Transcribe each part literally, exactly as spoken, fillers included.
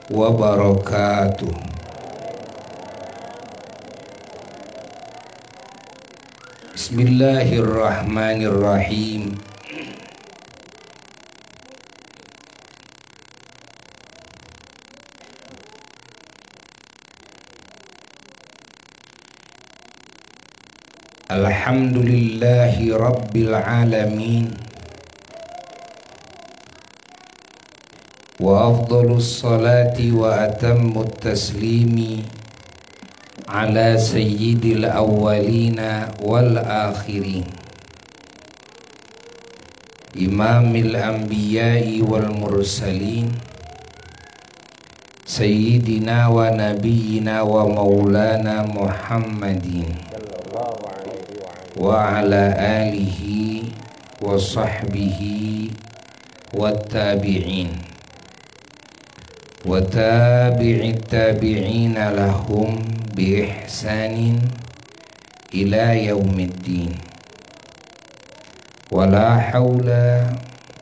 wabarakatuh. Bismillahirrahmanirrahim. Alhamdulillahi rabbil alamin. Wa afdalus salati wa atammut taslimi ala sayyidil awwalina wal akhirin, imamil anbiya'i wal mursalin, sayyidina wa nabiyyina wa maulana Muhammadin wa ala alihi wa sahbihi wa tabi'in wa tabi'it tabi'ina lahum bi ihsanin ila yaumiddin. Wala hawla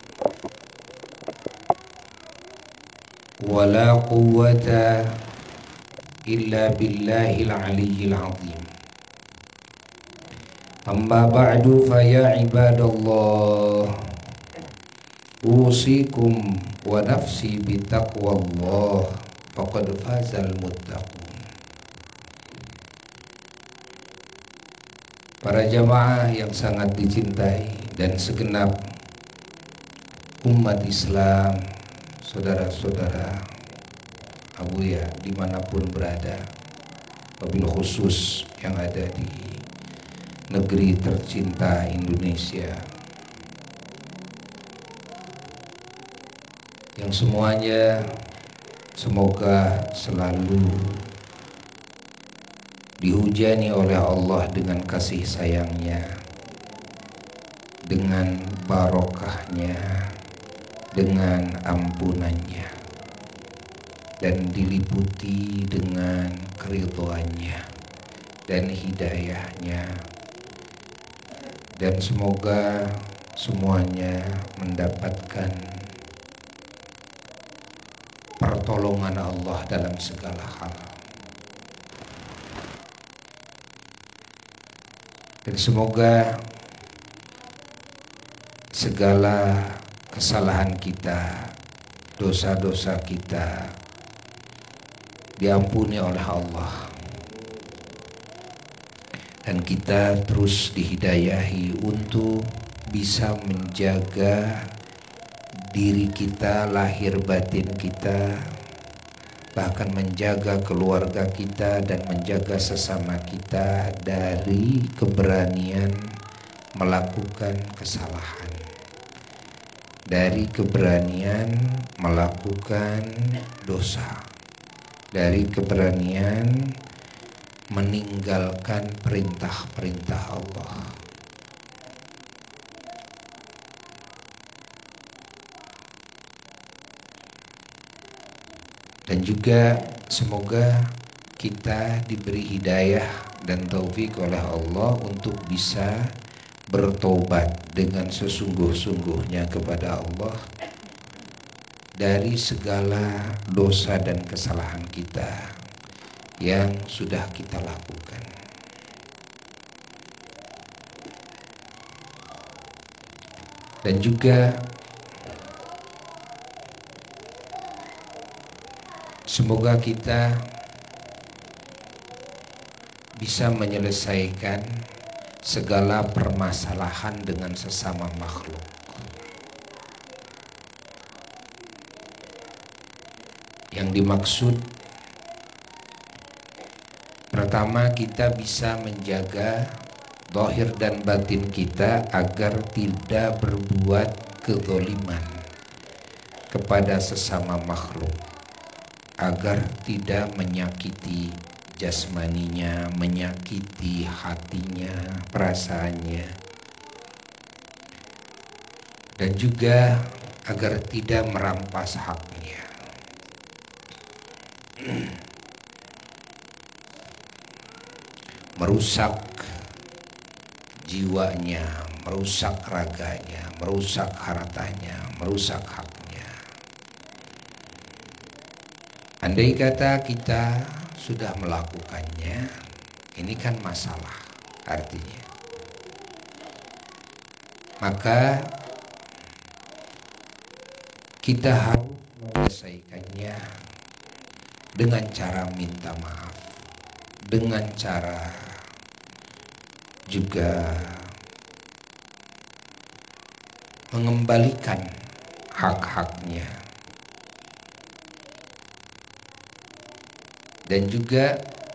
wala quwwata illa billahil aliyyil azim. Amma ba'du fa ya ibadallah, usikum wa nafsi bitaqwallah, faqad fazal muttaqun. Para jamaah yang sangat dicintai dan segenap umat Islam, saudara-saudara Abuya dimanapun berada, wabil khusus yang ada di negeri tercinta Indonesia, yang semuanya semoga selalu dihujani oleh Allah dengan kasih sayangnya, dengan barokahnya, dengan ampunannya, dan diliputi dengan keridhoannya dan hidayahnya. Dan semoga semuanya mendapatkan pertolongan Allah dalam segala hal. Dan semoga segala kesalahan kita, dosa-dosa kita diampuni oleh Allah, dan kita terus dihidayahi untuk bisa menjaga diri kita, lahir batin kita, bahkan menjaga keluarga kita dan menjaga sesama kita dari keberanian melakukan kesalahan, dari keberanian melakukan dosa, dari keberanian meninggalkan perintah-perintah Allah. Dan juga semoga kita diberi hidayah dan taufik oleh Allah untuk bisa bertobat dengan sesungguh-sungguhnya kepada Allah dari segala dosa dan kesalahan kita yang sudah kita lakukan. Dan juga semoga kita bisa menyelesaikan segala permasalahan dengan sesama makhluk. Yang dimaksud, pertama, kita bisa menjaga zahir dan batin kita agar tidak berbuat kezaliman kepada sesama makhluk, agar tidak menyakiti jasmaninya, menyakiti hatinya, perasaannya, dan juga agar tidak merampas haknya. Merusak jiwanya, merusak raganya, merusak hartanya, merusak haknya. Andai kata kita sudah melakukannya, ini kan masalah artinya. Maka kita harus menyelesaikannya dengan cara minta maaf, dengan cara juga mengembalikan hak-haknya, dan juga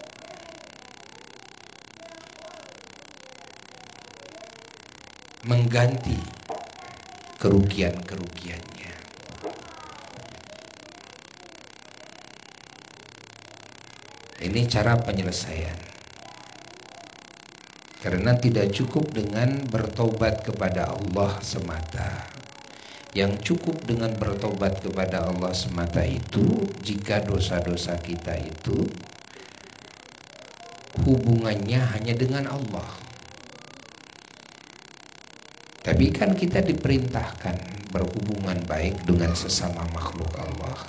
mengganti kerugian-kerugiannya. Ini cara penyelesaian. Karena tidak cukup dengan bertobat kepada Allah semata. Yang cukup dengan bertobat kepada Allah semata itu jika dosa-dosa kita itu hubungannya hanya dengan Allah. Tapi kan kita diperintahkan berhubungan baik dengan sesama makhluk Allah.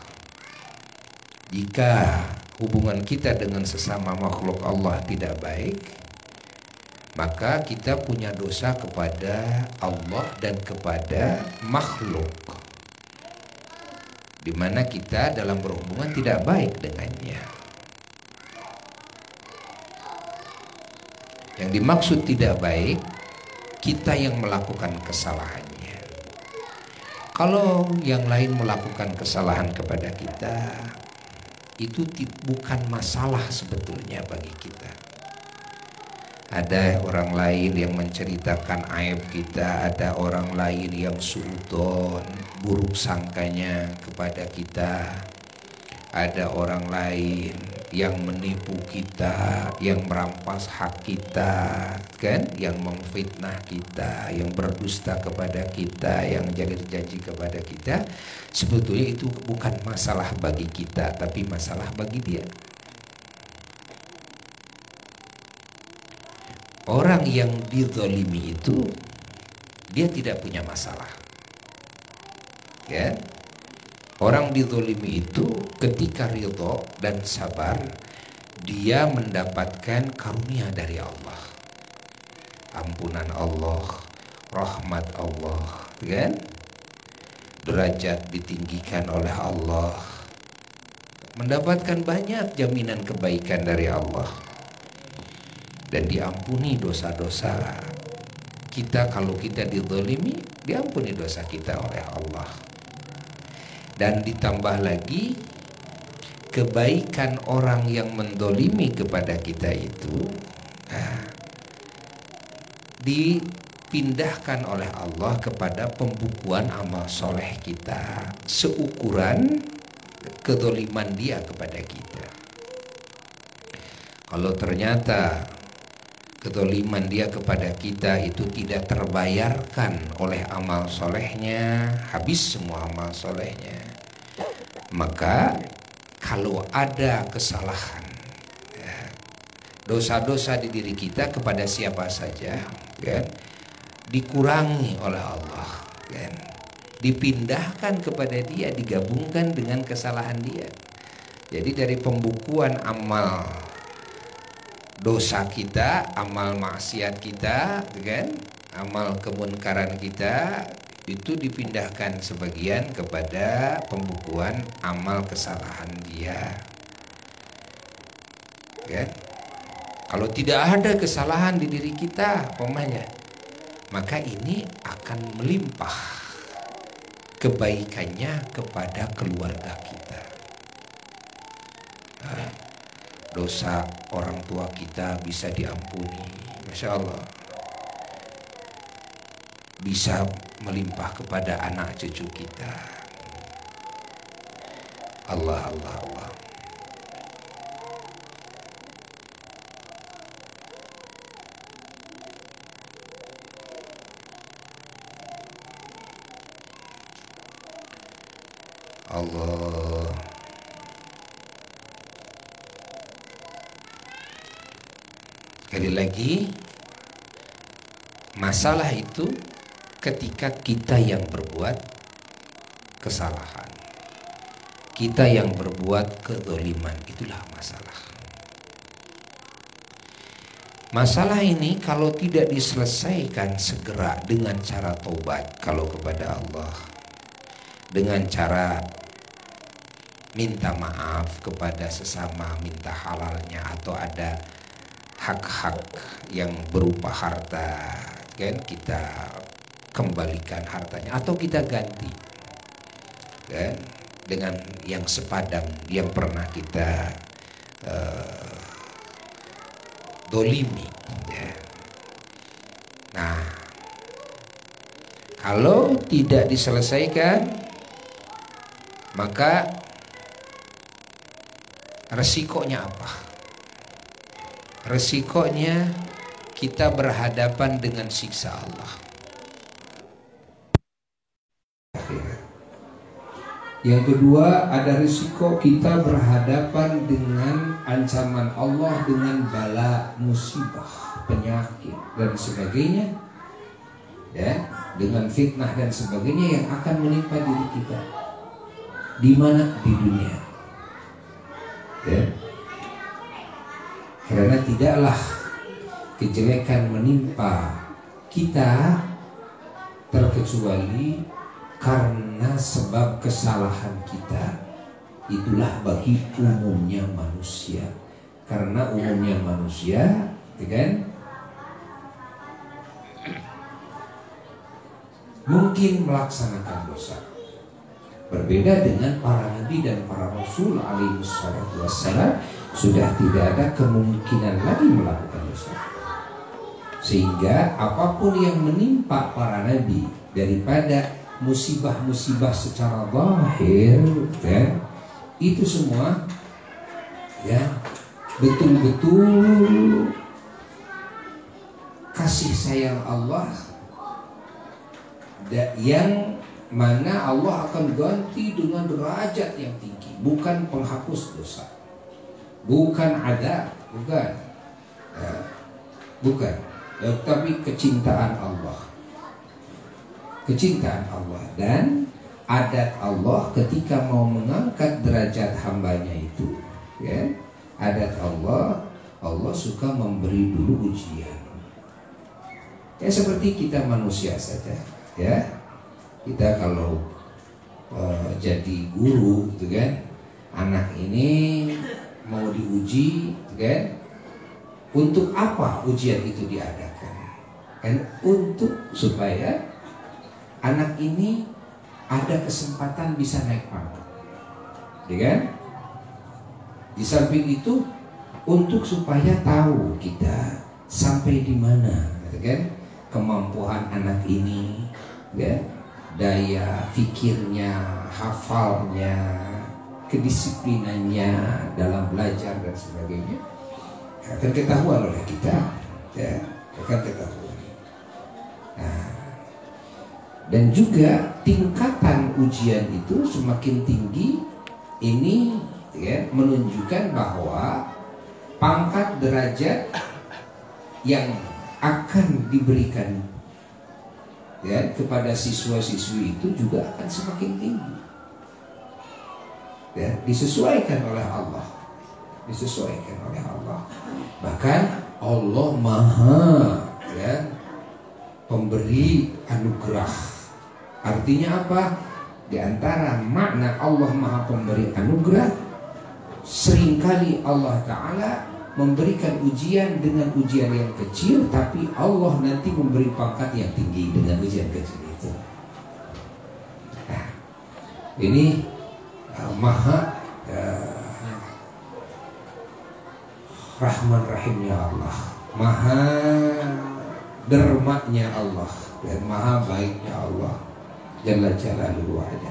Jika hubungan kita dengan sesama makhluk Allah tidak baik, maka kita punya dosa kepada Allah dan kepada makhluk, di mana kita dalam berhubungan tidak baik dengannya. Yang dimaksud tidak baik, kita yang melakukan kesalahannya. Kalau yang lain melakukan kesalahan kepada kita, itu bukan masalah sebetulnya bagi kita. Ada orang lain yang menceritakan aib kita, ada orang lain yang suudzon, buruk sangkanya kepada kita, ada orang lain yang menipu kita, yang merampas hak kita, kan, yang memfitnah kita, yang berdusta kepada kita, yang jadi janji kepada kita. Sebetulnya itu bukan masalah bagi kita, tapi masalah bagi dia. Orang yang dizalimi itu dia tidak punya masalah, ya. Orang dizalimi itu ketika ridho dan sabar, dia mendapatkan karunia dari Allah, ampunan Allah, rahmat Allah, kan? Derajat ditinggikan oleh Allah, mendapatkan banyak jaminan kebaikan dari Allah, dan diampuni dosa-dosa kita. Kalau kita dizalimi, diampuni dosa kita oleh Allah. Dan ditambah lagi kebaikan orang yang mendolimi kepada kita itu nah, dipindahkan oleh Allah kepada pembukuan amal soleh kita seukuran kedoliman dia kepada kita. Kalau ternyata kedoliman dia kepada kita itu tidak terbayarkan oleh amal solehnya, habis semua amal solehnya, maka kalau ada kesalahan, ya, dosa-dosa di diri kita kepada siapa saja, kan, dikurangi oleh Allah, kan, dipindahkan kepada dia, digabungkan dengan kesalahan dia. Jadi dari pembukuan amal dosa kita, amal maksiat kita, kan, amal kemunkaran kita, itu dipindahkan sebagian kepada pembukuan amal kesalahan dia, kan. Kalau tidak ada kesalahan di diri kita, umpamanya, maka ini akan melimpah kebaikannya kepada keluarga kita. Nah, dosa orang tua kita bisa diampuni, Masya Allah. Bisa melimpah kepada anak cucu kita. Allah, Allah, Allah. Allah. Sekali lagi, masalah itu ketika kita yang berbuat kesalahan. kita yang berbuat kezaliman. Itulah masalah. Masalah ini kalau tidak diselesaikan segera dengan cara taubat kalau kepada Allah, dengan cara minta maaf kepada sesama, minta halalnya, atau ada hak-hak yang berupa harta, kan, kita kembalikan hartanya atau kita ganti, kan, dengan yang sepadan yang pernah kita uh, dolimi, ya. Nah, kalau tidak diselesaikan, maka resikonya apa? Resikonya kita berhadapan dengan siksa Allah. Yang kedua, ada risiko kita berhadapan dengan ancaman Allah, dengan bala, musibah, penyakit dan sebagainya, ya, dengan fitnah dan sebagainya yang akan menimpa diri kita. Di mana? Di dunia, ya. Karena tidaklah kejelekan menimpa kita terkecuali karena sebab kesalahan kita. Itulah bagi umumnya manusia. Karena umumnya manusia, kan, mungkin melaksanakan dosa. Berbeda dengan para nabi dan para rasul alaihi wassalatu wassalam, sudah tidak ada kemungkinan lagi melakukan dosa. Sehingga apapun yang menimpa para nabi daripada musibah-musibah secara zahir, ya, itu semua, ya, betul-betul kasih sayang Allah, yang mana Allah akan ganti dengan derajat yang tinggi, bukan penghapus dosa, bukan adab, bukan, ya, bukan, ya, tapi kecintaan Allah. Kecintaan Allah dan adat Allah ketika mau mengangkat derajat hambanya itu, ya, adat Allah, Allah suka memberi dulu ujian. Ya, seperti kita manusia saja, ya, kita kalau uh, jadi guru, gitu kan, anak ini mau diuji, gitu kan, untuk apa ujian itu diadakan? Kan untuk supaya anak ini ada kesempatan bisa naik pangkat, ya kan? Di samping itu untuk supaya tahu kita sampai di mana, ya kan? Kemampuan anak ini, ya, daya fikirnya, hafalnya, kedisiplinannya dalam belajar dan sebagainya akan ketahuan oleh kita, ya, akan ketahuan. Nah, dan juga tingkatan ujian itu semakin tinggi, ini, ya, menunjukkan bahwa pangkat derajat yang akan diberikan, ya, kepada siswa-siswi itu juga akan semakin tinggi, ya, disesuaikan oleh Allah, disesuaikan oleh Allah. Bahkan Allah Maha, ya, pemberi anugerah. Artinya apa? Di antara makna Allah Maha Pemberi anugerah, seringkali Allah Ta'ala memberikan ujian dengan ujian yang kecil, tapi Allah nanti memberi pangkat yang tinggi dengan ujian kecil itu. Nah, ini uh, Maha uh, Rahman Rahimnya Allah, Maha dermatnya Allah, dan Maha baiknya Allah Jalla Jalaluhu Ala.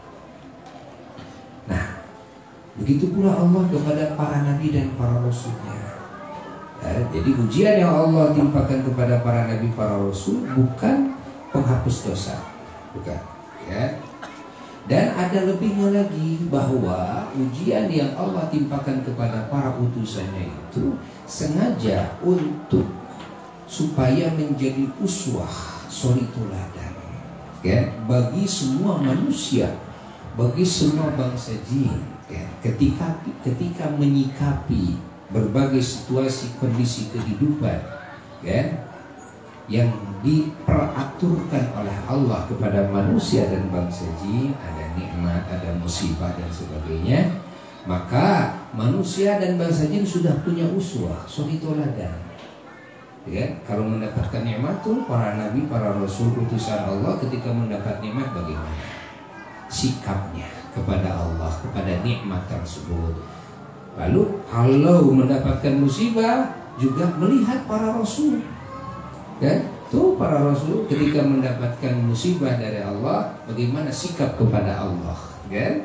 Nah, begitu pula Allah kepada para nabi dan para rasulnya. Ya, jadi ujian yang Allah timpakan kepada para nabi, para rasul bukan penghapus dosa, bukan, ya. Dan ada lebihnya lagi, bahwa ujian yang Allah timpakan kepada para utusannya itu sengaja untuk supaya menjadi uswah, suri teladan, ya, bagi semua manusia bagi semua bangsa jin, ya, ketika ketika menyikapi berbagai situasi kondisi kehidupan, ya, yang diperaturkan oleh Allah kepada manusia dan bangsa jin, ada nikmat, ada musibah dan sebagainya, maka manusia dan bangsa jin sudah punya uswah, suri toladan. Ya, kalau mendapatkan nikmat tuh para nabi, para rasul, utusan Allah ketika mendapat nikmat bagaimana sikapnya kepada Allah, kepada nikmat tersebut. Lalu kalau mendapatkan musibah juga melihat para rasul. Ya, tuh para rasul ketika mendapatkan musibah dari Allah bagaimana sikap kepada Allah, kan?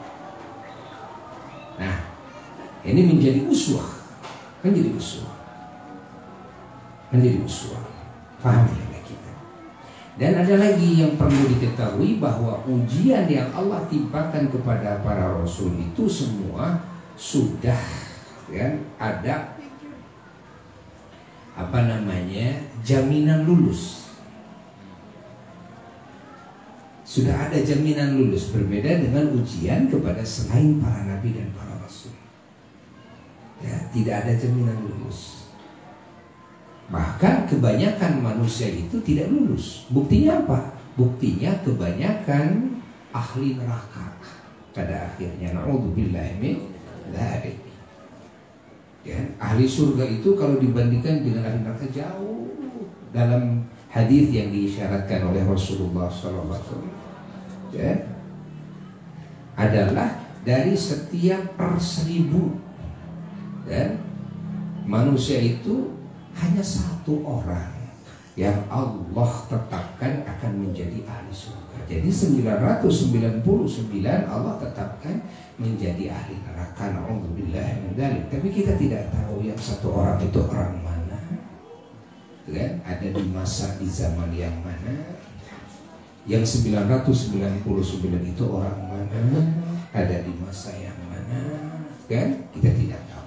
Nah, ini menjadi uswah, menjadi uswah, menjadi uswah. Paham ya kita? Dan ada lagi yang perlu diketahui bahwa ujian yang Allah timpakan kepada para rasul itu semua sudah, kan, ada apa namanya jaminan lulus. Sudah ada jaminan lulus, berbeda dengan ujian kepada selain para nabi dan para rasul. Ya, tidak ada jaminan lulus. Bahkan kebanyakan manusia itu tidak lulus. Buktinya apa? Buktinya kebanyakan ahli neraka pada akhirnya. Na'udzubillahi min dzalik. Ya, ahli surga itu kalau dibandingkan dengan ahli neraka jauh. Dalam hadis yang diisyaratkan oleh Rasulullah shallallahu alaihi wasallam, ya, adalah dari setiap per seribu, dan manusia itu hanya satu orang yang Allah tetapkan akan menjadi ahli surga. Jadi sembilan ratus sembilan puluh sembilan Allah tetapkan menjadi ahli neraka. Na'udzubillahi min dzalik. Tapi kita tidak tahu yang satu orang itu orang mana, kan? Ada di masa, di zaman yang mana. Yang sembilan ratus sembilan puluh sembilan itu orang mana, ada di masa yang mana, kan? Kita tidak tahu.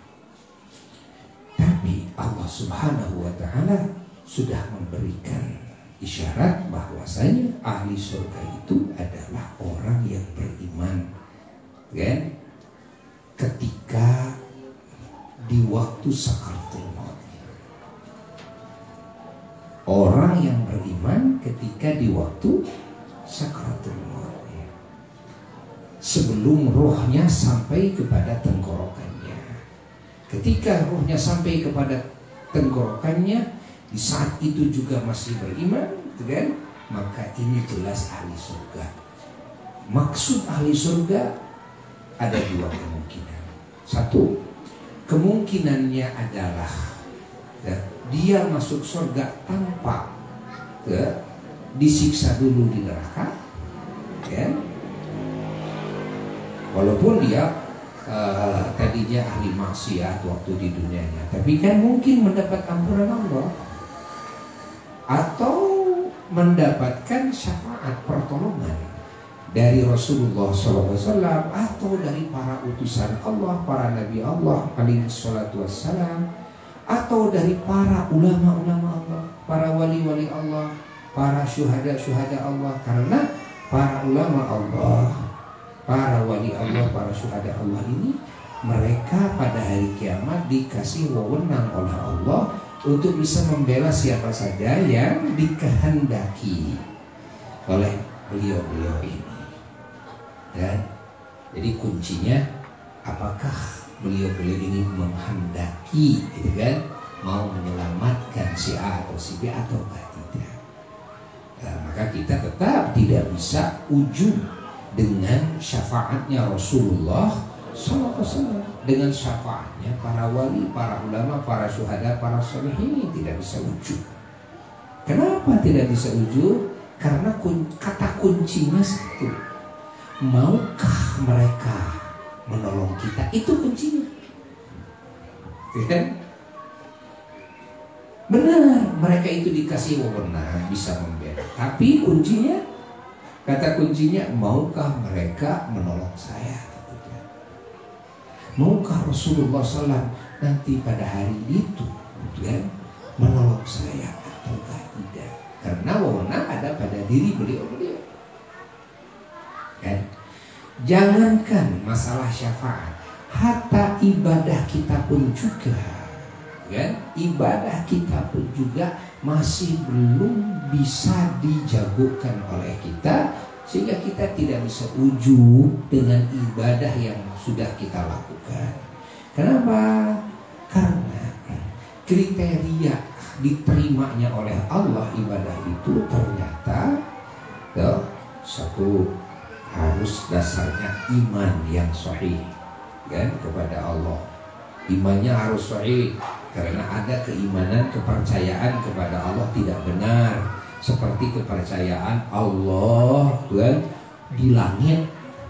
Tapi Allah Subhanahu wa ta'ala sudah memberikan isyarat bahwasanya ahli surga itu adalah orang yang beriman, kan? Ketika di waktu sakaratul maut. Orang yang beriman ketika di waktu sakaratul maut, sebelum rohnya sampai kepada tenggorokannya. Ketika rohnya sampai kepada tenggorokannya, di saat itu juga masih beriman, kan? Maka ini jelas ahli surga. Maksud ahli surga ada dua kemungkinan. Satu, kemungkinannya adalah, ya, dia masuk surga tanpa, ya, disiksa dulu di neraka, kan? Walaupun dia Uh, tadinya ahli maksiat waktu di dunianya, tapi kan mungkin mendapat ampunan Allah atau mendapatkan syafaat pertolongan dari Rasulullah shallallahu alaihi wasallam atau dari para utusan Allah, para nabi Allah alaihi salatu wassalam, atau dari para ulama-ulama Allah, para wali-wali Allah, para syuhada-syuhada Allah. Karena para ulama Allah, para wali Allah, para syuhada Allah ini, mereka pada hari kiamat dikasih wewenang oleh Allah untuk bisa membela siapa saja yang dikehendaki oleh beliau-beliau ini. Dan jadi kuncinya, apakah beliau-beliau ini menghendaki, gitu kan, mau menyelamatkan si A atau si B atau tidak. Nah, maka kita tetap tidak bisa ujub dengan syafaatnya Rasulullah shallallahu alaihi wasallam, dengan syafaatnya para wali, para ulama, para syuhada, para sholihin, tidak bisa ujub. Kenapa tidak bisa ujub? Karena kun, kata kuncinya satu, maukah mereka menolong kita? Itu kuncinya, kan? Benar, mereka itu dikasih wewenang bisa membela, tapi kuncinya, kata kuncinya, maukah mereka menolong saya? Maukah Rasulullah shallallahu alaihi wasallam nanti pada hari itu, kan, menolong saya ataukah tidak? Karena wewenang ada pada diri beliau-beliau, kan? Jangankan masalah syafaat, hatta ibadah kita pun juga, kan? Ibadah kita pun juga masih belum bisa dijagokan oleh kita, sehingga kita tidak bisa ujub dengan ibadah yang sudah kita lakukan. Kenapa? Karena kriteria diterimanya oleh Allah ibadah itu ternyata tuh, satu, harus dasarnya iman yang sahih, kan, kepada Allah. Imannya harus sahih, karena ada keimanan, kepercayaan kepada Allah tidak benar, seperti kepercayaan Allah, kan, di langit,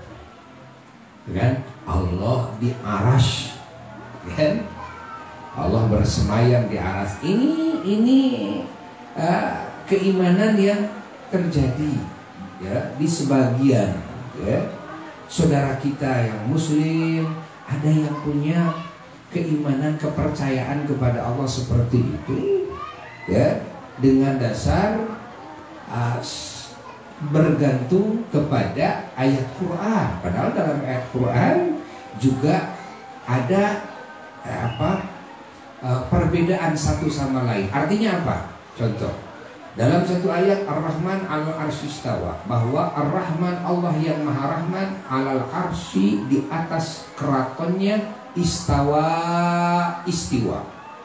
kan, Allah di arasy, kan, Allah bersemayam di arasy. Ini ini uh, keimanan yang terjadi, ya, di sebagian, ya, saudara kita yang muslim. Ada yang punya keimanan, kepercayaan kepada Allah seperti itu, ya, dengan dasar uh, bergantung kepada ayat Quran. Padahal dalam ayat Quran juga ada eh, apa uh, perbedaan satu sama lain. Artinya apa? Contoh, dalam satu ayat Ar-Rahman alal arsy istawa, bahwa Ar-Rahman Allah yang Maha Rahman alal arsy, di atas keratonnya, istawa, istiwa.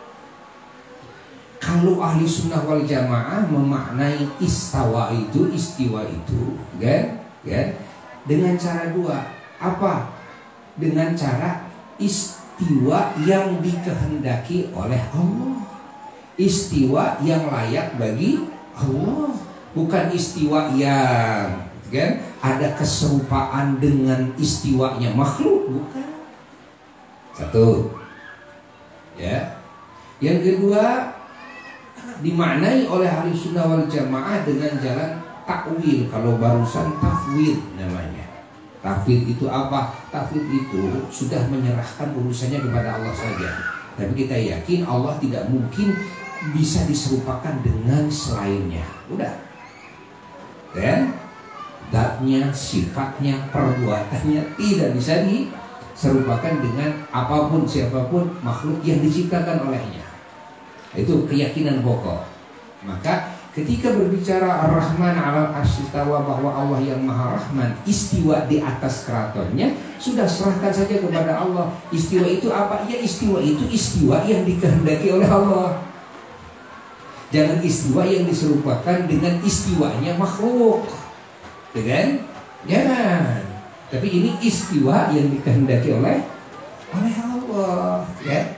Kalau ahli sunnah wal jamaah memaknai istawa itu, istiwa itu, kan, kan, dengan cara dua. Apa? Dengan cara istiwa yang dikehendaki oleh Allah, istiwa yang layak bagi Allah, bukan istiwa yang, kan, ada keserupaan dengan istiwanya makhluk, bukan. Satu, ya. Yang kedua, dimaknai oleh ahli sunnah wal jamaah dengan jalan takwil. Kalau barusan tafwid namanya. Tafwid itu apa? Tafwid itu sudah menyerahkan urusannya kepada Allah saja. Tapi kita yakin Allah tidak mungkin bisa diserupakan dengan selainnya. Udah, dan zatnya, sifatnya, perbuatannya tidak bisa diserupakan dengan apapun, siapapun makhluk yang diciptakan olehnya. Itu keyakinan pokok. Maka ketika berbicara Ar-Rahman alal arsy istawa, bahwa Allah yang Maha Rahman istiwa di atas keratonnya, sudah serahkan saja kepada Allah. Istiwa itu apa? Ya, istiwa itu istiwa yang dikehendaki oleh Allah. Jangan istiwa yang diserupakan dengan istiwanya makhluk, kan? Jangan. Tapi ini istiwa yang dikehendaki oleh oleh Allah, ya.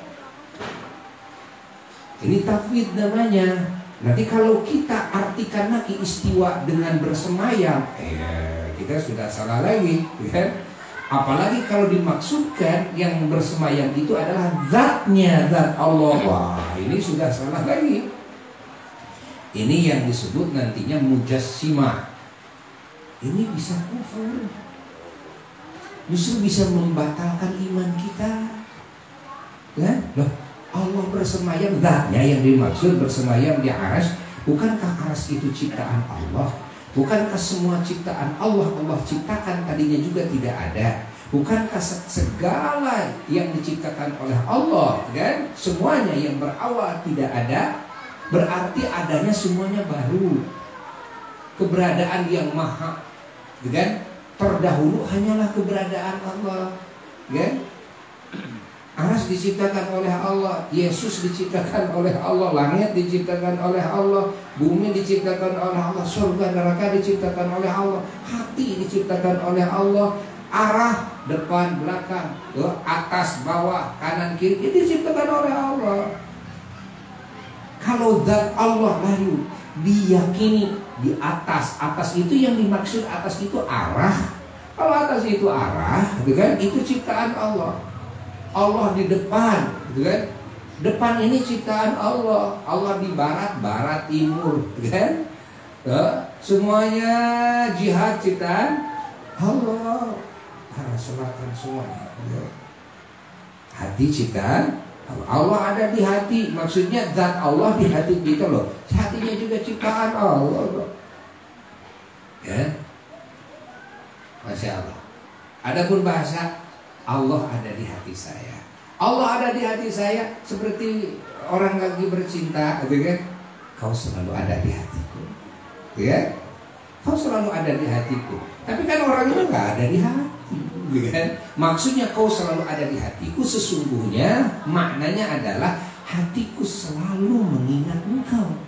Ini tafwid namanya. Nanti kalau kita artikan lagi istiwa dengan bersemayam, eh, kita sudah salah lagi, kan? Apalagi kalau dimaksudkan yang bersemayam itu adalah zatnya, zat Allah. Wah, ini sudah salah lagi. Ini yang disebut nantinya mujassimah. Ini bisa kufur, justru bisa membatalkan iman kita, kan? Loh, Allah bersemayam, zatnya yang dimaksud bersemayam di arasy. Bukankah arasy itu ciptaan Allah? Bukankah semua ciptaan Allah Allah ciptakan tadinya juga tidak ada? Bukankah segala yang diciptakan oleh Allah, kan, semuanya yang berawal tidak ada? Berarti adanya semuanya baru. Keberadaan yang maha, kan, terdahulu hanyalah keberadaan Allah, kan? Aras diciptakan oleh Allah, Yesus diciptakan oleh Allah, langit diciptakan oleh Allah, bumi diciptakan oleh Allah, surga neraka diciptakan oleh Allah, hati diciptakan oleh Allah, arah depan belakang, atas bawah kanan kiri, ini diciptakan oleh Allah. Kalau zat Allah lalu diyakini di atas, atas itu yang dimaksud, atas itu arah. Kalau atas itu arah, gitu kan, itu ciptaan Allah. Allah di depan, gitu kan? Depan ini ciptaan Allah. Allah di barat, barat, timur, gitu kan? Ya, semuanya jihad ciptaan Allah. Arah selatan semuanya. Ya. Hati ciptaan Allah ada di hati, maksudnya zat Allah di hati kita loh. Hatinya juga ciptaan Allah loh. Ya, Masya Allah. Adapun bahasa Allah ada di hati saya. Allah ada di hati saya seperti orang lagi bercinta, gitu kan? Kau selalu ada di hatiku, ya? Kau selalu ada di hatiku. Tapi kan orang itu nggak ada di hati, gitu kan? Maksudnya kau selalu ada di hatiku, sesungguhnya maknanya adalah hatiku selalu mengingat engkau.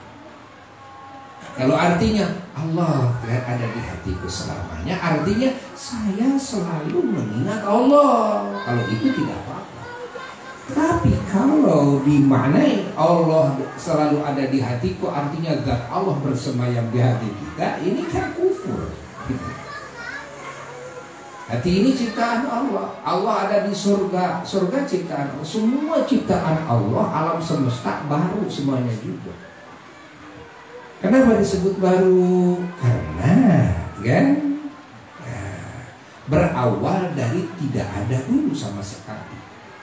Kalau artinya Allah ada di hatiku selamanya, artinya saya selalu mengingat Allah. Kalau itu tidak apa-apa. Tapi kalau dimaknai Allah selalu ada di hatiku, artinya zat Allah bersemayam di hati kita, ini kan kufur. Hati ini ciptaan Allah. Allah ada di surga, surga ciptaan Allah. Semua ciptaan Allah, alam semesta baru semuanya juga. Kenapa disebut baru? Karena kan ya, berawal dari tidak ada dulu sama sekali.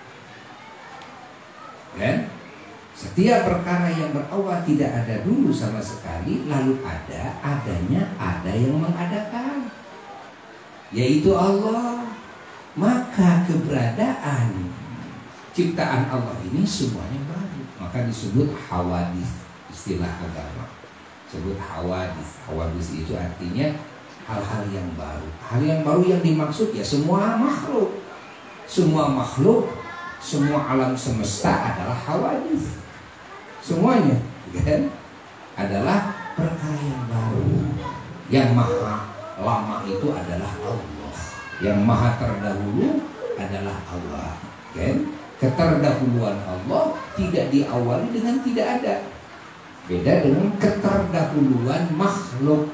Kan? Setiap perkara yang berawal tidak ada dulu sama sekali, lalu ada, adanya ada yang mengadakan, yaitu Allah. Maka keberadaan ciptaan Allah ini semuanya baru. Maka disebut hawadis, istilah agama. Disebut hawadis. Hawadis itu artinya hal-hal yang baru. Hal yang baru yang dimaksud ya semua makhluk. Semua makhluk, semua alam semesta adalah hawadis. Semuanya kan adalah perkara yang baru. Yang maha lama itu adalah Allah. Yang maha terdahulu adalah Allah. Kan? Keterdahuluan Allah tidak diawali dengan tidak ada. Beda dengan keterdahuluan makhluk.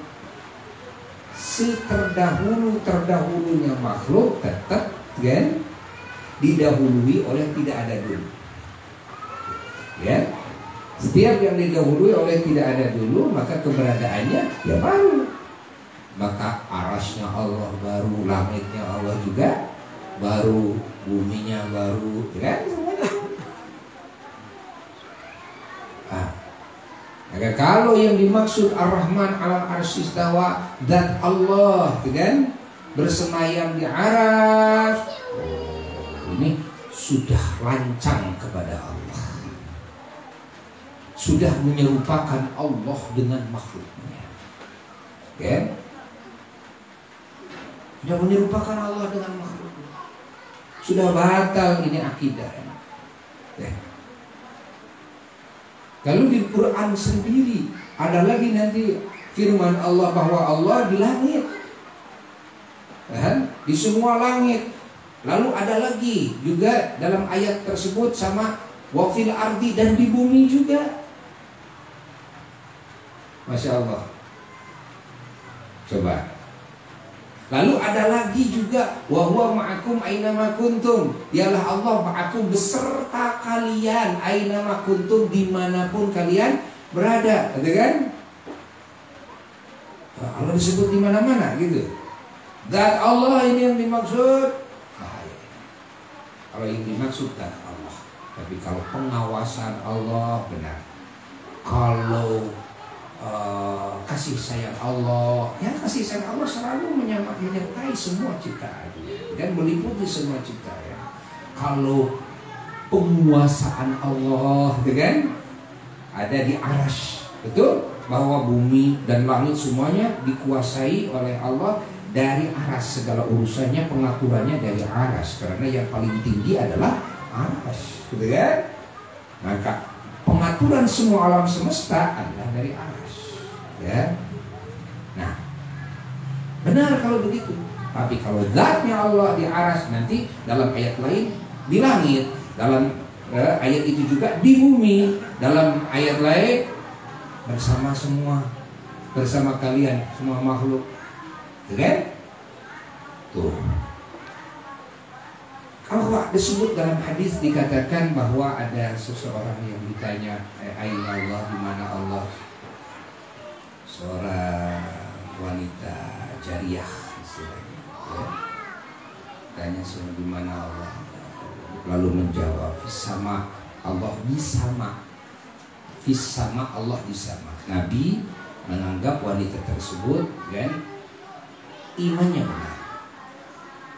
Seterdahulu terdahulunya makhluk tetap kan didahului oleh tidak ada dulu. Ya, setiap yang didahului oleh tidak ada dulu maka keberadaannya ya baru. Maka arasnya Allah baru, langitnya Allah juga baru, buminya baru, kan semuanya. Ah. Maka kalau yang dimaksud Ar-Rahman 'alal arsy istawa, dan Allah kan bersemayam di aras, oh, ini sudah lancang kepada Allah, sudah menyerupakan Allah dengan makhluknya, kan? Sudah menyerupakan Allah dengan makhluknya, sudah batal ini akidah, ya. Kalau di Quran sendiri ada lagi nanti firman Allah bahwa Allah di langit, kan? Di semua langit. Lalu ada lagi juga dalam ayat tersebut sama wafil ardi, dan di bumi juga. Masya Allah. Coba. Lalu ada lagi juga wa huwa ma'akum ainama kuntum. Dialah Allah ma'akum beserta kalian ainama kuntum, dimanapun kalian berada, gitu kan? Allah disebut di mana-mana gitu. Zat Allah ini yang dimaksud. Bahaya. Kalau yang dimaksud zat Allah. Tapi kalau pengawasan Allah benar. Kalau Uh, kasih sayang Allah, ya kasih sayang Allah selalu menyertai semua ciptaannya dan meliputi semua ciptaan. Kalau penguasaan Allah, gitu kan, ada di arsy, betul, bahwa bumi dan langit semuanya dikuasai oleh Allah dari arsy, segala urusannya pengaturannya dari arsy, karena yang paling tinggi adalah arsy, gitu kan. Maka pengaturan semua alam semesta adalah dari arsy. Ya, nah benar kalau begitu. Tapi kalau zatnya Allah di arsy, nanti dalam ayat lain di langit, dalam eh, ayat itu juga di bumi, dalam ayat lain bersama semua, bersama kalian semua makhluk, kan? Tuh. Kalau disebut dalam hadis dikatakan bahwa ada seseorang yang ditanya, eh, aina Allah, di mana Allah? Seorang wanita jariyah istilahnya, ya. Tanya semua di mana Allah, lalu menjawab fisama, Allah di sama, fisama Allah di sama. Nabi menganggap wanita tersebut kan imannya benar,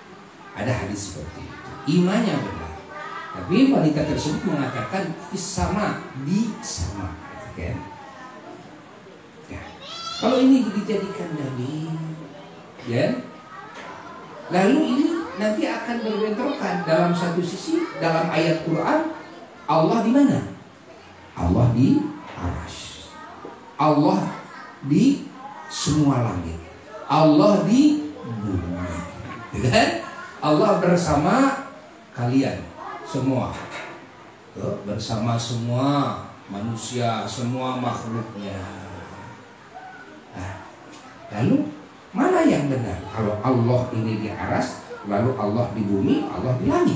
Ada hadis seperti itu. Imannya benar. Tapi wanita tersebut mengatakan sama di sama. Kan? Ya. Kalau ini dijadikan dalil, ya. Lalu ini nanti akan berbentrokan. Dalam satu sisi dalam ayat Quran Allah di mana? Allah di arsy. Allah di semua langit. Allah di bumi. Dan Allah bersama kalian semua. Tuh, bersama semua manusia, semua makhluknya. Nah, lalu mana yang benar? Kalau Allah ini di aras, lalu Allah di bumi, Allah di langit.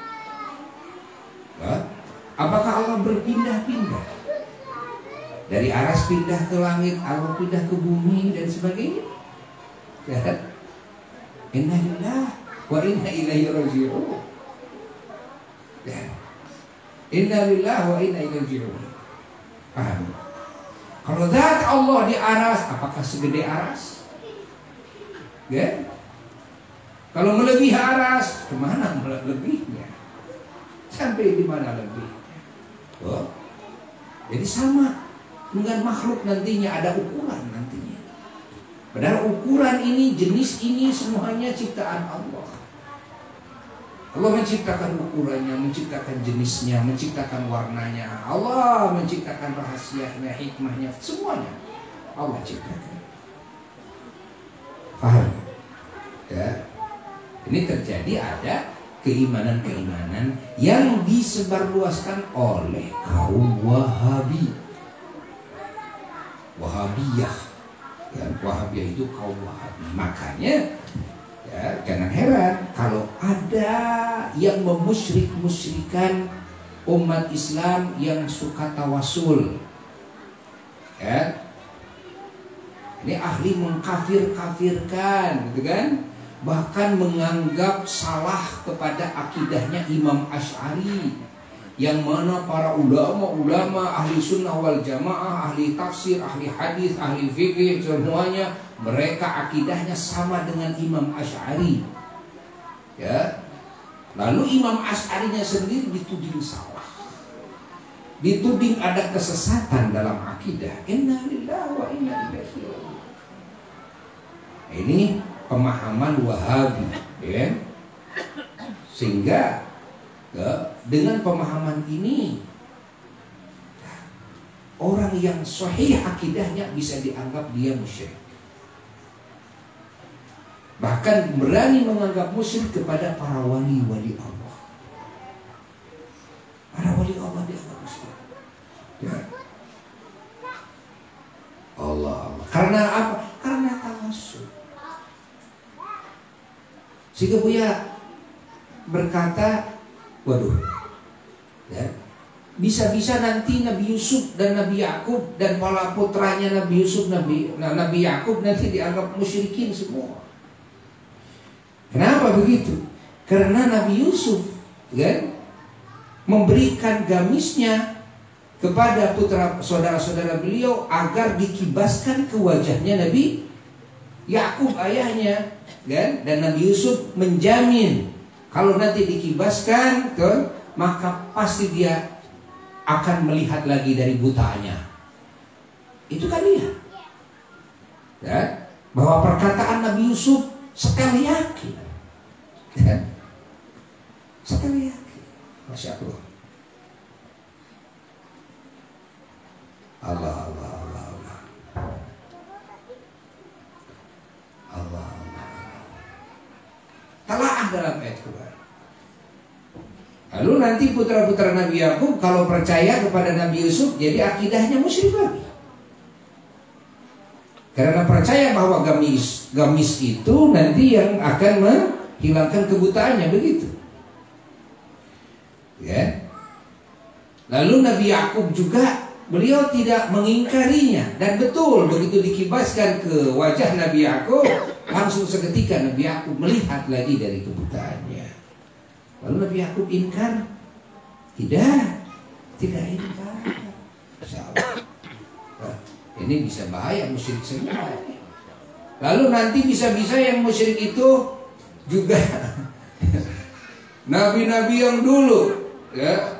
Nah, apakah Allah berpindah-pindah? Dari aras pindah ke langit, Allah pindah ke bumi dan sebagainya. Ya. Inna lillahi wa inna ilaihi raji'un. Ya. Inna lillahi wa inna ilaihi raji'un. Paham? Kalau zat Allah di aras, apakah segede aras? Ya. Kalau melebihi aras, kemana lebihnya? Sampai di mana lebihnya? Oh. Jadi sama dengan makhluk nantinya ada ukuran nantinya. Padahal ukuran ini, jenis ini semuanya ciptaan Allah. Allah menciptakan ukurannya, menciptakan jenisnya, menciptakan warnanya. Allah menciptakan rahasianya, hikmahnya, semuanya Allah ciptakan. Paham? Ya. Ini terjadi ada keimanan-keimanan yang disebarluaskan oleh kaum Wahabi. Wahabiyah. Ya, Wahabiyah itu kaum Wahabi. Makanya ya, jangan heran kalau ada yang memusyrik-musyrikan umat Islam yang suka tawasul. Ya. Ini ahli mengkafir-kafirkan, gitu kan? Bahkan menganggap salah kepada akidahnya Imam Asy'ari, yang mana para ulama-ulama ahli sunnah wal jamaah, ahli tafsir, ahli hadis, ahli fikih, semuanya mereka akidahnya sama dengan Imam Asy'ari. Ya. Lalu Imam Asy'arinya sendiri dituding salah, dituding ada kesesatan dalam akidah. Inna lillahi wa inna ilaihi raji'un. Ini pemahaman Wahabi, ya. Sehingga ya, dengan pemahaman ini orang yang sahih akidahnya bisa dianggap dia musyrik. Bahkan berani menganggap musyrik kepada para wali-wali Allah. Para wali Allah dianggap musyrik. Ya. Allah, Allah. Karena apa? Karena tawasul. Sehingga Buya berkata, waduh, ya, bisa-bisa nanti Nabi Yusuf dan Nabi Yakub dan para putranya Nabi Yusuf, Nabi Nabi Yakub nanti dianggap musyrikin semua. Kenapa begitu? Karena Nabi Yusuf, kan, memberikan gamisnya kepada putra saudara-saudara beliau agar dikibaskan ke wajahnya Nabi Yakub ayahnya, kan? Dan Nabi Yusuf menjamin kalau nanti dikibaskan, kan, maka pasti dia akan melihat lagi dari butanya. Itu kan dia, kan? Bahwa perkataan Nabi Yusuf sekali yakin, kan? Sekali yakin. Masya Allah. Allah, Allah, Allah, Allah. Allah, Allah. Talaah dalam ayat Quran. Lalu nanti putra-putra Nabi Yakub kalau percaya kepada Nabi Yusuf, jadi akidahnya musyrik lagi. Karena percaya bahwa gamis gamis itu nanti yang akan menghilangkan kebutaannya, begitu. Ya. Lalu Nabi Yakub juga beliau tidak mengingkarinya, dan betul begitu dikibaskan ke wajah Nabi Yakub, langsung seketika Nabi Yakub melihat lagi dari kebutaannya. Lalu Nabi Yakub ingkar? Tidak, tidak ingkar. Insyaallah. Nah, ini bisa bahaya musyrik semua. Lalu nanti bisa-bisa yang musyrik itu juga Nabi-nabi yang dulu, ya.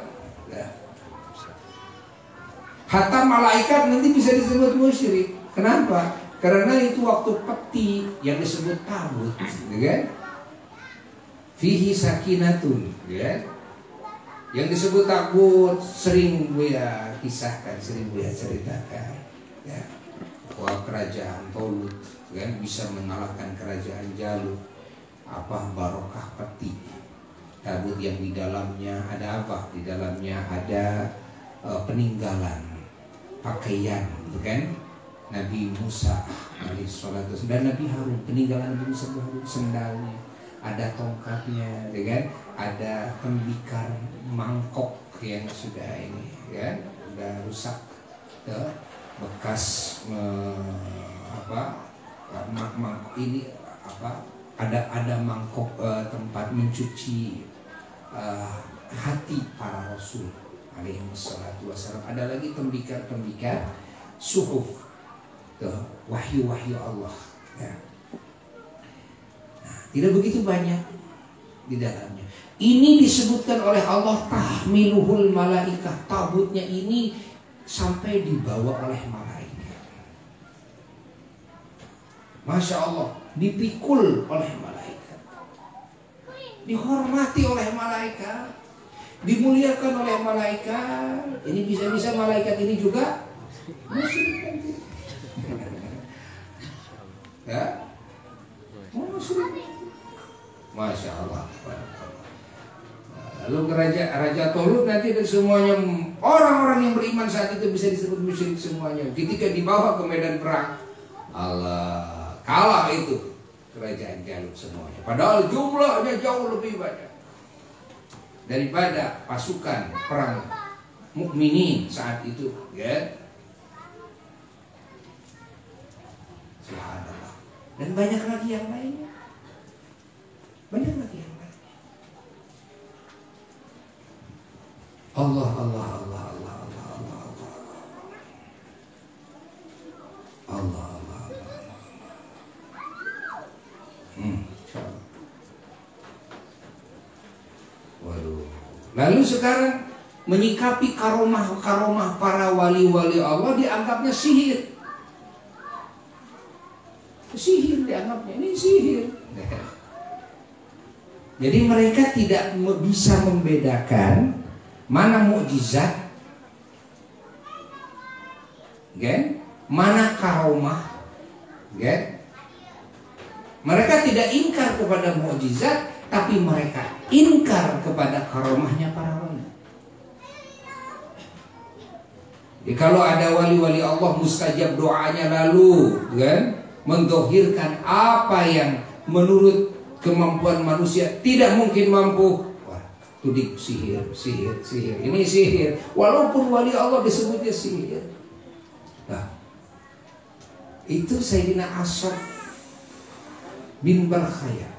Hatta malaikat nanti bisa disebut musyrik. Kenapa? Karena itu waktu peti yang disebut tabut, ya kan? Fihi sakinatun, ya. Yang disebut tabut sering Buya kisahkan, sering Buya ceritakan, ya. Bahwa kerajaan Tolut, kan, bisa mengalahkan kerajaan Jalut. Apa barokah peti? Tabut yang di dalamnya ada apa? Di dalamnya ada uh, peninggalan pakaian, kan? Nabi Musa alaihissalatu dan Nabi Harun, peninggalan Nabi Musa Harun, sendalnya, ada tongkatnya, kan? Ada tembikar mangkok yang sudah ini, kan? Sudah rusak, ya? Bekas eh, apa? Mak mak ini apa? Ada ada mangkok eh, tempat mencuci eh, hati para rasul alaihi wassalatu wassalam. Ada lagi tembikar-tembikar suhuf, wahyu-wahyu Allah, ya. Nah, tidak begitu banyak di dalamnya. Ini disebutkan oleh Allah tahmiluhul malaikah, tabutnya ini sampai dibawa oleh malaikat. Masya Allah, dipikul oleh malaikat, dihormati oleh malaikat, dimuliakan oleh malaikat. Ini bisa-bisa malaikat ini juga musyrik. Ya, musyrik. Masya Allah. Lalu raja raja Tolut nanti semuanya orang-orang yang beriman saat itu bisa disebut musyrik semuanya. Ketika dibawa ke medan perang, Allah kalah itu kerajaan Jalut semuanya. Padahal jumlahnya jauh lebih banyak daripada pasukan perang mukminin saat itu, ya. Subhanallah. Dan banyak lagi yang lainnya. Banyak lagi yang lain. Allah Allah Allah Allah Allah Allah Allah Allah Allah Allah. Hmm. Waduh. Lalu sekarang menyikapi karomah-karomah para wali-wali Allah dianggapnya sihir. Sihir dianggapnya, ini sihir. Jadi mereka tidak bisa membedakan mana mukjizat, kan? Mana karomah, kan? Mereka tidak ingkar kepada mukjizat, tapi mereka ingkar kepada karomahnya para wali. Jadi kalau ada wali-wali Allah mustajab doanya lalu, kan, mendohirkan apa yang menurut kemampuan manusia tidak mungkin mampu, wah, itu sihir, sihir, sihir. Ini sihir. Walaupun wali Allah disebutnya sihir. Nah, itu Sayyidina Ashraf bin Barkhaya,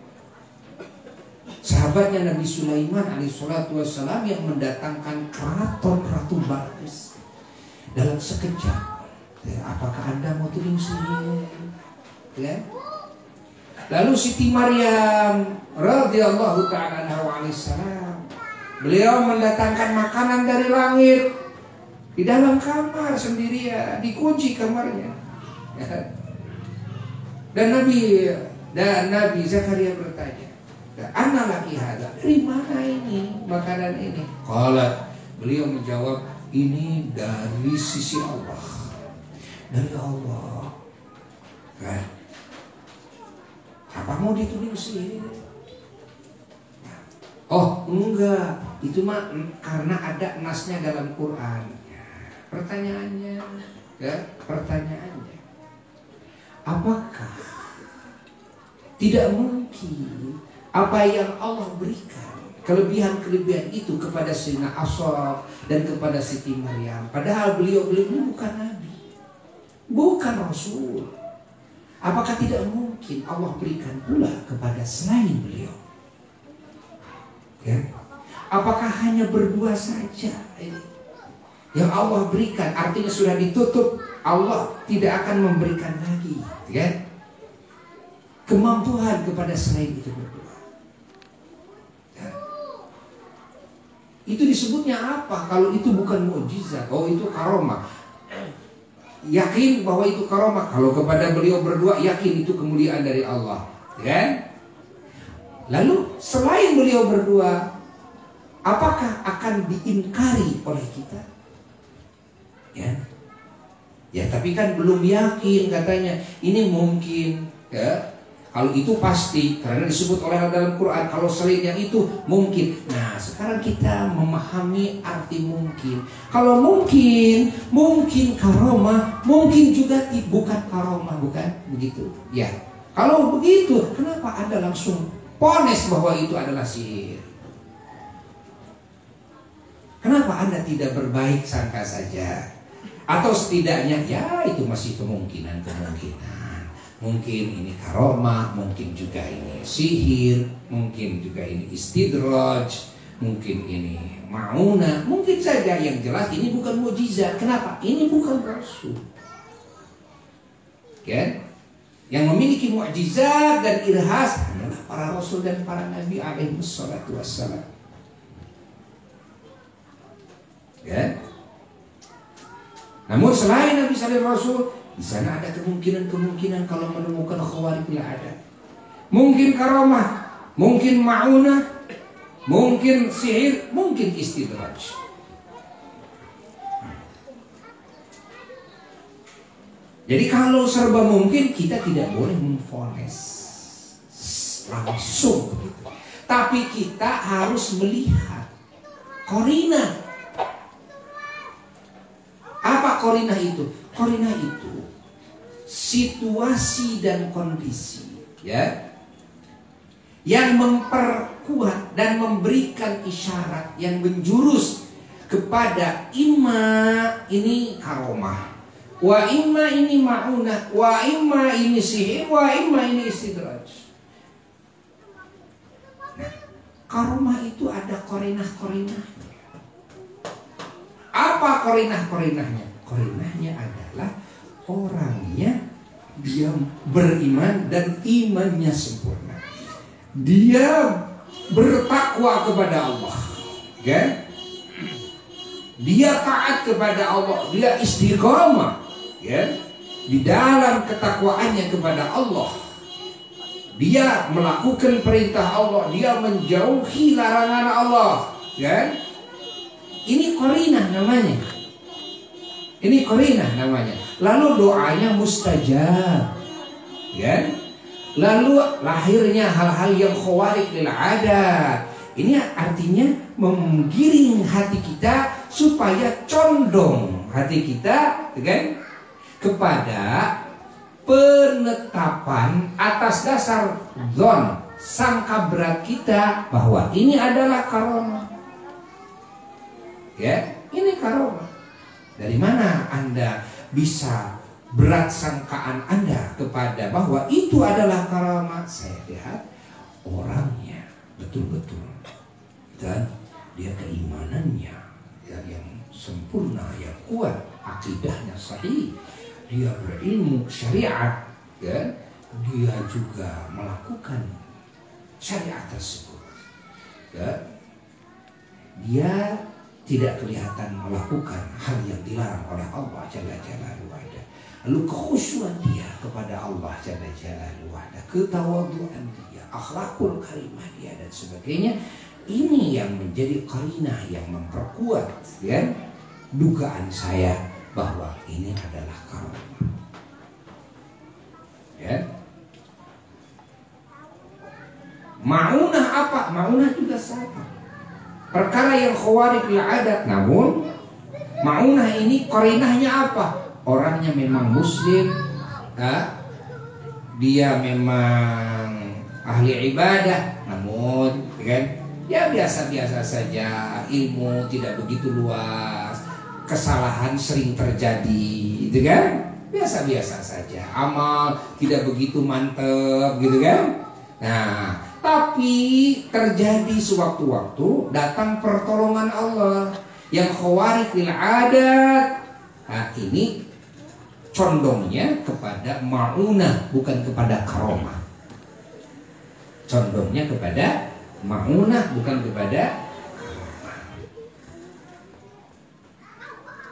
sahabatnya Nabi Sulaiman alaihissalatu wassalam, yang mendatangkan keraton Ratu Balqis dalam sekejap. Ya, apakah Anda mau tuding sihir? Ya. Lalu Siti Maryam radhiyallahu ta'ala anha wa alaihissalam, beliau mendatangkan makanan dari langit di dalam kamar sendirian, dikunci kamarnya. Ya. Dan Nabi dan Nabi Zakaria bertanya, "Anna laki hadza?" Dari mana ini makanan ini? Qala, beliau menjawab, ini dari sisi Allah. Dari Allah, kan? Apa mau dituding sihir? Oh enggak, itu mah karena ada nasnya dalam Quran. Ya, pertanyaannya, ya, pertanyaannya, apakah tidak mungkin apa yang Allah berikan kelebihan-kelebihan itu kepada Sayyidina Ashraf dan kepada Siti Maryam, padahal beliau-beliau ini bukan nabi, bukan rasul. Apakah tidak mungkin Allah berikan pula kepada selain beliau? Ya. Apakah hanya berdua saja ini yang Allah berikan, artinya sudah ditutup, Allah tidak akan memberikan lagi, ya, kemampuan kepada selain itu berdua? Ya. Itu disebutnya apa kalau itu bukan mukjizat? Oh, itu karomah. Yakin bahwa itu karomah. Kalau kepada beliau berdua, yakin itu kemuliaan dari Allah, kan? Lalu selain beliau berdua, apakah akan diingkari oleh kita? Ya, ya tapi kan belum yakin katanya. Ini mungkin, ya. Kalau itu pasti, karena disebut oleh Allah dalam Quran. Kalau selain yang itu mungkin. Nah, sekarang kita memahami arti mungkin. Kalau mungkin, mungkin karomah, mungkin juga bukan karomah, bukan begitu? Ya. Kalau begitu, kenapa Anda langsung ponis bahwa itu adalah sihir? Kenapa Anda tidak berbaik sangka saja? Atau setidaknya, ya itu masih kemungkinan-kemungkinan. Mungkin ini karomah, mungkin juga ini sihir, mungkin juga ini istidraj, mungkin ini ma'unah, mungkin saja. Yang jelas ini bukan mukjizat. Kenapa? Ini bukan rasul. Kan? Yang memiliki mukjizat dan irhas adalah para rasul dan para nabi alaihi wassalatu wassalam. Kan? Namun selain Nabi sallallahu alaihi wasallam, di sana ada kemungkinan-kemungkinan kalau menemukan khawarikul ada. Mungkin karomah, mungkin ma'unah, mungkin sihir, mungkin istidraj. Jadi kalau serba mungkin, kita tidak boleh memvonis langsung begitu. Tapi kita harus melihat korinah. Apa korinah itu? Korinah itu situasi dan kondisi, ya, yang memperkuat dan memberikan isyarat yang menjurus kepada imma ini karomah, wa imma ini ma'unah, wa imma ini sihir, wa imma ini istidraj. Nah, karomah itu ada korinah-korinah. Apa korinah-korinahnya? Korinahnya adalah orangnya dia beriman dan imannya sempurna. Dia bertakwa kepada Allah, kan? Dia taat kepada Allah, dia istiqamah, ya, di dalam ketakwaannya kepada Allah. Dia melakukan perintah Allah, dia menjauhi larangan Allah, kan? Ini korinah namanya. Ini korinah namanya. Lalu doanya mustajab, ya. Lalu lahirnya hal-hal yang khawarik lil adat. Ini artinya menggiring hati kita supaya condong hati kita, kan, kepada penetapan atas dasar zon, sangka berat kita bahwa ini adalah karomah. Ya, ini karomah. Dari mana Anda bisa berat sangkaan Anda kepada bahwa itu adalah karomah? Saya lihat orangnya betul-betul, dan dia keimanannya ya, yang sempurna, yang kuat, akidahnya sahih, dia berilmu syariat, ya, dia juga melakukan syariat tersebut, ya. Dia tidak kelihatan melakukan hal yang dilarang oleh Allah Jalla Jalaluhu. Lalu kekhusyuan dia kepada Allah Jalla Jalaluhu, ketawaduan dia, akhlakul karimah dia dan sebagainya. Ini yang menjadi qarinah yang memperkuat, ya, dugaan saya bahwa ini adalah karomah. Ya. Ma'unah apa? Ma'unah juga sama. Perkara yang khawarik lil adat, namun ma'unah ini qarinahnya apa? Orangnya memang muslim, ha? Dia memang ahli ibadah, namun kan ya biasa-biasa saja, ilmu tidak begitu luas, kesalahan sering terjadi, gitu kan? Biasa-biasa saja, amal tidak begitu mantep, gitu kan? Nah, tapi terjadi sewaktu-waktu datang pertolongan Allah yang khawarik lil adat. Nah, ini condongnya kepada ma'unah, bukan kepada karomah. Condongnya kepada ma'unah, bukan kepada karomah.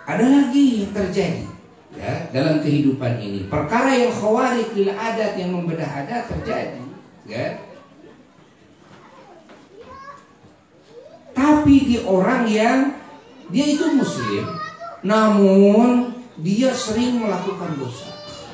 ada lagi yang terjadi ya dalam kehidupan ini. Perkara yang khawarij lil adat, yang membedah adat terjadi ya. Tapi di orang yang dia itu muslim, namun dia sering melakukan dosa.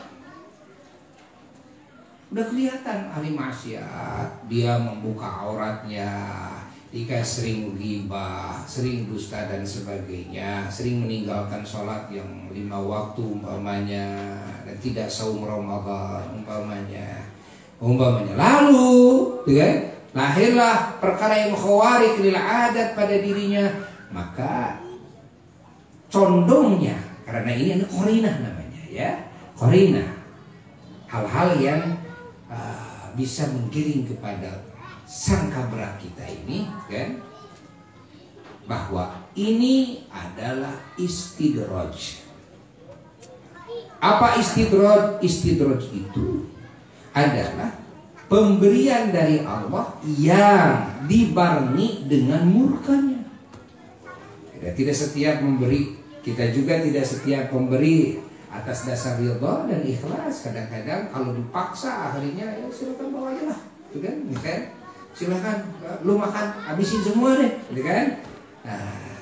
Udah kelihatan ahli maksiat, dia membuka auratnya, dia sering ghibah, sering dusta dan sebagainya, sering meninggalkan sholat yang lima waktu umpamanya, dan tidak saum Ramadan umpamanya, umpamanya. Lalu, ya, lahirlah perkara yang khawarij lil adat pada dirinya, maka condongnya, karena ini ada qarinah namanya, ya, qarinah, hal-hal yang uh, bisa menggiring kepada sangka berat kita ini, kan, bahwa ini adalah istidraj. Apa istidraj? Istidraj itu adalah pemberian dari Allah yang dibarengi dengan murkanya. Tidak, tidak setiap memberi, kita juga tidak setiap memberi atas dasar ridha dan ikhlas. Kadang-kadang kalau dipaksa akhirnya ya silakan bawa aja lah, gitu kan? kan? Silakan lu makan, habisin semua deh, gitu kan? Nah,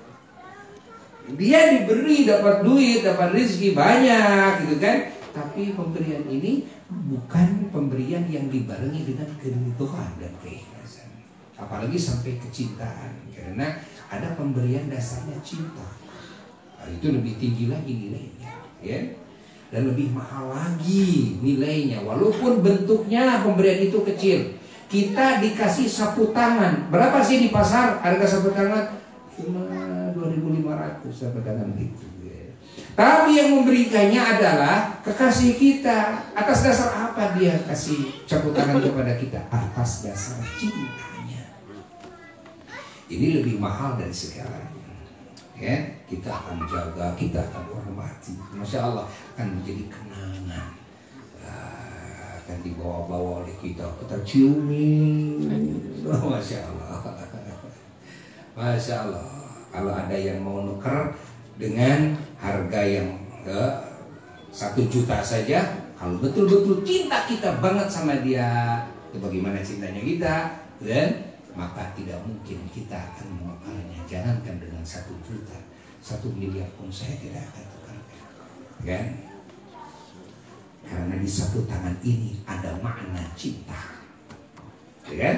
dia diberi, dapat duit, dapat rezeki banyak, gitu kan? Tapi pemberian ini bukan pemberian yang dibarengi dengan keridhaan dan keikhlasan, apalagi sampai kecintaan, karena ada pemberian dasarnya cinta. Nah, itu lebih tinggi lagi nilainya, ya, dan lebih mahal lagi nilainya, walaupun bentuknya pemberian itu kecil. Kita dikasih sapu tangan, berapa sih di pasar harga sapu tangan? Cuma dua ribu lima ratus sapu tangan gitu. Tapi yang memberikannya adalah kekasih kita. Atas dasar apa dia kasih sapu tangan kepada kita? Atas dasar cintanya. Ini lebih mahal dari segalanya. Ya, kita akan jaga, kita akan hormati. Masya Allah, akan menjadi kenangan. Akan dibawa-bawa oleh kita, kita ciumi. Oh, Masya Allah. Masya Allah. Kalau ada yang mau nuker dengan harga yang eh, satu juta saja, kalau betul-betul cinta kita banget sama dia, itu bagaimana cintanya kita, dan maka tidak mungkin kita akan menukarnya. Jangankan dengan satu juta, satu miliar pun saya tidak akan tukarkan, kan? Karena di sapu tangan ini ada makna cinta, kan?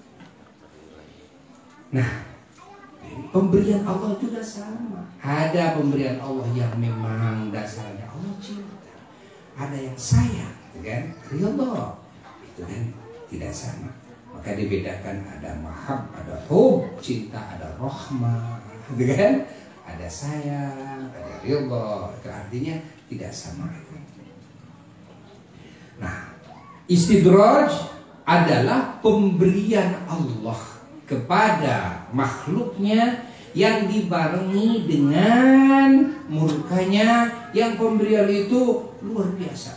Nah, pemberian Allah juga sama. Ada pemberian Allah yang memang dasarnya Allah cinta, ada yang sayang, kan? Ridha, itu kan tidak sama. Maka dibedakan, ada mahab, ada hub, cinta, ada rahmah, kan? Ada sayang, ada ridha. Itu artinya tidak sama. Nah, istidraj adalah pemberian Allah kepada makhluknya yang dibarengi dengan murkanya, yang pemberian itu luar biasa.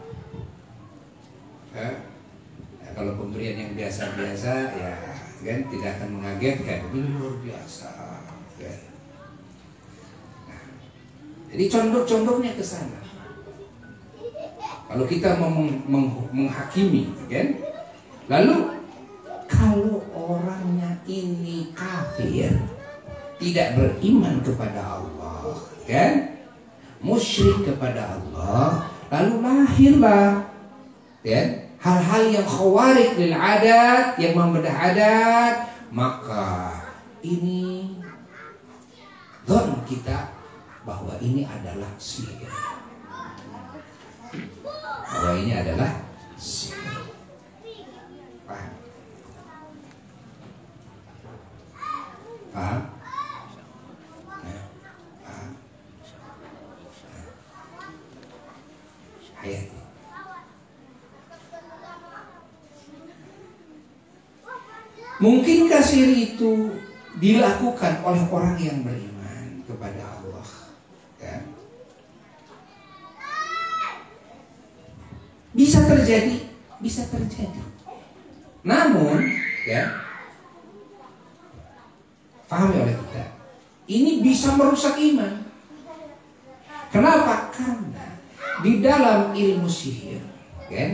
Ya, ya, kalau pemberian yang biasa-biasa ya kan tidak akan mengagetkan, ini luar biasa. Ya. Nah, jadi condong-condongnya ke sana. Kalau kita mau meng meng menghakimi, kan? Lalu kalau orangnya ini kafir, tidak beriman kepada Allah, kan? Musyrik kepada Allah, lalu lahirlah, kan? Hal-hal yang khawarij lil adat, yang membedah adat, maka ini don kita bahwa ini adalah sihir. Bahwa ini adalah sihir. Paham? Paham? Ya, paham? Ya. Ayat. Mungkinkah sihir itu dilakukan oleh orang yang beriman kepada Allah? Ya. Bisa terjadi, bisa terjadi. Namun, ya, pahami oleh kita, ini bisa merusak iman. Kenapa? Karena di dalam ilmu sihir, kan,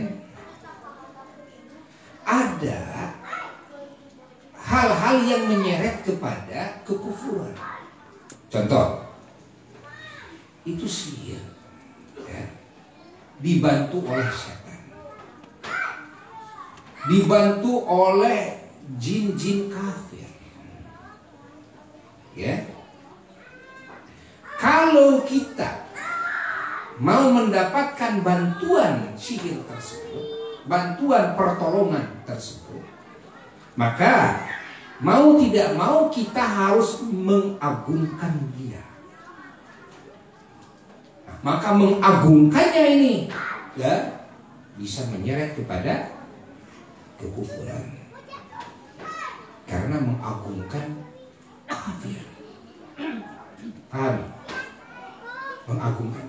ada hal-hal yang menyeret kepada kekufuran. Contoh, itu sihir, ya, dibantu oleh setan, dibantu oleh jin-jin kafir, ya. Kalau kita mau mendapatkan bantuan sihir tersebut, bantuan pertolongan tersebut, maka mau tidak mau kita harus mengagungkan dia. Nah, maka mengagungkannya ini, ya, bisa menyeret kepada kekufuran, karena mengagungkan kafir. Paham? Mengagungkan,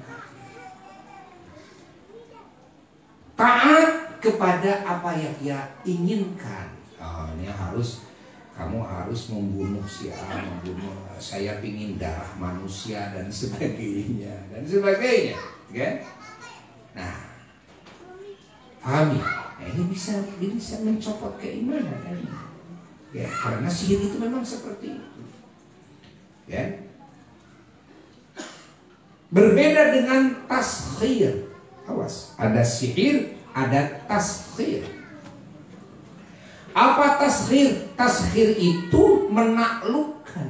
taat kepada apa yang dia inginkan. Oh, ini harus, kamu harus membunuh si A, membunuh, saya pingin darah manusia dan sebagainya dan sebagainya, kan? Nah, pahami. Nah, ini bisa bisa mencopot keimanan, kan? Ya, karena sihir itu memang seperti itu, ya. Berbeda dengan taskhir. Awas, ada sihir, ada taskhir. Apa taskhir? Taskhir itu menaklukkan.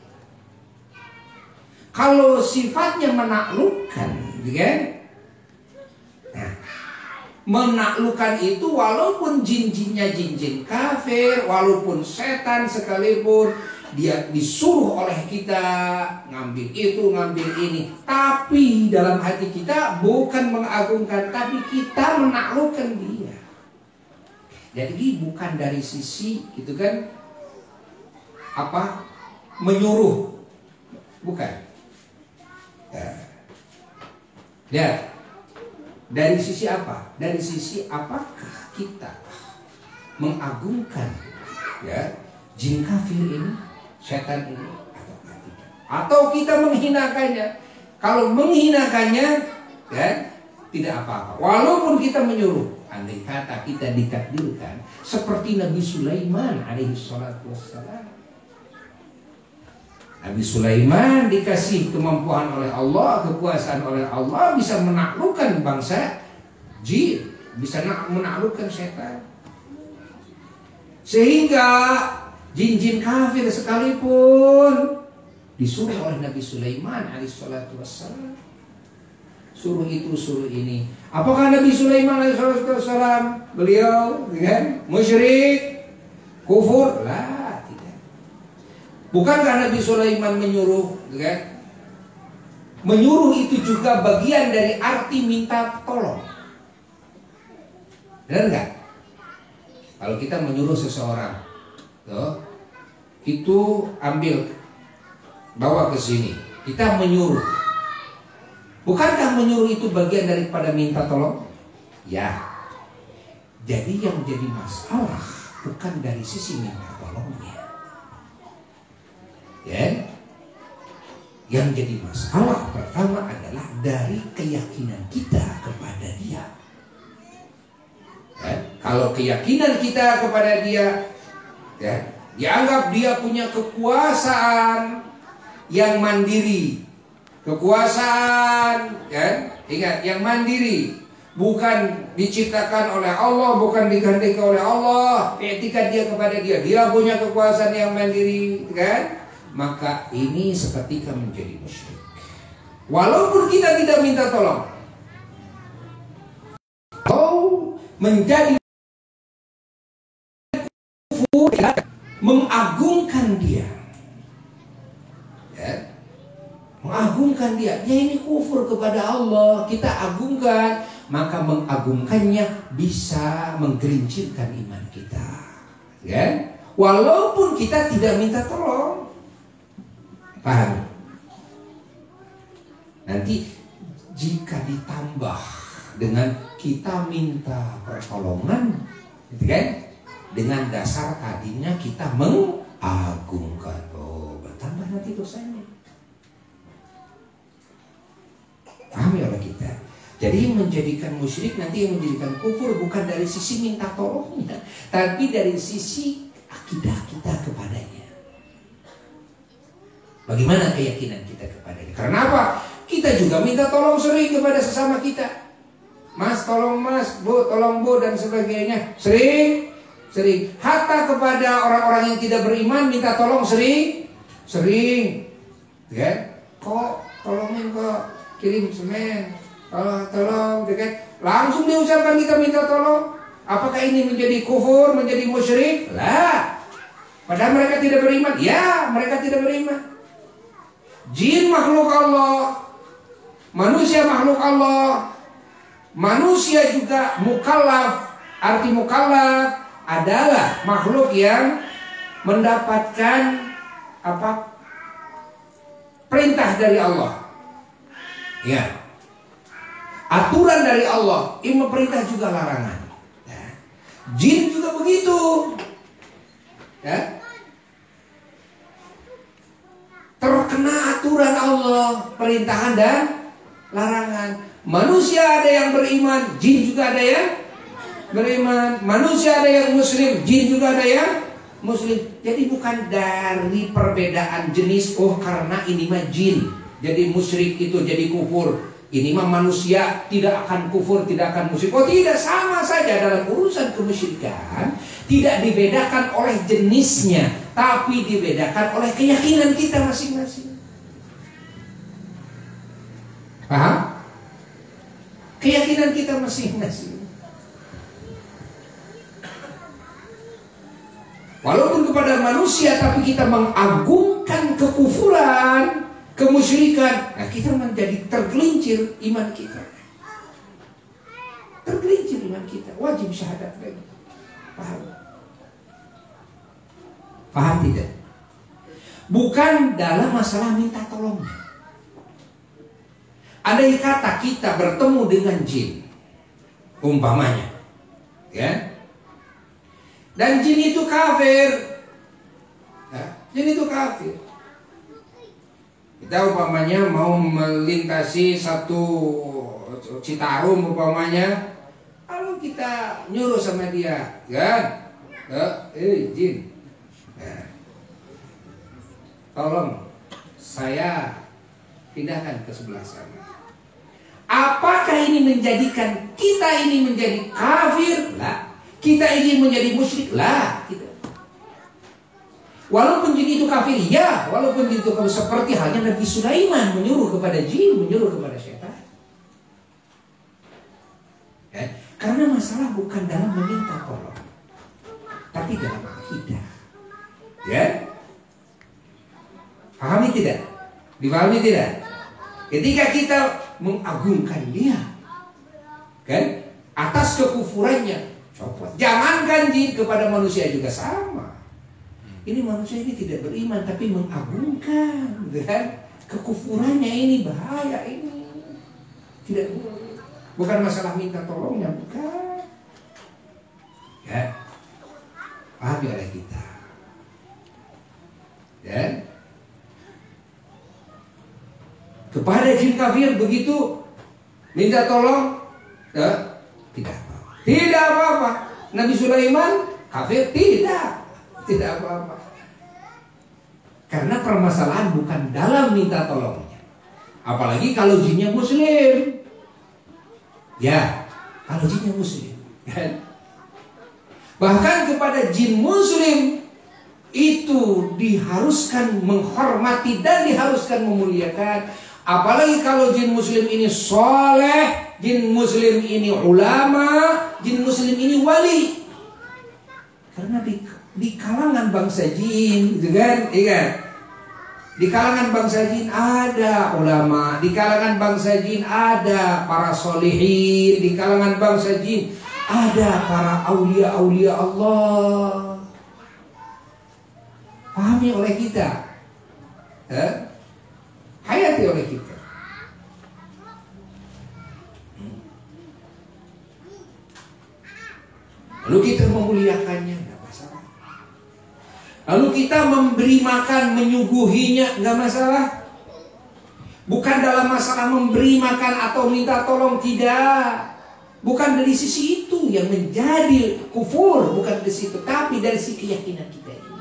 Kalau sifatnya menaklukkan, kan? Nah, menaklukkan itu walaupun jin-jinnya jin-jin kafir, walaupun setan sekalipun, dia disuruh oleh kita ngambil itu, ngambil ini, tapi dalam hati kita bukan mengagungkan, tapi kita menaklukkan dia. Jadi bukan dari sisi gitu kan, apa, menyuruh, bukan. Ya, ya. Dari sisi apa? Dari sisi apakah kita mengagungkan, ya, jin kafir ini, setan ini, atau tidak? Atau kita menghinakannya? Kalau menghinakannya, kan, tidak apa-apa. Walaupun kita menyuruh, andai kata kita ditakdirkan seperti Nabi Sulaiman alaihi salatu wassalam. Nabi Sulaiman dikasih kemampuan oleh Allah, kekuasaan oleh Allah, bisa menaklukkan bangsa jin, bisa menaklukkan setan. Sehingga jin-jin kafir sekalipun disuruh oleh Nabi Sulaiman alaihissalatu wassalam, suruh itu, suruh ini. Apakah Nabi Sulaiman alaihissalatu wassalam beliau, kan, musyrik, kufur? Lah, tidak. Bukankah Nabi Sulaiman menyuruh, kan? Menyuruh itu juga bagian dari arti minta tolong. Benar enggak? Kalau kita menyuruh seseorang, tuh, itu ambil, bawa ke sini, kita menyuruh. Bukankah menyuruh itu bagian daripada minta tolong? Ya. Jadi yang jadi masalah bukan dari sisi minta tolongnya, ya. Yang jadi masalah pertama adalah dari keyakinan kita kepada dia. Ya. Kalau keyakinan kita kepada dia, ya, dianggap dia punya kekuasaan yang mandiri, kekuasaan, kan? Ingat, yang mandiri, bukan diciptakan oleh Allah, bukan digantikan oleh Allah. Etika dia kepada dia, dia punya kekuasaan yang mandiri, kan? Maka ini seketika menjadi musyrik. Walaupun kita tidak minta tolong, kalau menjadi kufur, mengagungkan dia, ya, mengagungkan dia, ya ini kufur kepada Allah. Kita agungkan, maka mengagungkannya bisa menggelincirkan iman kita, ya, walaupun kita tidak minta tolong. Paham? Nanti jika ditambah dengan kita minta pertolongan, gitu kan? Dengan dasar tadinya kita mengagungkan, oh, bertambah nanti dosanya. Jadi yang menjadikan musyrik nanti yang menjadikan kufur bukan dari sisi minta tolongnya, tapi dari sisi akidah kita kepadanya. Bagaimana keyakinan kita kepadanya? Karena apa? Kita juga minta tolong sering kepada sesama kita. Mas tolong mas, bu tolong bu dan sebagainya. Sering, sering. Hatta kepada orang-orang yang tidak beriman minta tolong sering, sering. Ya? Kok tolongin kok kirim semen. Oh, tolong, kan? Langsung diucapkan kita minta tolong. Apakah ini menjadi kufur, menjadi musyrik? Lah. Padahal mereka tidak beriman. Ya, mereka tidak beriman. Jin makhluk Allah, manusia makhluk Allah, manusia juga mukallaf. Arti mukallaf adalah makhluk yang mendapatkan apa? Perintah dari Allah. Ya. Aturan dari Allah, ilmu perintah juga larangan. Ya. Jin juga begitu. Ya. Terkena aturan Allah, perintahan dan larangan. Manusia ada yang beriman, jin juga ada yang beriman. Manusia ada yang muslim, jin juga ada yang muslim. Jadi bukan dari perbedaan jenis, oh karena ini mah jin, jadi musyrik itu jadi kufur. Ini mah manusia tidak akan kufur, tidak akan musyrik. Oh tidak, sama saja dalam urusan kemusyrikan. Tidak dibedakan oleh jenisnya, tapi dibedakan oleh keyakinan kita masing-masing. Paham? Keyakinan kita masing-masing. Walaupun kepada manusia, tapi kita mengagungkan kekufuran, kemusyrikan, nah kita menjadi tergelincir iman kita. Tergelincir iman kita. Wajib syahadat lagi. Paham? Paham tidak? Bukan dalam masalah minta tolongnya. Andai kata kita bertemu dengan jin, umpamanya, ya, dan jin itu kafir, ya, jin itu kafir. Kita umpamanya mau melintasi satu Citarum umpamanya, lalu kita nyuruh sama dia, kan? Eh, jin, ya, tolong saya pindahkan ke sebelah sana. Apakah ini menjadikan kita ini menjadi kafir? Lah. Kita ini menjadi musyrik? Lah. Gitu. Walaupun jin itu kafir, ya. Walaupun jin itu kafir, seperti halnya Nabi Sulaiman menyuruh kepada jin, menyuruh kepada syaitan. Ya. Karena masalah bukan dalam meminta tolong, tapi dalam akidah. Ya. Pahami tidak? Dipahami tidak? Ketika kita mengagungkan dia, kan, atas kekufurannya, copot. Jangankan jin, kepada manusia juga sama. Ini manusia ini tidak beriman tapi mengagungkan, kan, kekufurannya ini bahaya ini. Tidak, bukan masalah minta tolongnya, bukan. Ya, pahami oleh kita. Ya. Kepada jin kafir begitu minta tolong, ya, tidak apa-apa. Tidak apa-apa. Nabi Sulaiman kafir, tidak, tidak apa-apa. Karena permasalahan bukan dalam minta tolongnya. Apalagi kalau jinnya muslim. Ya, kalau jinnya muslim, kan? Bahkan kepada jin muslim itu diharuskan menghormati dan diharuskan memuliakan. Apalagi kalau jin muslim ini soleh, jin muslim ini ulama, jin muslim ini wali. Karena di, di kalangan bangsa jin, gitu kan? Iya. Di kalangan bangsa jin ada ulama, di kalangan bangsa jin ada para solihin, di kalangan bangsa jin ada para aulia-aulia Allah. Pahami oleh kita, eh? Hayati oleh kita. Lalu kita memuliakannya, nggak masalah. Lalu kita memberi makan, menyuguhinya, nggak masalah. Bukan dalam masalah memberi makan atau minta tolong, tidak. Bukan dari sisi itu yang menjadi kufur, bukan dari situ, tapi dari sisi keyakinan kita ini.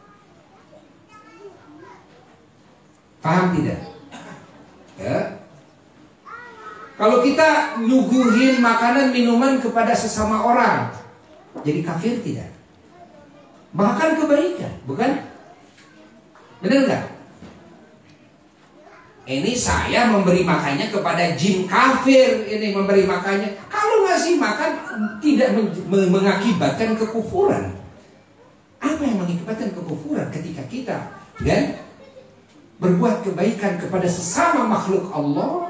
Paham tidak? Ya. Kalau kita nyuguhin makanan minuman kepada sesama orang, jadi kafir tidak? Bahkan kebaikan, bukan? Benar nggak? Ini saya memberi makannya kepada jin kafir, ini memberi makannya. Kalau ngasih makan tidak mengakibatkan kekufuran. Apa yang mengakibatkan kekufuran ketika kita kan berbuat kebaikan kepada sesama makhluk Allah?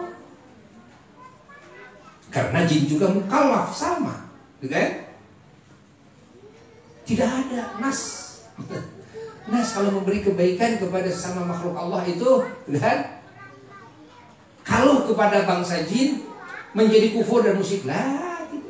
Karena jin juga mukallaf sama, kan? Tidak ada nas. Nas kalau memberi kebaikan kepada sesama makhluk Allah itu, kan? Kalau kepada bangsa jin menjadi kufur dan musyrik lah, gitu.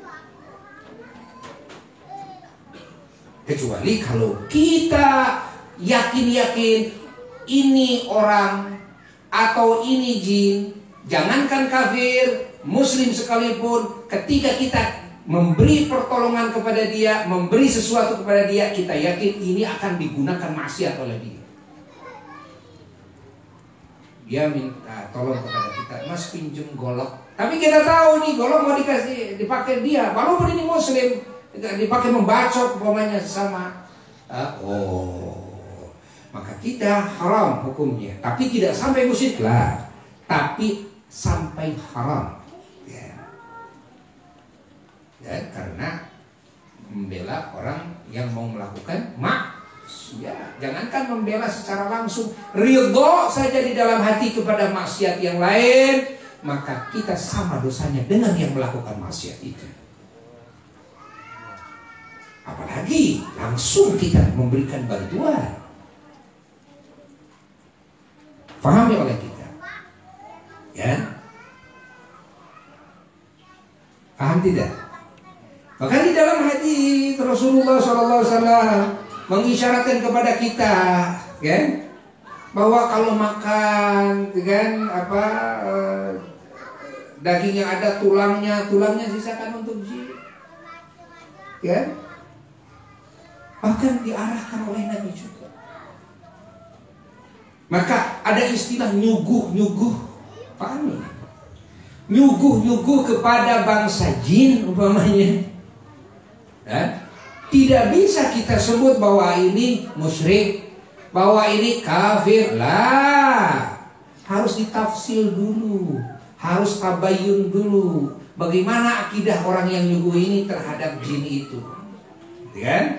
Kecuali kalau kita yakin-yakin ini orang atau ini jin, jangankan kafir, muslim sekalipun, ketika kita memberi pertolongan kepada dia, memberi sesuatu kepada dia, kita yakin ini akan digunakan maksiat oleh dia. Dia minta tolong kepada kita, mas pinjem golok. Tapi kita tahu nih golok mau dikasih dipakai dia, walaupun ini muslim, dipakai membacok umpamanya sesama. Uh, oh, maka kita haram hukumnya. Tapi tidak sampai musyrik lah, tapi sampai haram. Ya. Ya, karena membela orang yang mau melakukan mak. Ya, jangankan membela secara langsung, ridho saja di dalam hati kepada maksiat yang lain, maka kita sama dosanya dengan yang melakukan maksiat itu. Apalagi langsung kita memberikan bantuan. Pahami oleh kita, ya? Paham tidak? Bahkan di dalam hadis Rasulullah shallallahu alaihi wasallam mengisyaratkan kepada kita, kan, bahwa kalau makan, kan, apa eh, daging yang ada tulangnya, tulangnya sisakan untuk jin, kan? Bahkan diarahkan oleh Nabi juga. Maka ada istilah nyuguh-nyuguh, paham ya? Nyuguh-nyuguh kepada bangsa jin umpamanya, kan? Tidak bisa kita sebut bahwa ini musyrik, bahwa ini kafir lah. Harus ditafsir dulu, harus tabayun dulu. Bagaimana akidah orang yang nyuguh ini terhadap jin itu, kan?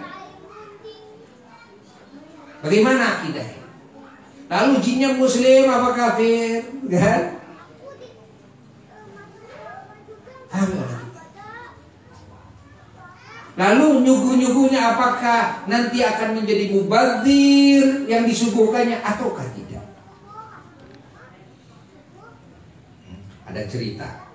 Bagaimana akidahnya? Lalu jinnya muslim apa kafir, kan? Paham? Lalu nyuguh-nyuguhnya apakah nanti akan menjadi mubadzir yang disuguhkannya ataukah tidak? Ada cerita.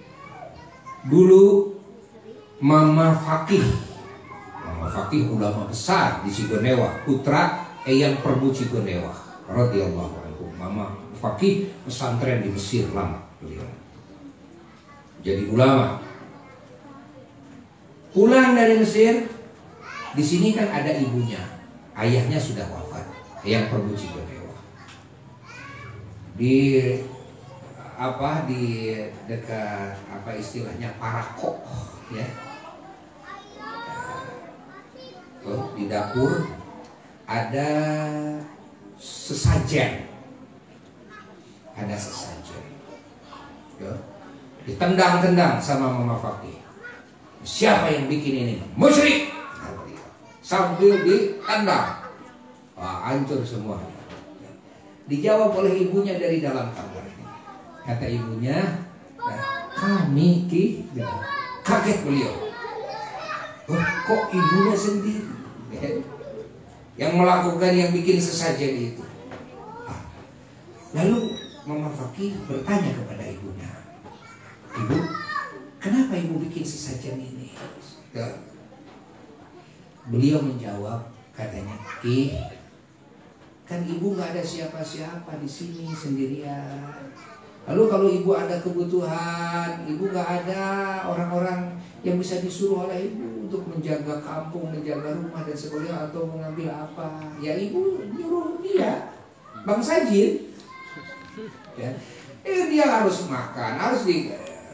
Dulu Mama Fakih, Mama Fakih ulama besar di Cigonewa, putra Eyang Prabu Cigonewa radhiyallahu anhu. Mama Fakih pesantren di Mesir lama beliau. Jadi ulama. Pulang dari Mesir, di sini kan ada ibunya, ayahnya sudah wafat, Eyang Prabu Cigonewa. Di apa di dekat apa istilahnya Parakok, ya. Tuh, di dapur ada sesajen, ada sesajen. Tuh, ditendang-tendang sama Mama Fakih. Siapa yang bikin ini? Musyrik! Sambil ditendang, wah, hancur semua. Dijawab oleh ibunya dari dalam kamar. Kata ibunya, kami ki, kaget beliau. Oh, kok ibunya sendiri yang melakukan, yang bikin sesajen itu? Lalu Mama Fakih bertanya kepada ibunya, Ibu, kenapa ibu bikin sesajen ini? Beliau menjawab, katanya, Ki, kan ibu nggak ada siapa-siapa di sini sendirian. Lalu kalau ibu ada kebutuhan, ibu gak ada orang-orang yang bisa disuruh oleh ibu untuk menjaga kampung, menjaga rumah dan sebagainya, atau mengambil apa, ya ibu nyuruh dia, Bang Sajin, ya, eh, dia harus makan, harus di,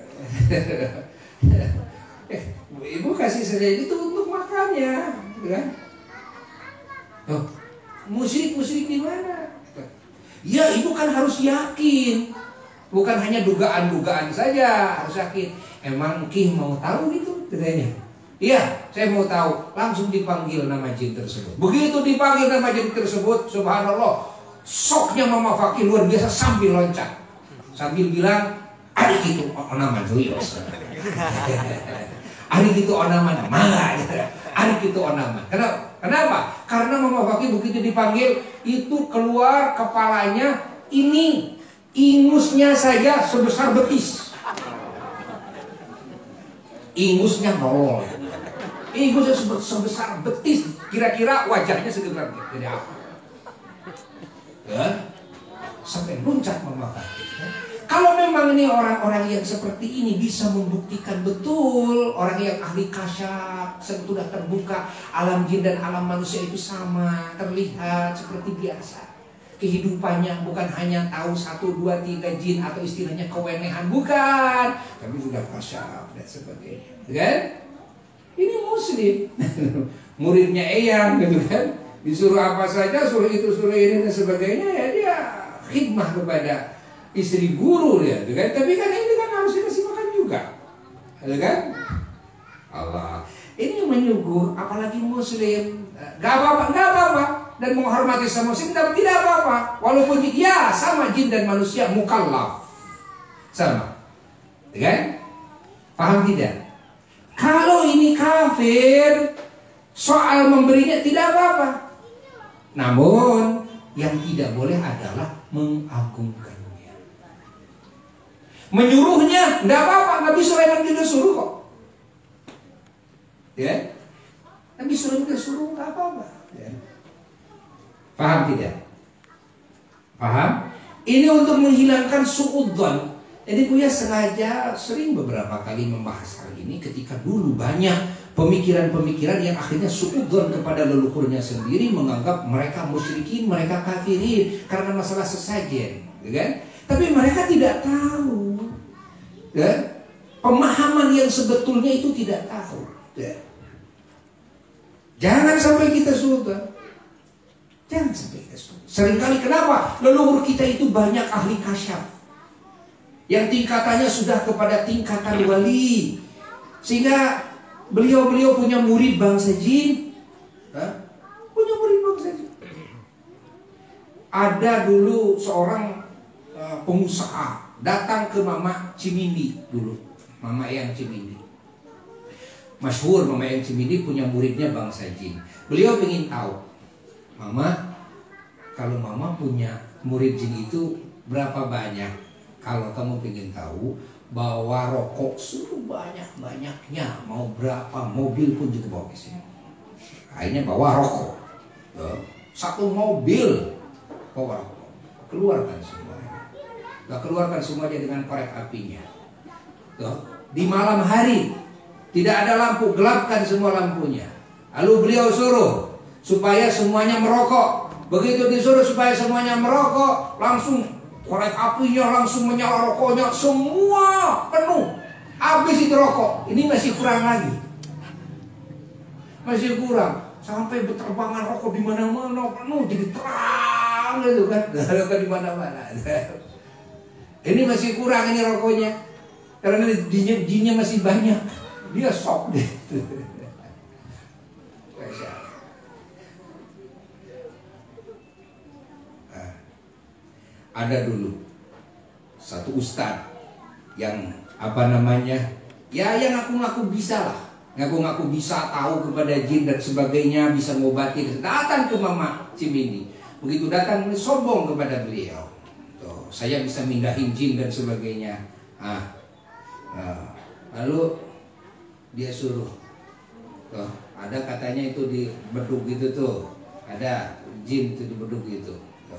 ibu kasih saja itu untuk makannya, kan? Oh, musyrik-musyrik di mana? Ya ibu kan harus yakin, bukan hanya dugaan-dugaan saja, harus yakin. Emang Ki mau tahu gitu, katanya. Iya, saya mau tahu. Langsung dipanggil nama jin tersebut. Begitu dipanggil nama jin tersebut, subhanallah, soknya Mama Fakih luar biasa sambil loncat, sambil bilang, adik itu onaman tuyos, adik itu onaman mangga, adik itu onaman. Kenapa? Kenapa? Karena Mama Fakih begitu dipanggil, itu keluar kepalanya, ini ingusnya saja sebesar betis. Ingusnya nol, ingusnya sebesar betis. Kira-kira wajahnya segera jadi apa? Ya, sampai loncat Mama Fakih. Ya. Kalau memang ini orang-orang yang seperti ini bisa membuktikan betul, orang yang ahli kasyaf, sudah terbuka, alam jin dan alam manusia itu sama, terlihat seperti biasa. Kehidupannya bukan hanya tahu satu, dua, tiga jin atau istilahnya kewenehan, bukan, tapi sudah kasyaf dan sebagainya, kan? Ini muslim, muridnya Eyang, gitu kan? Disuruh apa saja, suruh itu, suruh ini dan sebagainya, ya dia khidmah kepada istri guru dia, gitu kan? Tapi kan ini kan harus dikasih makan juga, gitu kan? Allah, ini menyuguh, apalagi muslim, gak apa-apa, gak apa-apa. Dan menghormati sama muslim tidak apa-apa, walaupun ya sama jin dan manusia mukallaf sama, kan? Paham tidak? Kalau ini kafir, soal memberinya tidak apa-apa. Namun yang tidak boleh adalah mengagungkannya, menyuruhnya tidak apa-apa. Nabi Sulaiman juga suruh kok, ya. Nabi Sulaiman juga suruh nggak apa-apa, ya. Paham tidak? Paham? Ini untuk menghilangkan suudzon. Jadi Buya sengaja sering beberapa kali membahas hal ini ketika dulu banyak pemikiran-pemikiran yang akhirnya suudzon kepada leluhurnya sendiri, menganggap mereka musyrikin, mereka kafirin karena masalah sesajen, kan? Tapi mereka tidak tahu, kan? Pemahaman yang sebetulnya itu tidak tahu, kan? Jangan sampai kita suudzon. Jangan sampai kita suudzon. Seringkali kenapa? Leluhur kita itu banyak ahli kasyaf yang tingkatannya sudah kepada tingkatan wali, sehingga beliau-beliau punya murid bangsa jin. Hah? Punya murid bangsa jin. Ada dulu seorang uh, pengusaha datang ke Mama Cimindi dulu, Mama Eyang Cimindi. Masyhur Mama Eyang Cimindi punya muridnya bangsa jin. Beliau ingin tahu, Mama, kalau Mama punya murid jin itu berapa banyak? Kalau kamu ingin tahu, bawa rokok suruh banyak-banyaknya, mau berapa mobil pun juga bawa ke sini. Akhirnya bawa rokok, satu mobil bawa rokok, keluarkan semuanya. Gak keluarkan semuanya dengan korek apinya. Di malam hari tidak ada lampu, gelapkan semua lampunya. Lalu beliau suruh supaya semuanya merokok. Begitu disuruh supaya semuanya merokok, langsung korek apinya langsung menyala, rokoknya semua penuh. Habis itu rokok, ini masih kurang lagi, masih kurang, sampai berterbangan rokok di mana-mana penuh, jadi terang gitu kan, rokok di mana-mana. Ini masih kurang ini rokoknya, karena jinnya, jinnya masih banyak, dia shock deh. Ada dulu satu ustadz yang apa namanya, ya yang ngaku-ngaku bisa lah, ngaku-ngaku bisa tahu kepada jin dan sebagainya, bisa ngobati. Datang ke Mama Cimindi, begitu datang sombong kepada beliau, tuh, saya bisa mindahin jin dan sebagainya. Ah, ah. Lalu dia suruh, tuh, ada katanya itu di beduk gitu tuh, ada jin itu di beduk gitu. Tuh.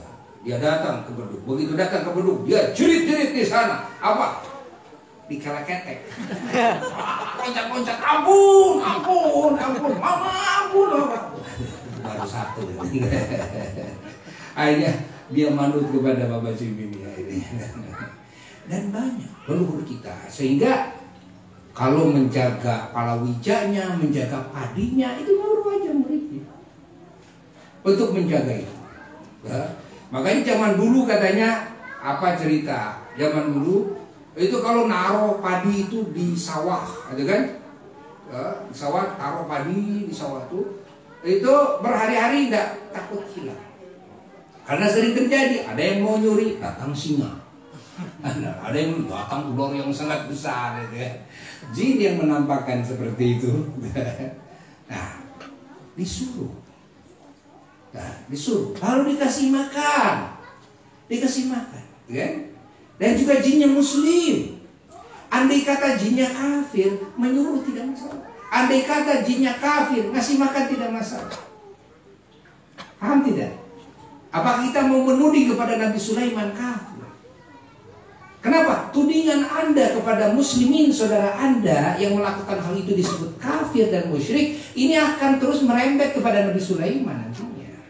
Dia datang ke beduk. Begitu datang ke beduk, dia jerit-jerit di sana. Apa? Dikala ketek. Loncat-loncat, ampun, ampun, ampun, mama, ampun, mama. Baru satu. Akhirnya dia manut kepada Bapak Cimini ini. Dan banyak leluhur kita. Sehingga kalau menjaga palawijanya, menjaga padinya, itu baru aja muridnya. Untuk menjaga itu. Ya. Makanya zaman dulu katanya, apa cerita? Zaman dulu itu kalau naruh padi itu di sawah, ada kan? Ya, di sawah taruh padi di sawah itu, itu berhari-hari tidak takut hilang. Karena sering terjadi, ada yang mau nyuri, datang singa. Ada, ada yang datang ular yang sangat besar, gitu ya. Jin yang menampakkan seperti itu. Nah, disuruh. Nah, disuruh, lalu dikasih makan, dikasih makan, kan? Dan juga jinnya muslim. Andai kata jinnya kafir, menyuruh tidak masalah. Andai kata jinnya kafir, ngasih makan tidak masalah. Paham tidak? Apa kita mau menuding kepada Nabi Sulaiman kafir? Kenapa? Tudingan Anda kepada muslimin saudara Anda yang melakukan hal itu disebut kafir dan musyrik, ini akan terus merembet kepada Nabi Sulaiman nantinya.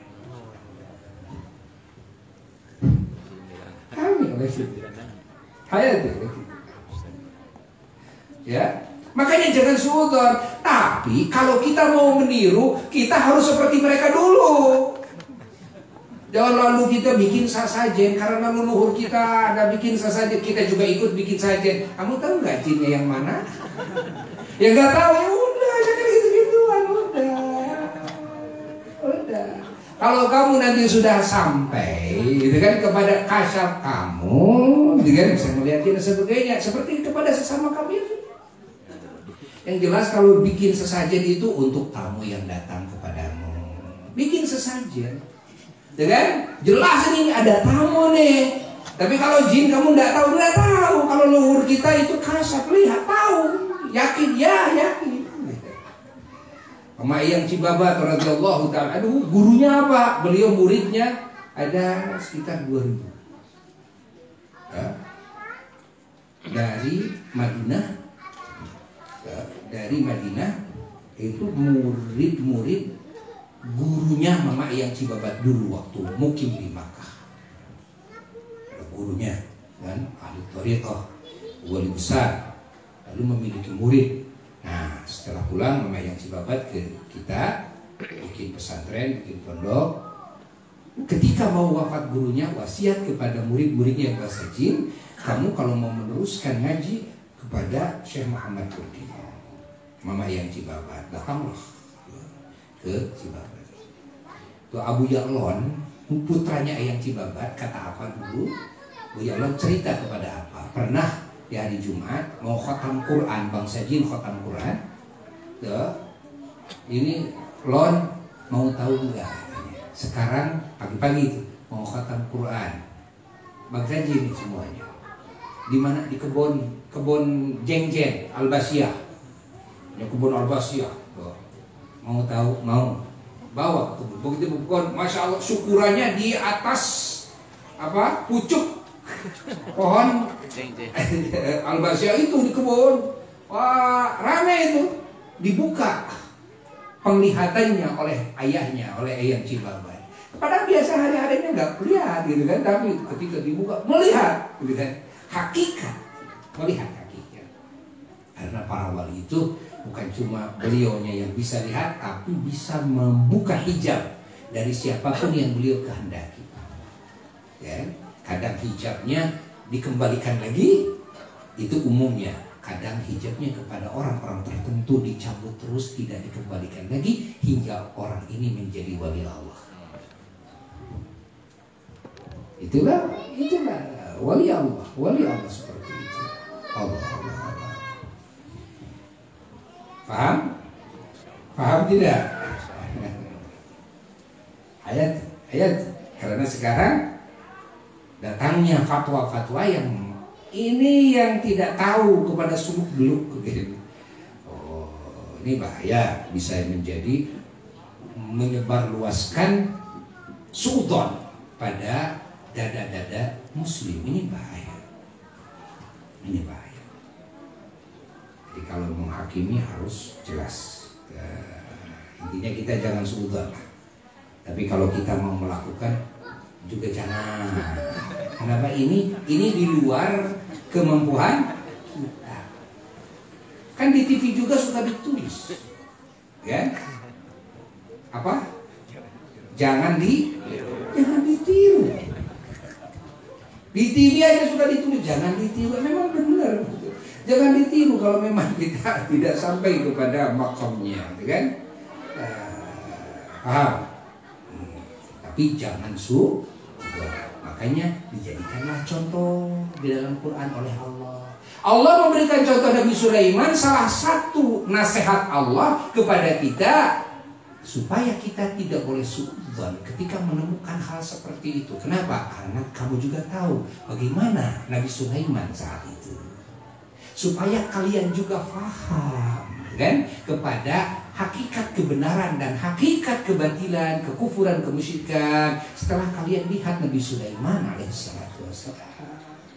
Ya, makanya jangan suudon. Tapi kalau kita mau meniru, kita harus seperti mereka dulu. Jangan lalu kita bikin sasajen karena leluhur kita ada bikin sasajen, kita juga ikut bikin sasajen. Kamu tahu nggak jinnya yang mana? Ya nggak tahu, ya udah, jangan gitu-gituan, udah, udah. Kalau kamu nanti sudah sampai, gitu kan, kepada kasyaf kamu, gitu kan, bisa melihatnya dan sebagainya, seperti kepada sesama kamu itu. Yang jelas kalau bikin sesajen itu untuk tamu yang datang kepadamu, bikin sesajen, gitu kan? Jelas ini ada tamu nih. Tapi kalau jin kamu tidak tahu, tidak tahu. Kalau leluhur kita itu kasyaf, lihat, tahu, yakin, ya yakin. Sama Eyang Cibabat radhiyallahu ta'ala, aduh, gurunya apa? Beliau muridnya ada sekitar dua ribu. Ya. Dari Madinah, ya, dari Madinah itu murid-murid gurunya Mama Eyang Cibabat dulu waktu mukim di Makkah. Ada gurunya kan, ahli thariqah, wali besar, lalu memiliki murid. Nah, setelah pulang Mama Eyang Cibabat ke kita, bikin pesantren, bikin pondok. Ketika mau wafat gurunya, wasiat kepada murid-muridnya yang bahasa jin, kamu kalau mau meneruskan ngaji kepada Syekh Muhammad Kurdi, Mama Eyang Cibabat, datanglah ke Cibabat. Tuh Abu Ya'lon, putranya Eyang Cibabat, kata apa dulu? Abu Ya'lon cerita kepada apa? Pernah di hari Jumat mau khatam Quran, bangsa jin khatam Quran. Tuh, ini Lon mau tahu enggak? Sekarang pagi-pagi mau khatam Quran, bangsa jin semuanya. Di mana? Di kebun kebun jeng-jeng Al-Basiyah. Ya, kebun Al-Basiyah. Tuh. Mau tahu? Mau. Bawa ke kebun. Begitu kebun, masya Allah, syukurannya di atas apa? Pucuk pohon Al-Basiyah itu di kebun. Wah, ramai itu. Dibuka penglihatannya oleh ayahnya, oleh Eyang Cibabat. Padahal biasa hari-harinya nggak melihat gitu kan, tapi ketika dibuka melihat gitu kan. Hakikat, melihat hakikat. Karena para wali itu bukan cuma beliaunya yang bisa lihat, tapi bisa membuka hijab dari siapapun yang beliau kehendaki. Ya, kadang hijabnya dikembalikan lagi, itu umumnya. Kadang hijabnya kepada orang-orang tertentu dicabut terus, tidak dikembalikan lagi hingga orang ini menjadi wali Allah. Itulah, itulah wali Allah, wali Allah seperti itu. Allah, Allah, Allah. Paham? Paham tidak? Ayat, ayat. Karena sekarang datangnya fatwa-fatwa yang ini yang tidak tahu kepada suluk beluk gitu. Oh, ini bahaya, bisa menjadi menyebarluaskan suudon pada dada-dada muslim. Ini bahaya. Ini bahaya. Jadi kalau menghakimi harus jelas. Uh, intinya kita jangan suudzon lah. Tapi kalau kita mau melakukan juga jangan. Kenapa ini? Ini di luar kemampuan kita. Kan di T V juga suka ditulis, ya? Apa? Jangan di, jangan ditiru. Di T V aja suka ditulis jangan ditiru. Memang benar. Jangan ditiru kalau memang kita tidak sampai kepada makamnya, kan? Uh, paham? Hmm. Tapi jangan su. Makanya dijadikanlah contoh di dalam Quran oleh Allah. Allah memberikan contoh Nabi Sulaiman. Salah satu nasihat Allah kepada kita supaya kita tidak boleh suudzon ketika menemukan hal seperti itu. Kenapa? Karena kamu juga tahu bagaimana Nabi Sulaiman saat itu. Supaya kalian juga paham, kan, kepada hakikat kebenaran dan hakikat kebatilan, kekufuran, kemusyrikan setelah kalian lihat Nabi Sulaiman alaihissalatu wassalam.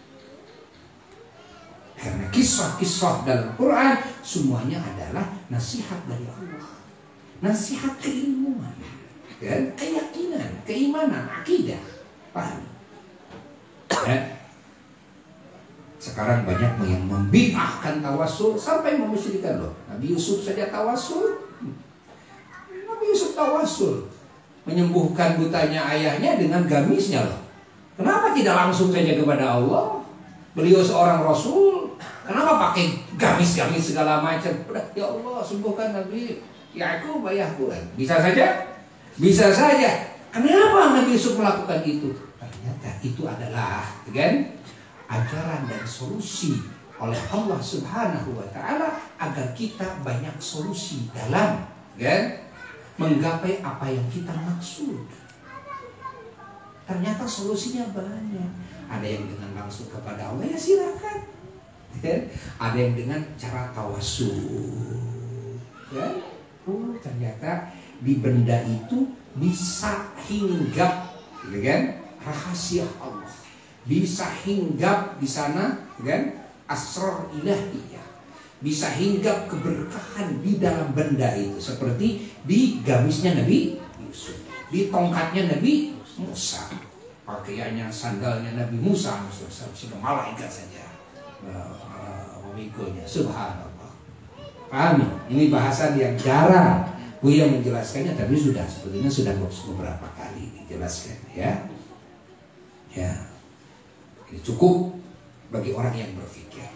Karena kisah-kisah dalam Quran semuanya adalah nasihat dari Allah, nasihat keilmuan, dan keyakinan, keimanan, akidah. Paham? Dan sekarang banyak yang membid'ahkan tawasul sampai memusyrikan loh. Nabi Yusuf saja tawasul. Nabi Yusuf tawasul menyembuhkan butanya ayahnya dengan gamisnya loh. Kenapa tidak langsung saja kepada Allah? Beliau seorang rasul. Kenapa pakai gamis-gamis segala macam? Udah, ya Allah sembuhkan Nabi Yakub ayahku. Bisa saja? Bisa saja. Kenapa Nabi Yusuf melakukan itu? Ternyata itu adalah, kan, ajaran dan solusi oleh Allah Subhanahu wa Ta'ala agar kita banyak solusi dalam, kan, menggapai apa yang kita maksud. Ternyata solusinya banyak. Ada yang dengan langsung kepada Allah, ya silakan, kan? Ada yang dengan cara tawasul, kan? Oh, ternyata di benda itu bisa hinggap, kan, rahasia Allah. Bisa hinggap di sana, kan, asrar ilahiyah. Bisa hinggap keberkahan di dalam benda itu, seperti di gamisnya Nabi Yusuf, di tongkatnya Nabi Musa, pakaiannya, sandalnya Nabi Musa, sudah malaikat saja memikulnya. Subhanallah. Paham? Ini bahasan yang jarang Buya menjelaskannya, tapi sudah sebetulnya sudah beberapa kali dijelaskan, ya. Ya. Ini cukup bagi orang yang berpikir.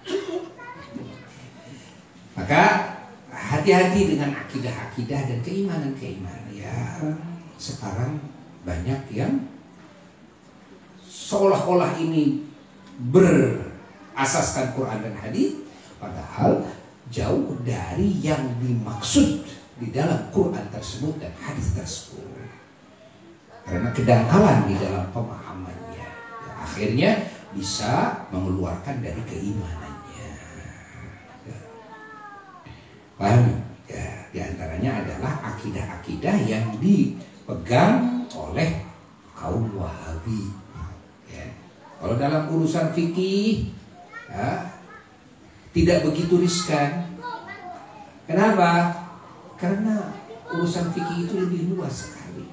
Maka hati-hati dengan akidah-akidah dan keimanan-keimanan. Ya, sekarang banyak yang seolah-olah ini berasaskan Quran dan hadis, padahal jauh dari yang dimaksud di dalam Quran tersebut dan hadis tersebut. Karena kedangkalan di dalam pemahamannya, ya, akhirnya bisa mengeluarkan dari keimanannya. Ya. Paham? Ya, di antaranya adalah akidah-akidah yang dipegang oleh kaum Wahabi. Ya. Kalau dalam urusan fikih, ya, tidak begitu riskan. Kenapa? Karena urusan fikih itu lebih luas sekali.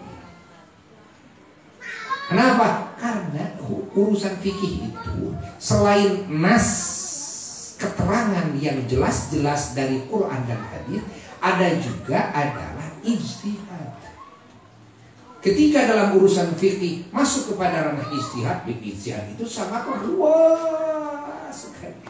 Kenapa? Karena urusan fikih itu selain nas keterangan yang jelas-jelas dari Quran dan hadis, ada juga adalah ijtihad. Ketika dalam urusan fikih masuk kepada ranah ijtihad, ijtihad itu sangat luas sekali.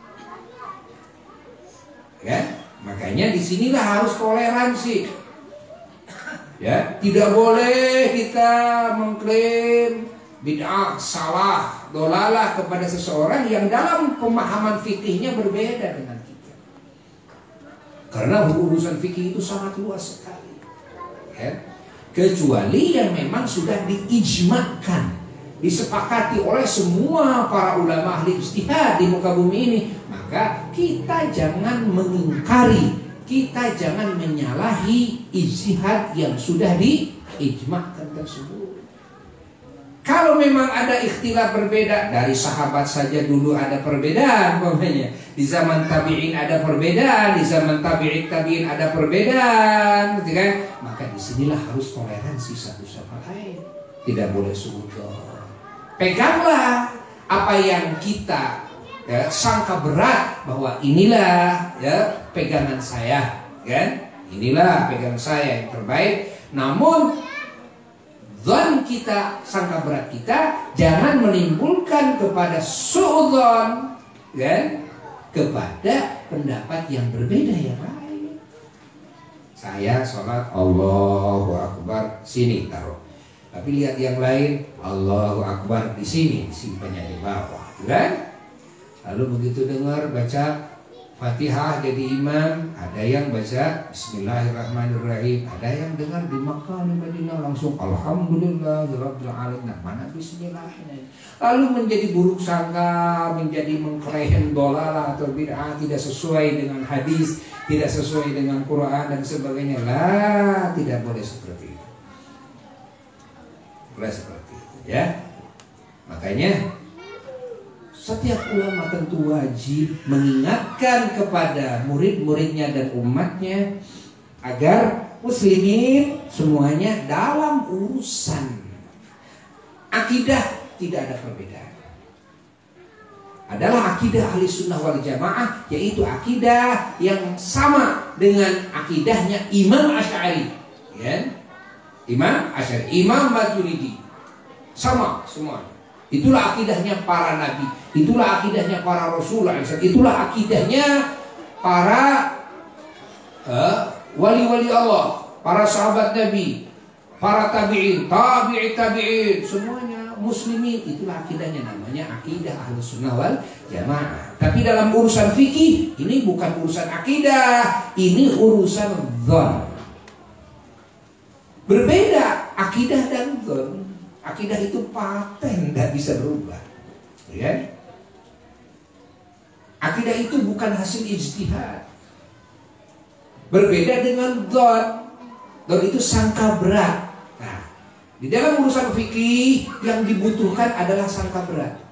Ya, makanya disinilah harus toleransi. Ya, tidak boleh kita mengklaim bid'ah, salah, dolalah kepada seseorang yang dalam pemahaman fikihnya berbeda dengan kita. Karena urusan fikih itu sangat luas sekali. Ya. Kecuali yang memang sudah diijmakan, disepakati oleh semua para ulama ahli ijtihad di muka bumi ini, maka kita jangan mengingkari, kita jangan menyalahi ijtihad yang sudah diijmakan tersebut. Kalau memang ada ikhtilaf berbeda, dari sahabat saja dulu ada perbedaan, umpamanya di zaman tabi'in ada perbedaan, di zaman tabi'in tabi'in ada perbedaan, gitu kan? Maka disinilah harus toleransi satu sama lain, tidak boleh suudzon. Peganglah apa yang kita ya, sangka berat bahwa inilah ya pegangan saya, kan? Inilah pegangan saya yang terbaik. Namun zon kita, sangka berat kita jangan menimbulkan kepada suudzon, kan? Kepada pendapat yang berbeda yang lain. Saya sholat Allahu Akbar sini taruh, tapi lihat yang lain Allahu Akbar di sini, simpannya di bawah, kan? Lalu begitu dengar baca Fatihah jadi imam, ada yang baca Bismillahirrahmanirrahim, ada yang dengar di Makkah di Madinah langsung Alhamdulillahirabbil alamin. Nah, mana Bismillahirrahmanirrahim? Lalu menjadi buruk sangka, menjadi mengklaim dolalah atau bid'ah, tidak sesuai dengan hadis, tidak sesuai dengan Quran dan sebagainya. Lah, tidak boleh seperti itu. Boleh seperti itu, ya. Makanya setiap ulama tentu wajib mengingatkan kepada murid-muridnya dan umatnya agar muslimin semuanya dalam urusan akidah tidak ada perbedaan. Adalah akidah ahli sunnah wal jamaah, yaitu akidah yang sama dengan akidahnya Imam Asy'ari, ya? Imam Asy'ari, Imam Maturidi, sama semua. Itulah akidahnya para nabi, itulah akidahnya para rasulullah, itulah akidahnya para wali-wali uh, Allah, para sahabat nabi, para tabi'in, tabi'i tabi'in, semuanya muslimin. Itulah akidahnya, namanya akidah Ahlus Sunnah wal Jamaah. Tapi dalam urusan fikih ini bukan urusan akidah, ini urusan dzon. Berbeda akidah dan dzon. Akidah itu paten, nggak bisa berubah, ya. Akidah itu bukan hasil ijtihad. Berbeda dengan dzon. Dzon itu sangka berat. Nah, di dalam urusan fikih yang dibutuhkan adalah sangka berat,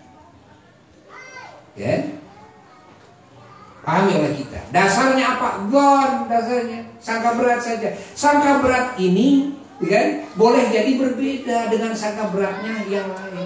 ya. Pahami oleh kita. Dasarnya apa? Dzon, dasarnya sangka berat saja. Sangka berat ini, kan, boleh jadi berbeda dengan sangka beratnya yang lain.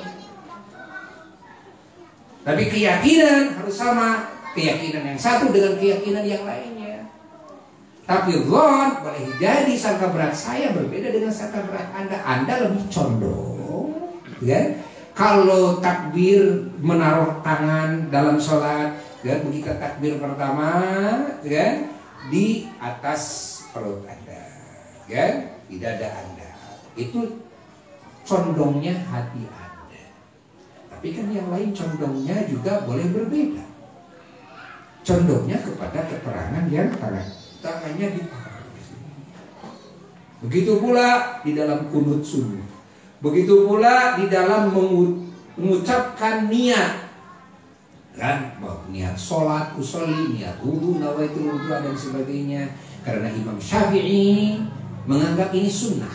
Tapi keyakinan harus sama, keyakinan yang satu dengan keyakinan yang lainnya. Tapi dzon boleh jadi sangka berat saya berbeda dengan sangka berat Anda. Anda lebih condong, kan? Kalau takbir menaruh tangan dalam sholat, kan, begitu takbir pertama, kan, di atas perut Anda, kan? Di dada Anda, itu condongnya hati Anda. Tapi kan yang lain condongnya juga boleh berbeda. Condongnya kepada keterangan yang tangan tangannya ditaruh. Begitu pula di dalam kunut subuh. Begitu pula di dalam mengucapkan niat, kan, niat sholat, usolli, niat wudu, nawaitul wudu dan sebagainya. Karena Imam Syafi'i menganggap ini sunnah.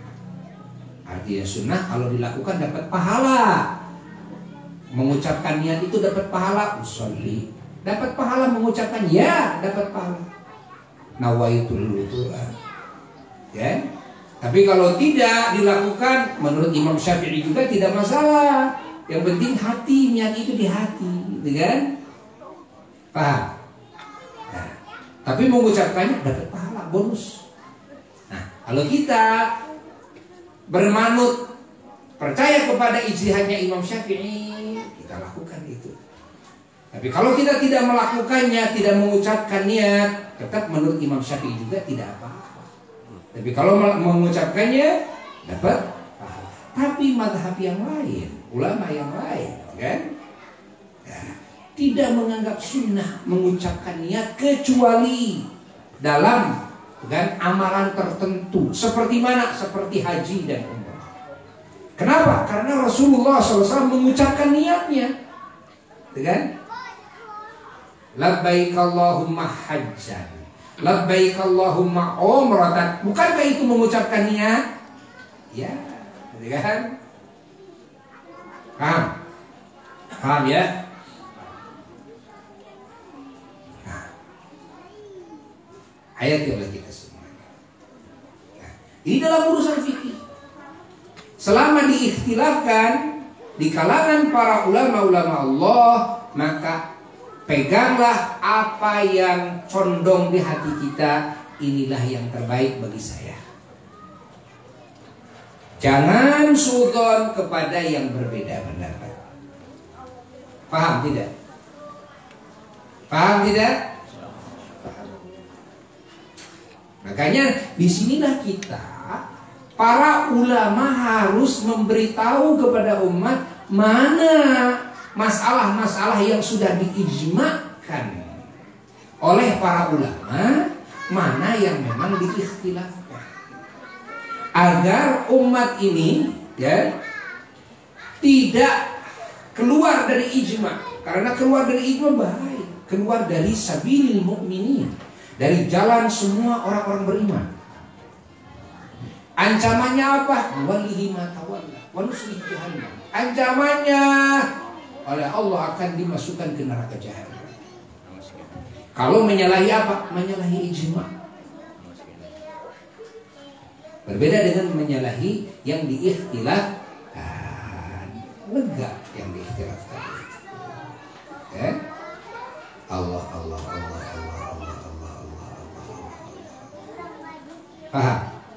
Artinya sunnah kalau dilakukan dapat pahala. Mengucapkan niat itu dapat pahala, usolli dapat pahala, mengucapkan ya dapat pahala, nawaitul wudu, ya. Tapi kalau tidak dilakukan, menurut Imam Syafi'i juga tidak masalah. Yang penting hati, niat itu di hati, kan? Paham? Nah, tapi mengucapkannya dapat pahala, bonus. Nah, kalau kita bermanut percaya kepada ijtihadnya Imam Syafi'i, kita lakukan itu. Tapi kalau kita tidak melakukannya, tidak mengucapkan niat, tetap menurut Imam Syafi'i juga tidak apa-apa. Tapi kalau mengucapkannya dapat pahala. Tapi mazhab yang lain, ulama yang lain, kan, ya, tidak menganggap sunnah mengucapkan niat kecuali dalam, kan, amalan tertentu. Seperti mana? Seperti haji dan umrah. Kenapa? Karena Rasulullah shallallahu alaihi wasallam mengucapkan niatnya, kan? Labbaik Allahumma hajjan, labbaik Allahumma umratan. Bukankah itu mengucapkan niat? Ya, kan? Paham? Paham ya? Nah, ayat yang kita semuanya. Nah, ini dalam urusan fikih. Selama diikhtilafkan di kalangan para ulama-ulama Allah, maka peganglah apa yang condong di hati kita. Inilah yang terbaik bagi saya. Jangan suudzon kepada yang berbeda pendapat. Paham tidak? Paham tidak? Paham. Makanya disinilah kita, para ulama harus memberitahu kepada umat mana masalah-masalah yang sudah diijmakan oleh para ulama, mana yang memang diikhtilafkan, agar umat ini ya tidak keluar dari ijma. Karena keluar dari ijma bahaya, keluar dari sabilil mu'minin, dari jalan semua orang-orang beriman. Ancamannya apa? Walihi ma tawalla wa nuslihi jahannam. Ancamannya oleh Allah akan dimasukkan ke neraka jahanam. Kalau menyalahi apa? Menyalahi ijma. Berbeda dengan menyalahi yang diikhtilafkan. Lega yang diikhtilafkan. Ya? Allah Allah Allah Allah Allah Allah Allah Allah. Paham?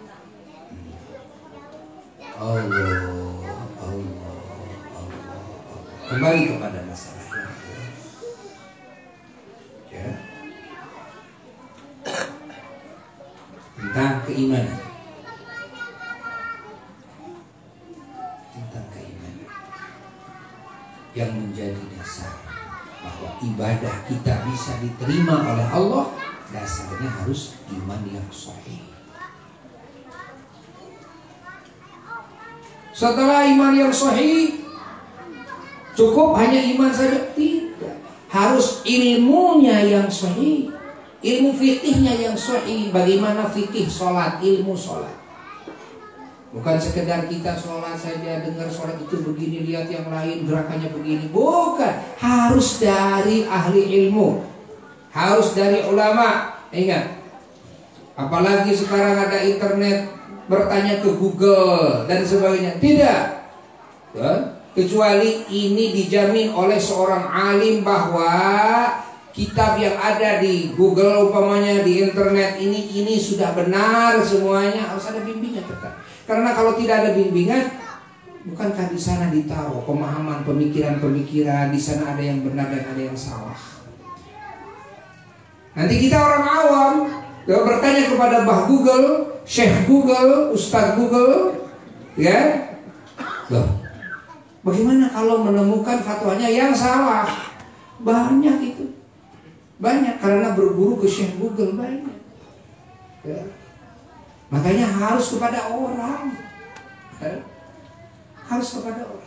Allah Allah Allah. Kembali kepada masalah ya, tentang keimanan, tentang keimanan yang menjadi dasar bahwa ibadah kita bisa diterima oleh Allah. Dasarnya harus iman yang sahih. Setelah iman yang sahih, cukup hanya iman saja? Tidak. Harus ilmunya yang sahih, ilmu fikihnya yang sahih. Bagaimana fikih sholat, ilmu sholat. Bukan sekedar kita sholat saja, dengar sholat itu begini, lihat yang lain gerakannya begini. Bukan. Harus dari ahli ilmu, harus dari ulama. Ingat, apalagi sekarang ada internet, bertanya ke Google dan sebagainya. Tidak ya? Kecuali ini dijamin oleh seorang alim bahwa kitab yang ada di Google umpamanya, di internet ini ini sudah benar semuanya. Harus ada bimbingan tetap. Karena kalau tidak ada bimbingan, bukankah di sana ditaruh pemahaman, pemikiran-pemikiran, di sana ada yang benar dan ada yang salah. Nanti kita orang awam ya, bertanya kepada Mbah Google, Syekh Google, Ustadz Google, ya, loh, bagaimana kalau menemukan fatwanya yang salah? Banyak itu, banyak karena berburu ke Syekh Google banyak. Ya. Makanya harus kepada orang, ya. Harus kepada orang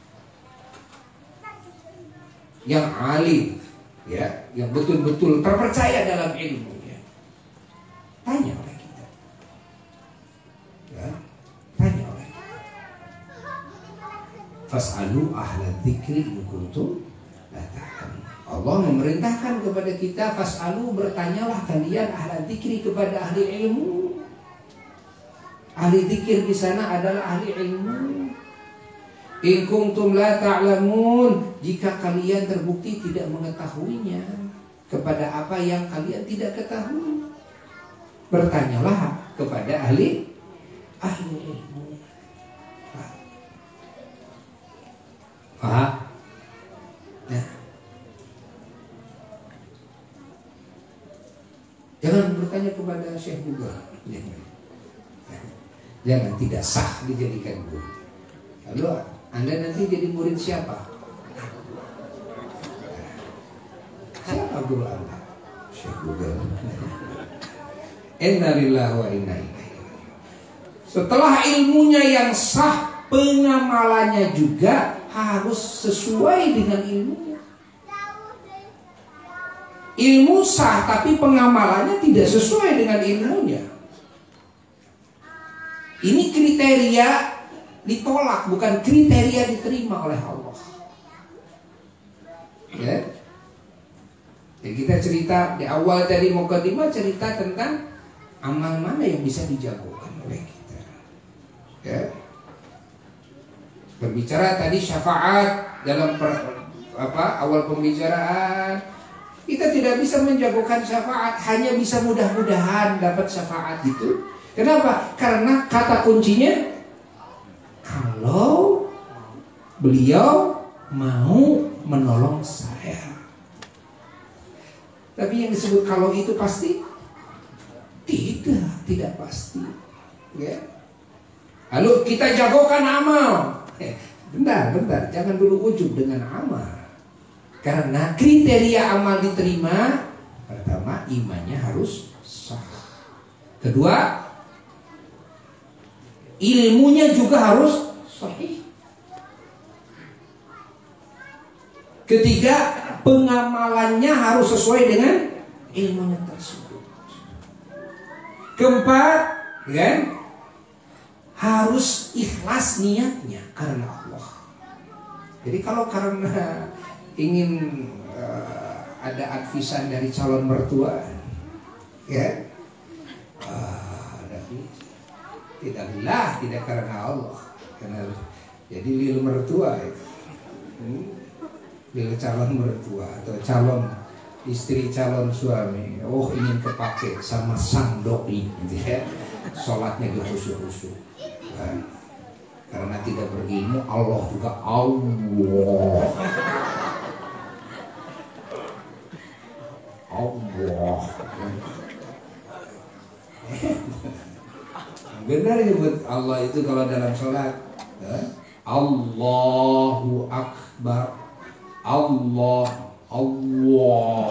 yang alim, ya, yang betul-betul terpercaya dalam ilmunya. Tanya oleh kita, ya, tanya oleh kita. Fas'alu ahla dzikri in kuntum la ta'lamun. Allah memerintahkan kepada kita, fas'alu, bertanyalah kalian ahla dzikri, kepada ahli ilmu. Ahli dzikir di sana adalah ahli ilmu. In kuntum la ta'lamun, jika kalian terbukti tidak mengetahuinya, kepada apa yang kalian tidak ketahui, bertanyalah kepada ahli ahli ilmu. Paham? Nah, jangan bertanya kepada Syekh Google. Jangan, jangan, tidak sah dijadikan guru. Lalu Anda nanti jadi murid siapa? Siapa guru Anda? Syekh Google. Inna lillahi wa inna ilaihi raji'un. Setelah ilmunya yang sah, pengamalannya juga harus sesuai dengan ilmunya. Ilmu sah tapi pengamalannya tidak sesuai dengan ilmunya. Ini kriteria ditolak, bukan kriteria diterima oleh Allah. Ya. Jadi kita cerita di awal tadi mukadimah cerita tentang amal mana yang bisa dijagokan oleh kita. Ya. Berbicara tadi syafaat dalam per, apa awal pembicaraan, kita tidak bisa menjagokan syafaat, hanya bisa mudah-mudahan dapat syafaat itu. Kenapa? Karena kata kuncinya kalau beliau mau menolong saya. Tapi yang disebut kalau itu pasti? Tidak, tidak pasti. Ya. Lalu kita jagokan amal. Eh, bentar, bentar, jangan dulu ujub dengan amal. Karena kriteria amal diterima, pertama imannya harus sah. Kedua, ilmunya juga harus sahih. Ketiga, pengamalannya harus sesuai dengan ilmunya tersebut. Keempat, kan, harus ikhlas niatnya karena Allah. Jadi kalau karena ingin uh, ada advisan dari calon mertua, ya, uh, tidak lillah, tidak karena Allah. Karena jadi lil mertua, ya. hmm, lil calon mertua atau calon istri calon suami. Oh, ingin kepake sama sang doi, gitu ya. Sholatnya khusyuk-khusyuk. Nah, karena tidak berilmu, Allah juga Allah. Allah. Benar nyebut Allah itu kalau dalam sholat, Allahu Akbar, Allah, Allah.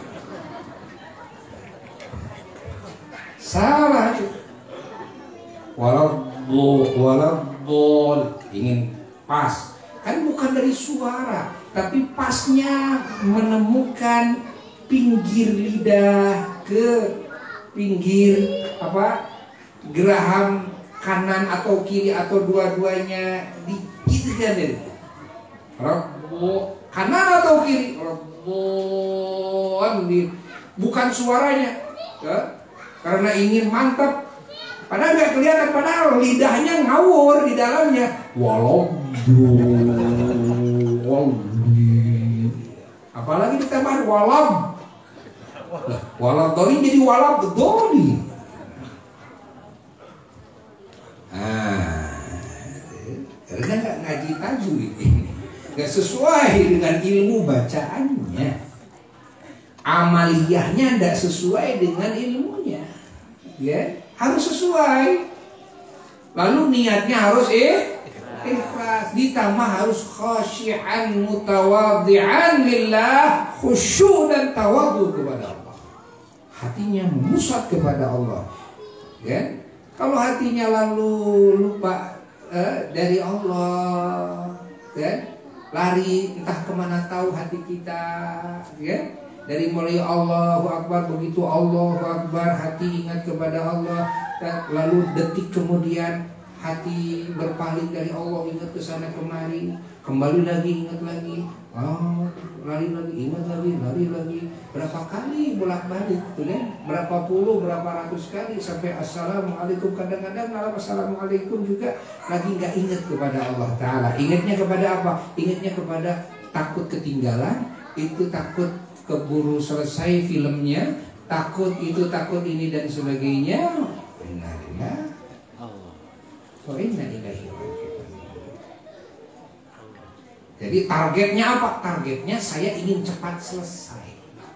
Salah. Waladul, waladul, ingin pas. Kan bukan dari suara, tapi pasnya menemukan pinggir lidah ke pinggir apa geraham kanan atau kiri atau dua-duanya digigikan dari Rabbu kanan atau kiri Rabbun, bukan suaranya ya? Karena ingin mantap, padahal nggak kelihatan, padahal lidahnya ngawur di dalamnya. Walabdu, apalagi ditambah walab, walab doli jadi walab doli. Ah, karena nggak ngaji tajwid ini, nggak sesuai dengan ilmu bacaannya, amaliyahnya nggak sesuai dengan ilmunya. Ya, harus sesuai. Lalu niatnya harus eh, ikhlas, ditambah harus khasyi'an mutawadhi'an lillah, khusyuk dan tawadhu kepada Allah. Hatinya memusat kepada Allah. Ya, kalau hatinya lalu lupa eh, dari Allah, ya, lari entah kemana tahu hati kita, ya. Dari mulai Allahu Akbar, begitu Allahu Akbar hati ingat kepada Allah, dan lalu detik kemudian hati berpaling dari Allah, ingat ke sana kemari, kembali lagi ingat lagi, oh, lari lagi ingat lagi, lari lagi, berapa kali bolak-balik, tuh kan? Berapa puluh, berapa ratus kali sampai assalamualaikum. Kadang-kadang malah assalamualaikum juga lagi nggak ingat kepada Allah Taala. Ingatnya kepada apa? Ingatnya kepada takut ketinggalan, itu takut keburu selesai filmnya, takut itu takut ini dan sebagainya. Innalillah wa inna ilaihi raji'un. Jadi targetnya apa? Targetnya saya ingin cepat selesai.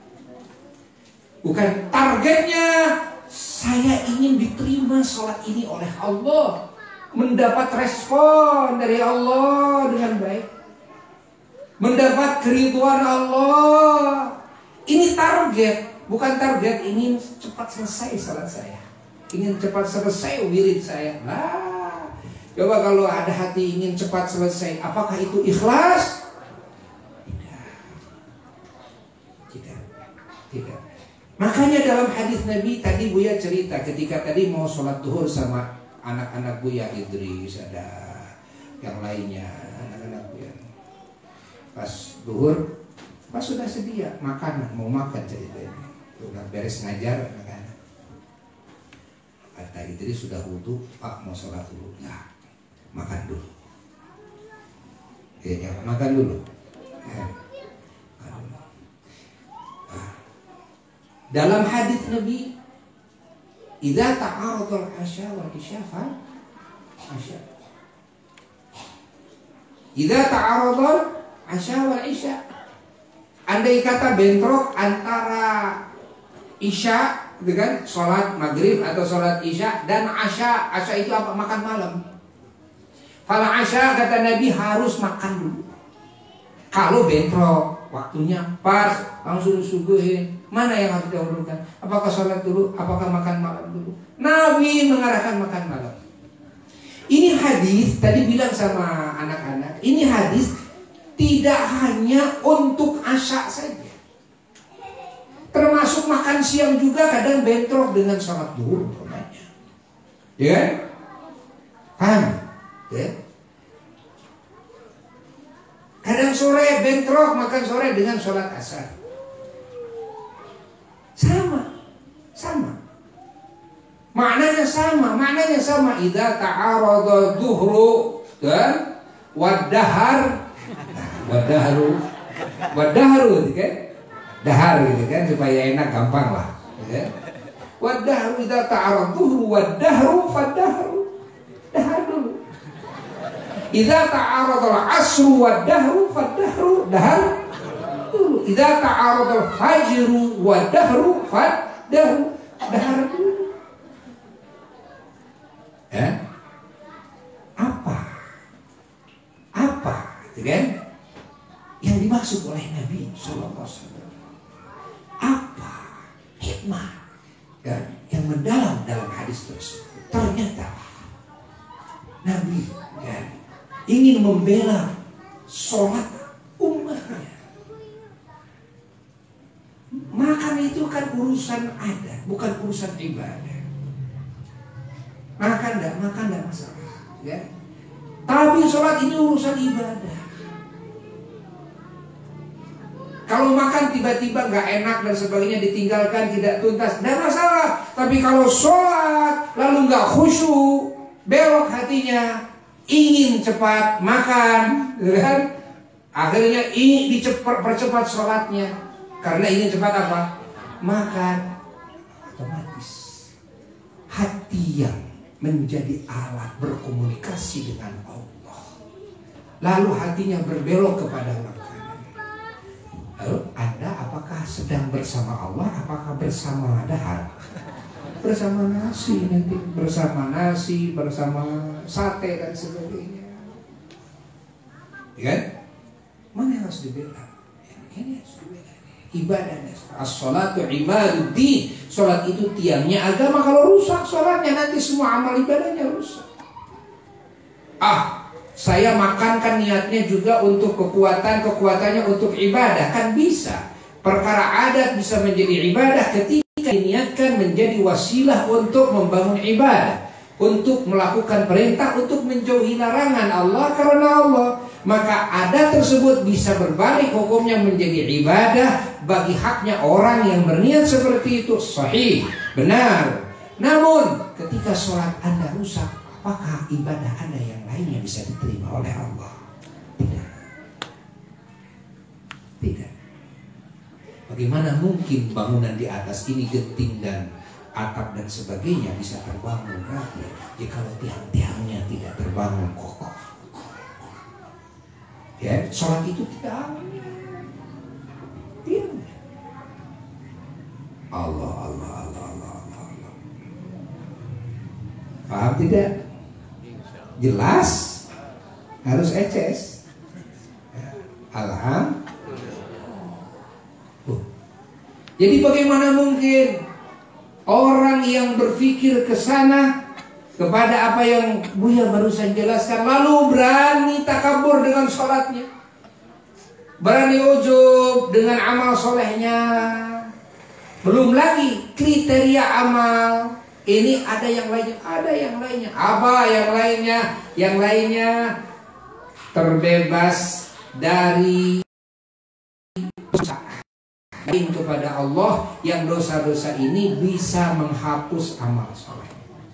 Bukan targetnya saya ingin diterima sholat ini oleh Allah, mendapat respon dari Allah dengan baik, mendapat keridhaan Allah. Ini target, bukan target ingin cepat selesai salat saya, ingin cepat selesai wirid saya. Nah, coba kalau ada hati ingin cepat selesai, apakah itu ikhlas? Tidak, tidak, tidak. Makanya dalam hadis Nabi tadi Buya cerita ketika tadi mau sholat duhur sama anak-anak Buya Idris, ada yang lainnya anak-anak ya. Pas duhur, pas sudah sedia makanan, mau makan ceritanya, udah beres ngajar anak-anak. Kata Idris sudah wudhu, Pak mau sholat dulu, ya makan dulu, ya, ya makan dulu. Ya. Dalam hadis Nabi, idza ta'aradul asya wal isya fa asya. Idza ta'aradul asya wal isya. Andai kata bentrok antara isya dengan sholat maghrib atau sholat isya dan asya, asya itu apa? Makan malam. Fal asya kata Nabi harus makan dulu. Kalau bentrok waktunya pas langsung disuguhin, mana yang harus didahulukan? Apakah sholat dulu? Apakah makan malam dulu? Nabi mengarahkan makan malam. Ini hadis tadi bilang sama anak-anak, ini hadis tidak hanya untuk asya saja, termasuk makan siang juga kadang bentrok dengan sholat duhur namanya. Ya, paham? Ya. Kadang sore bentrok makan sore dengan sholat asar. Sama, sama. Maknanya sama, maknanya sama. Idza ta'arada dhuhru dan wadahar, wadahru, wadahru gitu kan? Dahar gitu kan supaya enak gampang lah. Ya. Wadahru idza ta'arada dhuhru wadahru fadahru. Dahar dulu. Idza ta'aradul asru wadahru fadahru, dahar dulu. Idza ta'aradul fajru wadahru fadahru, dahar dulu. Ya? Apa? Apa? Gitu kan? Yang dimaksud oleh Nabi Sallallahu Alaihi Wasallam. Apa hikmah dan yang mendalam dalam hadis tersebut? Ternyata Nabi kan ingin membela sholat umatnya. Makan itu kan urusan adat, bukan urusan ibadah. Makan enggak, makan enggak masalah, ya. Tapi sholat ini urusan ibadah. Kalau makan tiba-tiba nggak enak dan sebagainya ditinggalkan tidak tuntas, tidak masalah. Tapi kalau sholat lalu nggak khusyuk, belok hatinya, ingin cepat makan, kan? Akhirnya ingin dipercepat sholatnya karena ingin cepat apa? Makan. Otomatis hati yang menjadi alat berkomunikasi dengan Allah, lalu hatinya berbelok kepada makanan. Lalu Anda apakah sedang bersama Allah? Apakah bersama dahar? Bersama nasi nanti, bersama nasi, bersama sate dan sebagainya. Ya kan? Mana yang harus dibela? Ini harus dibela. Ibadahnya. As-sholatu imaduddin. Sholat itu tiangnya agama. Kalau rusak sholatnya nanti semua amal ibadahnya rusak. Ah, saya makankan niatnya juga untuk kekuatan, kekuatannya untuk ibadah. Kan bisa. Perkara adat bisa menjadi ibadah ketika diniatkan menjadi wasilah untuk membangun ibadah, untuk melakukan perintah, untuk menjauhi larangan Allah karena Allah. Maka adat tersebut bisa berbalik hukumnya menjadi ibadah bagi haknya orang yang berniat seperti itu. Sahih, benar. Namun ketika sholat Anda rusak, apakah ibadah Anda yang lainnya bisa diterima oleh Allah? Tidak. Tidak. Bagaimana mungkin bangunan di atas ini genting dan atap dan sebagainya bisa terbangun rapi jikalau tiang-tiangnya tidak terbangun kokoh? Ya, sholat itu tidak tiangnya. Allah, Allah, Allah, Allah, Allah, Allah. Paham tidak? Jelas? Harus eces. Alhamdulillah. Jadi bagaimana mungkin orang yang berpikir ke sana kepada apa yang Buya barusan jelaskan lalu berani takabur dengan sholatnya, berani ujub dengan amal solehnya, belum lagi kriteria amal ini ada yang lainnya, ada yang lainnya, apa yang lainnya, yang lainnya terbebas dari dosa kepada Allah, yang dosa-dosa ini bisa menghapus amal soleh.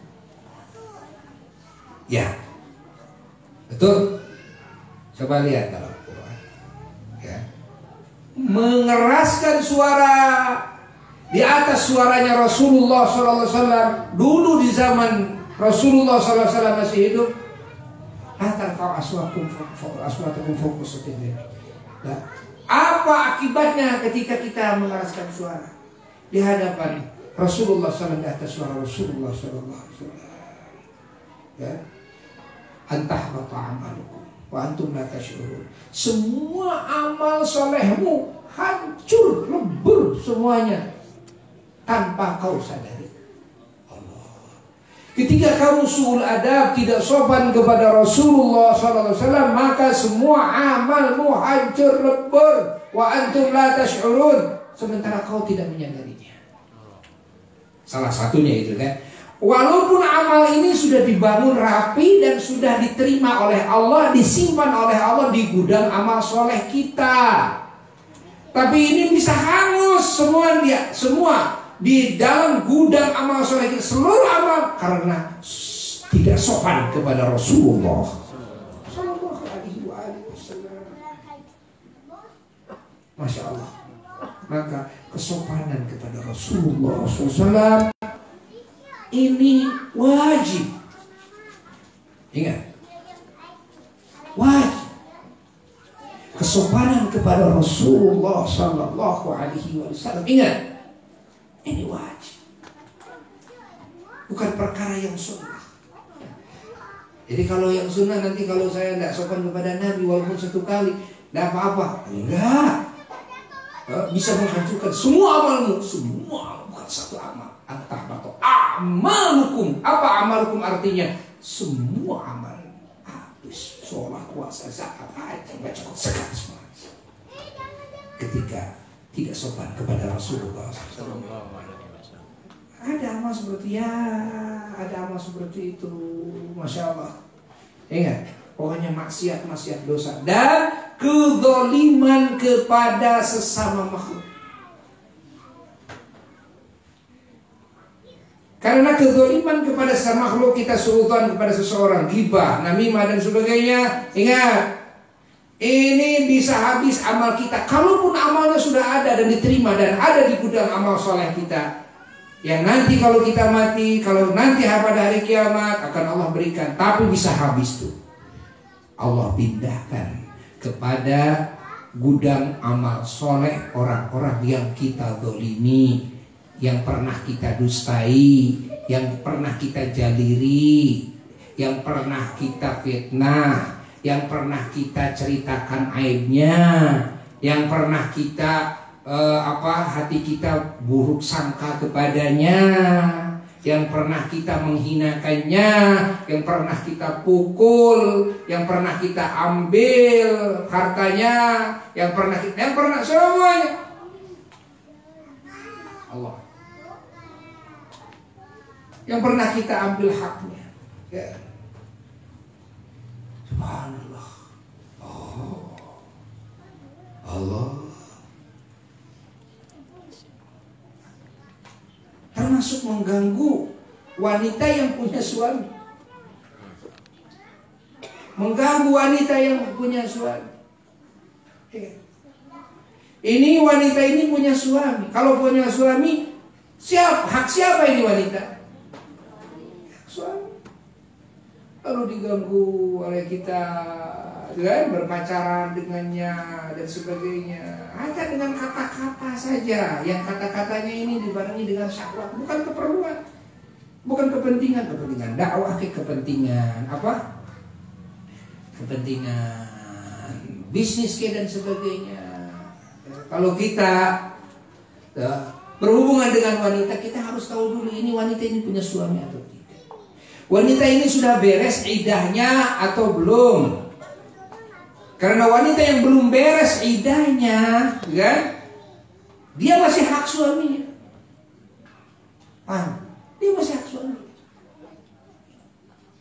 Ya, betul. Coba lihat dalam Quran. Ya. Mengeraskan suara di atas suaranya Rasulullah shallallahu alaihi wasallam dulu di zaman Rasulullah shallallahu alaihi wasallam masih hidup. Hatta aswakum aswatukum fokus seperti ini. Apa akibatnya ketika kita mengeraskan suara di hadapan Rasulullah shallallahu alaihi wasallam, di atas suara Rasulullah shallallahu alaihi wasallam? Ya, antah bata amalukum wa antum la tash'urun. Semua amal solehmu hancur lebur semuanya tanpa kau sadari. Ketika kamu su'ul adab, tidak sopan kepada Rasulullah shallallahu alaihi wasallam, maka semua amalmu hancur lebur. Wa antum la tash'urun, sementara kau tidak menyadarinya. Salah satunya itu kan, walaupun amal ini sudah dibangun rapi dan sudah diterima oleh Allah, disimpan oleh Allah di gudang amal soleh kita, tapi ini bisa hangus semua dia semua di dalam gudang amal soleh kita, seluruh amal, karena tidak sopan kepada Rasulullah Sallallahu Alaihi Wasallam. Masya Allah. Maka kesopanan kepada Rasulullah shallallahu alaihi wasallam ini wajib. Ingat, wajib. Kesopanan kepada Rasulullah Sallallahu Alaihi Wasallam, ingat, ini wajib, bukan perkara yang sunnah. Jadi kalau yang sunnah, nanti kalau saya tidak sopan kepada Nabi walaupun satu kali, tidak apa-apa. Enggak, bisa menghancurkan semua amalmu. Semua, bukan satu amal. Antah bato amalukum. Apa amalukum artinya? Semua amal habis. Sholat, puasa, zakat, haji, baca zakat semua. Ketika tidak sopan kepada Rasulullah Sallallahu Alaihi Wasallam. Ada amal seperti ya, ada amal seperti itu, masya Allah. Ingat, pokoknya maksiat, maksiat dosa dan kezaliman kepada sesama makhluk. Karena kezaliman kepada sesama makhluk, kita suudzon kepada seseorang, ghibah, namimah dan sebagainya. Ingat, ini bisa habis amal kita. Kalaupun amalnya sudah ada dan diterima dan ada di gudang amal soleh kita, yang nanti kalau kita mati, kalau nanti pada hari kiamat akan Allah berikan, tapi bisa habis tuh. Allah pindahkan kepada gudang amal soleh orang-orang yang kita dolimi, yang pernah kita dustai, yang pernah kita jaliri, yang pernah kita fitnah, yang pernah kita ceritakan aibnya, yang pernah kita eh, apa hati kita buruk sangka kepadanya, yang pernah kita menghinakannya, yang pernah kita pukul, yang pernah kita ambil hartanya, yang pernah kita, yang pernah semuanya. Allah, yang pernah kita ambil haknya. Ya. Subhanallah. Oh, Allah. Termasuk mengganggu wanita yang punya suami. Mengganggu wanita yang punya suami. Ini wanita ini punya suami. Kalau punya suami, siapa hak siapa ini wanita? Hak suami. Lalu diganggu oleh kita, kan, berpacaran dengannya dan sebagainya. Hanya dengan kata-kata saja, yang kata-katanya ini dibarengi dengan syahwat, bukan keperluan, bukan kepentingan, kepentingan dakwah, ke kepentingan apa? Kepentingan bisnis ke dan sebagainya. Kalau kita ya, berhubungan dengan wanita, kita harus tahu dulu ini wanita ini punya suami atau tidak. Wanita ini sudah beres iddahnya atau belum? Karena wanita yang belum beres iddahnya, kan, dia masih hak suaminya. Ah, dia masih hak suami.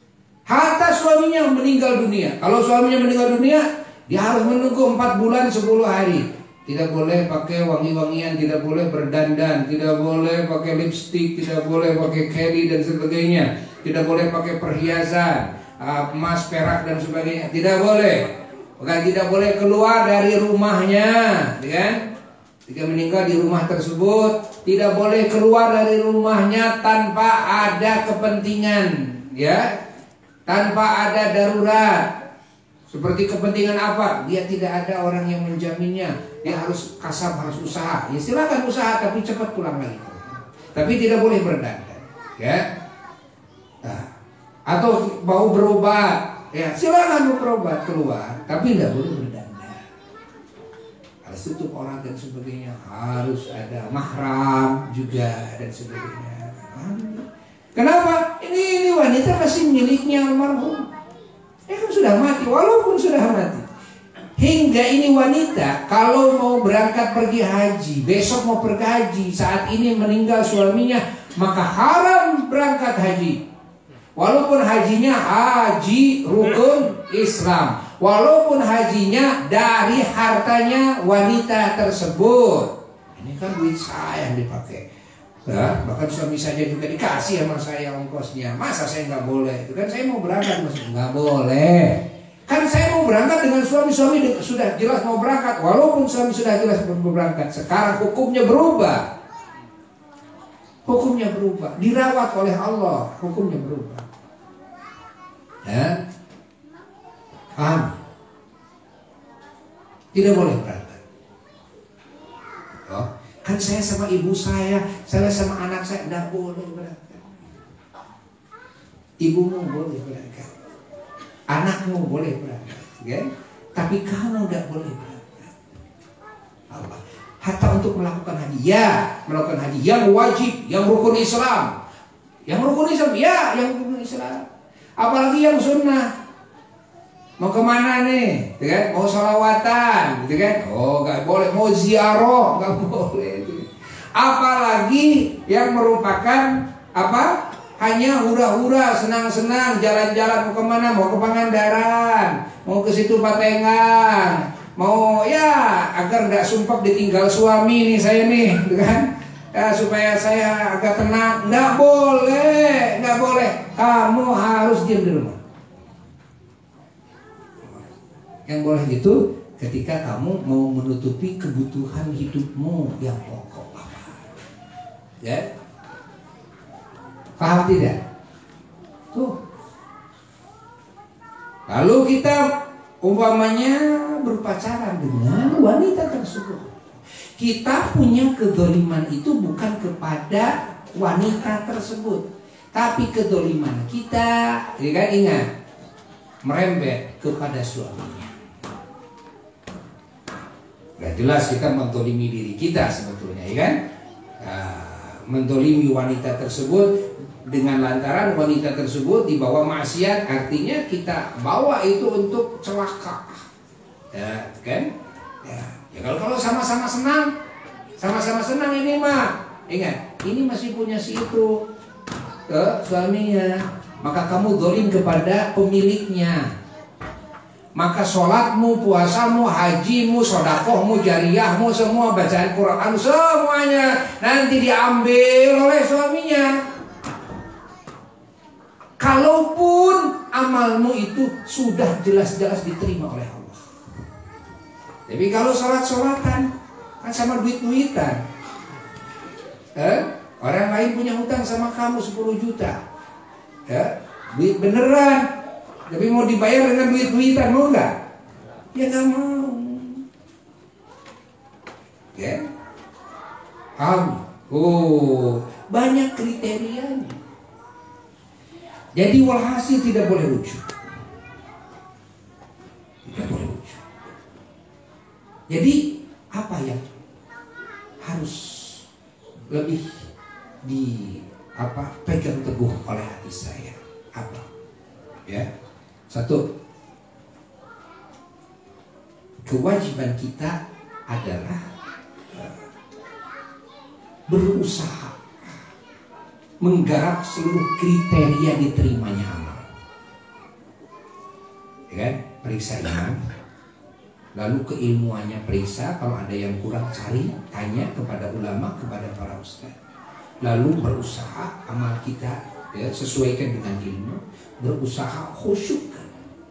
Hatta suaminya meninggal dunia. Kalau suaminya meninggal dunia, dia harus menunggu empat bulan sepuluh hari. Tidak boleh pakai wangi-wangian, tidak boleh berdandan, tidak boleh pakai lipstik, tidak boleh pakai kelly dan sebagainya, tidak boleh pakai perhiasan, emas, perak dan sebagainya. Tidak boleh. Bukan tidak boleh keluar dari rumahnya, kan? Jika meninggal di rumah tersebut, tidak boleh keluar dari rumahnya tanpa ada kepentingan, ya, tanpa ada darurat. Seperti kepentingan apa? Dia tidak ada orang yang menjaminnya. Dia harus kasar, harus usaha. Ya silakan usaha, tapi cepat pulang lagi. Tapi tidak boleh berdandan, ya. Nah, atau mau berobat, ya silakan mau berobat keluar, tapi tidak boleh berdandan. Harus tutup orang dan sebagainya. Harus ada mahram juga dan sebagainya. Kenapa? Ini ini wanita masih miliknya almarhum. Ya kan sudah mati, walaupun sudah mati. Hingga ini wanita kalau mau berangkat pergi haji, besok mau pergi haji, saat ini meninggal suaminya, maka haram berangkat haji. Walaupun hajinya haji rukun Islam, walaupun hajinya dari hartanya wanita tersebut. Ini kan duit saya yang dipakai. Nah, bahkan suami saja juga dikasih sama saya ongkosnya. Masa saya nggak boleh? Itu kan saya mau berangkat, mas nggak boleh. Kan saya mau berangkat dengan suami-suami sudah jelas mau berangkat, walaupun suami sudah jelas mau berangkat. Sekarang hukumnya berubah. Hukumnya berubah, dirawat oleh Allah, hukumnya berubah. Ya, paham? Tidak boleh berangkat. Oh. Kan saya sama ibu saya, saya sama anak saya, tidak boleh berangkat. Ibumu boleh berangkat, anakmu boleh berangkat, kan? Tapi kamu tidak boleh berangkat. Allah. Hatta untuk melakukan haji, ya melakukan haji yang wajib, yang rukun Islam, yang rukun Islam, ya yang rukun Islam. Apalagi yang sunnah. Mau kemana nih, gitu kan? Mau sholawatan, gitu kan? Oh, nggak boleh. Mau ziarah, nggak boleh. Gitu. Apalagi yang merupakan apa? Hanya hura-hura, senang-senang, jalan-jalan. Mau kemana? Mau ke Pangandaran, mau ke situ Patengan, mau ya agar nggak sumpah ditinggal suami nih saya nih, gitu kan? Ya, supaya saya agak tenang. Nggak boleh, nggak boleh. Kamu harus diam di rumah. Yang boleh itu ketika kamu mau menutupi kebutuhan hidupmu yang pokok. Ya, paham tidak? Tuh. Lalu kita umpamanya berpacaran dengan wanita tersebut. Kita punya kedoliman itu bukan kepada wanita tersebut, tapi kedoliman kita, ya kan, ingat, merembet kepada suaminya. Gak jelas kita mentolimi diri kita sebetulnya, ya kan? Nah, mentolimi wanita tersebut dengan lantaran wanita tersebut dibawa maksiat, artinya kita bawa itu untuk celaka, ya kan? Ya, ya kalau kalau sama-sama senang, sama-sama senang ini mah, ingat, ini masih punya si itu ke suaminya, maka kamu dolim kepada pemiliknya. Maka sholatmu, puasamu, hajimu, sodakohmu, jariyahmu, semua bacaan Quran, semuanya nanti diambil oleh suaminya. Kalaupun amalmu itu sudah jelas-jelas diterima oleh Allah. Tapi kalau sholat-sholatan kan sama duit-duitan. Eh? Orang lain punya hutang sama kamu sepuluh juta. Eh? Duit beneran. Tapi mau dibayar dengan duit-duitan, mau nggak? Ya nggak mau. Ya, paham? Oh, banyak kriterianya. Jadi walhasil tidak boleh lucu. Tidak boleh lucu. Jadi apa yang harus lebih di apa pegang teguh oleh hati saya? Apa? Ya. Satu, kewajiban kita adalah uh, berusaha menggarap seluruh kriteria diterimanya amal. ya kan? Periksa iman, lalu keilmuannya periksa, kalau ada yang kurang cari, tanya kepada ulama, kepada para ustaz. Lalu berusaha amal kita ya, sesuaikan dengan ilmu, berusaha khusyukkan,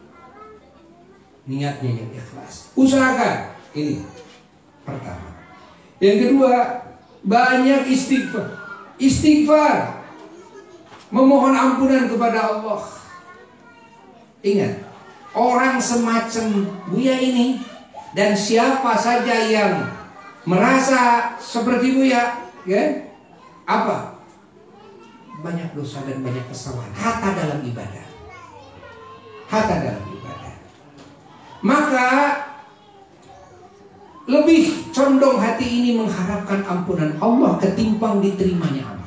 niatnya yang ikhlas. Usahakan ini pertama. Yang kedua, banyak istighfar. Istighfar, memohon ampunan kepada Allah. Ingat, orang semacam Buya ini dan siapa saja yang merasa seperti Buya, ya, apa? Banyak dosa dan banyak kesalahan. Hatta dalam ibadah. Hatta dalam ibadah. Maka lebih condong hati ini mengharapkan ampunan Allah ketimbang diterimanya amal.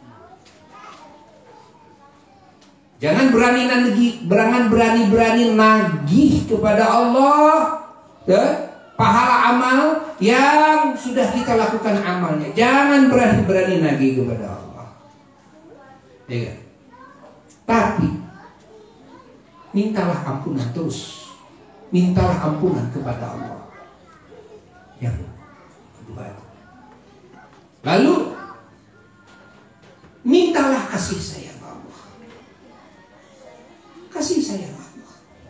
Jangan berani nagih, berangan berani-berani nagih kepada Allah ya, pahala amal yang sudah kita lakukan amalnya. Jangan berani-berani nagih kepada Allah. Ya. Tapi mintalah ampunan terus. Mintalah ampunan kepada Allah. Yang kedua. Lalu mintalah kasih sayang Allah. Kasih sayang Allah.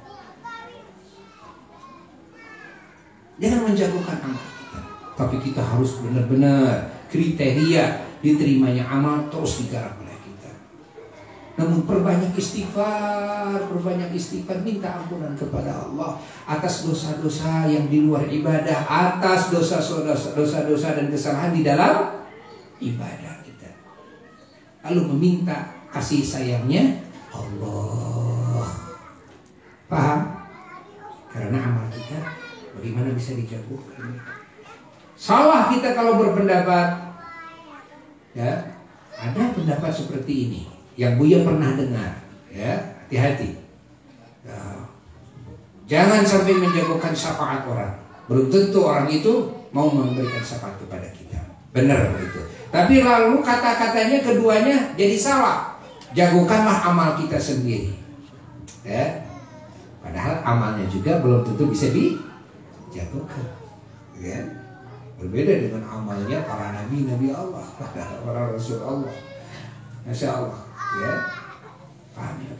Jangan menjagokan amal kita, tapi kita harus benar-benar kriteria diterimanya amal terus digarap oleh kita. Namun perbanyak istighfar, perbanyak istighfar, minta ampunan kepada Allah atas dosa-dosa yang di luar ibadah, atas dosa-dosa dan kesalahan di dalam ibadah kita. Lalu meminta kasih sayangnya Allah. Paham? Karena amal kita bagaimana bisa dijagokan? Salah kita kalau berpendapat, ya, ada pendapat seperti ini yang Buya pernah dengar, ya, hati-hati. Ya. Jangan sampai menjagokan syafaat orang. Belum tentu orang itu mau memberikan syafaat kepada kita. Benar begitu. Tapi lalu kata-katanya keduanya jadi salah. Jagokanlah amal kita sendiri. Ya. Padahal amalnya juga belum tentu bisa dijagokan. Ya. Berbeda dengan amalnya para nabi-nabi Allah, para rasul Allah. Masya Allah. Ya. Paham ya?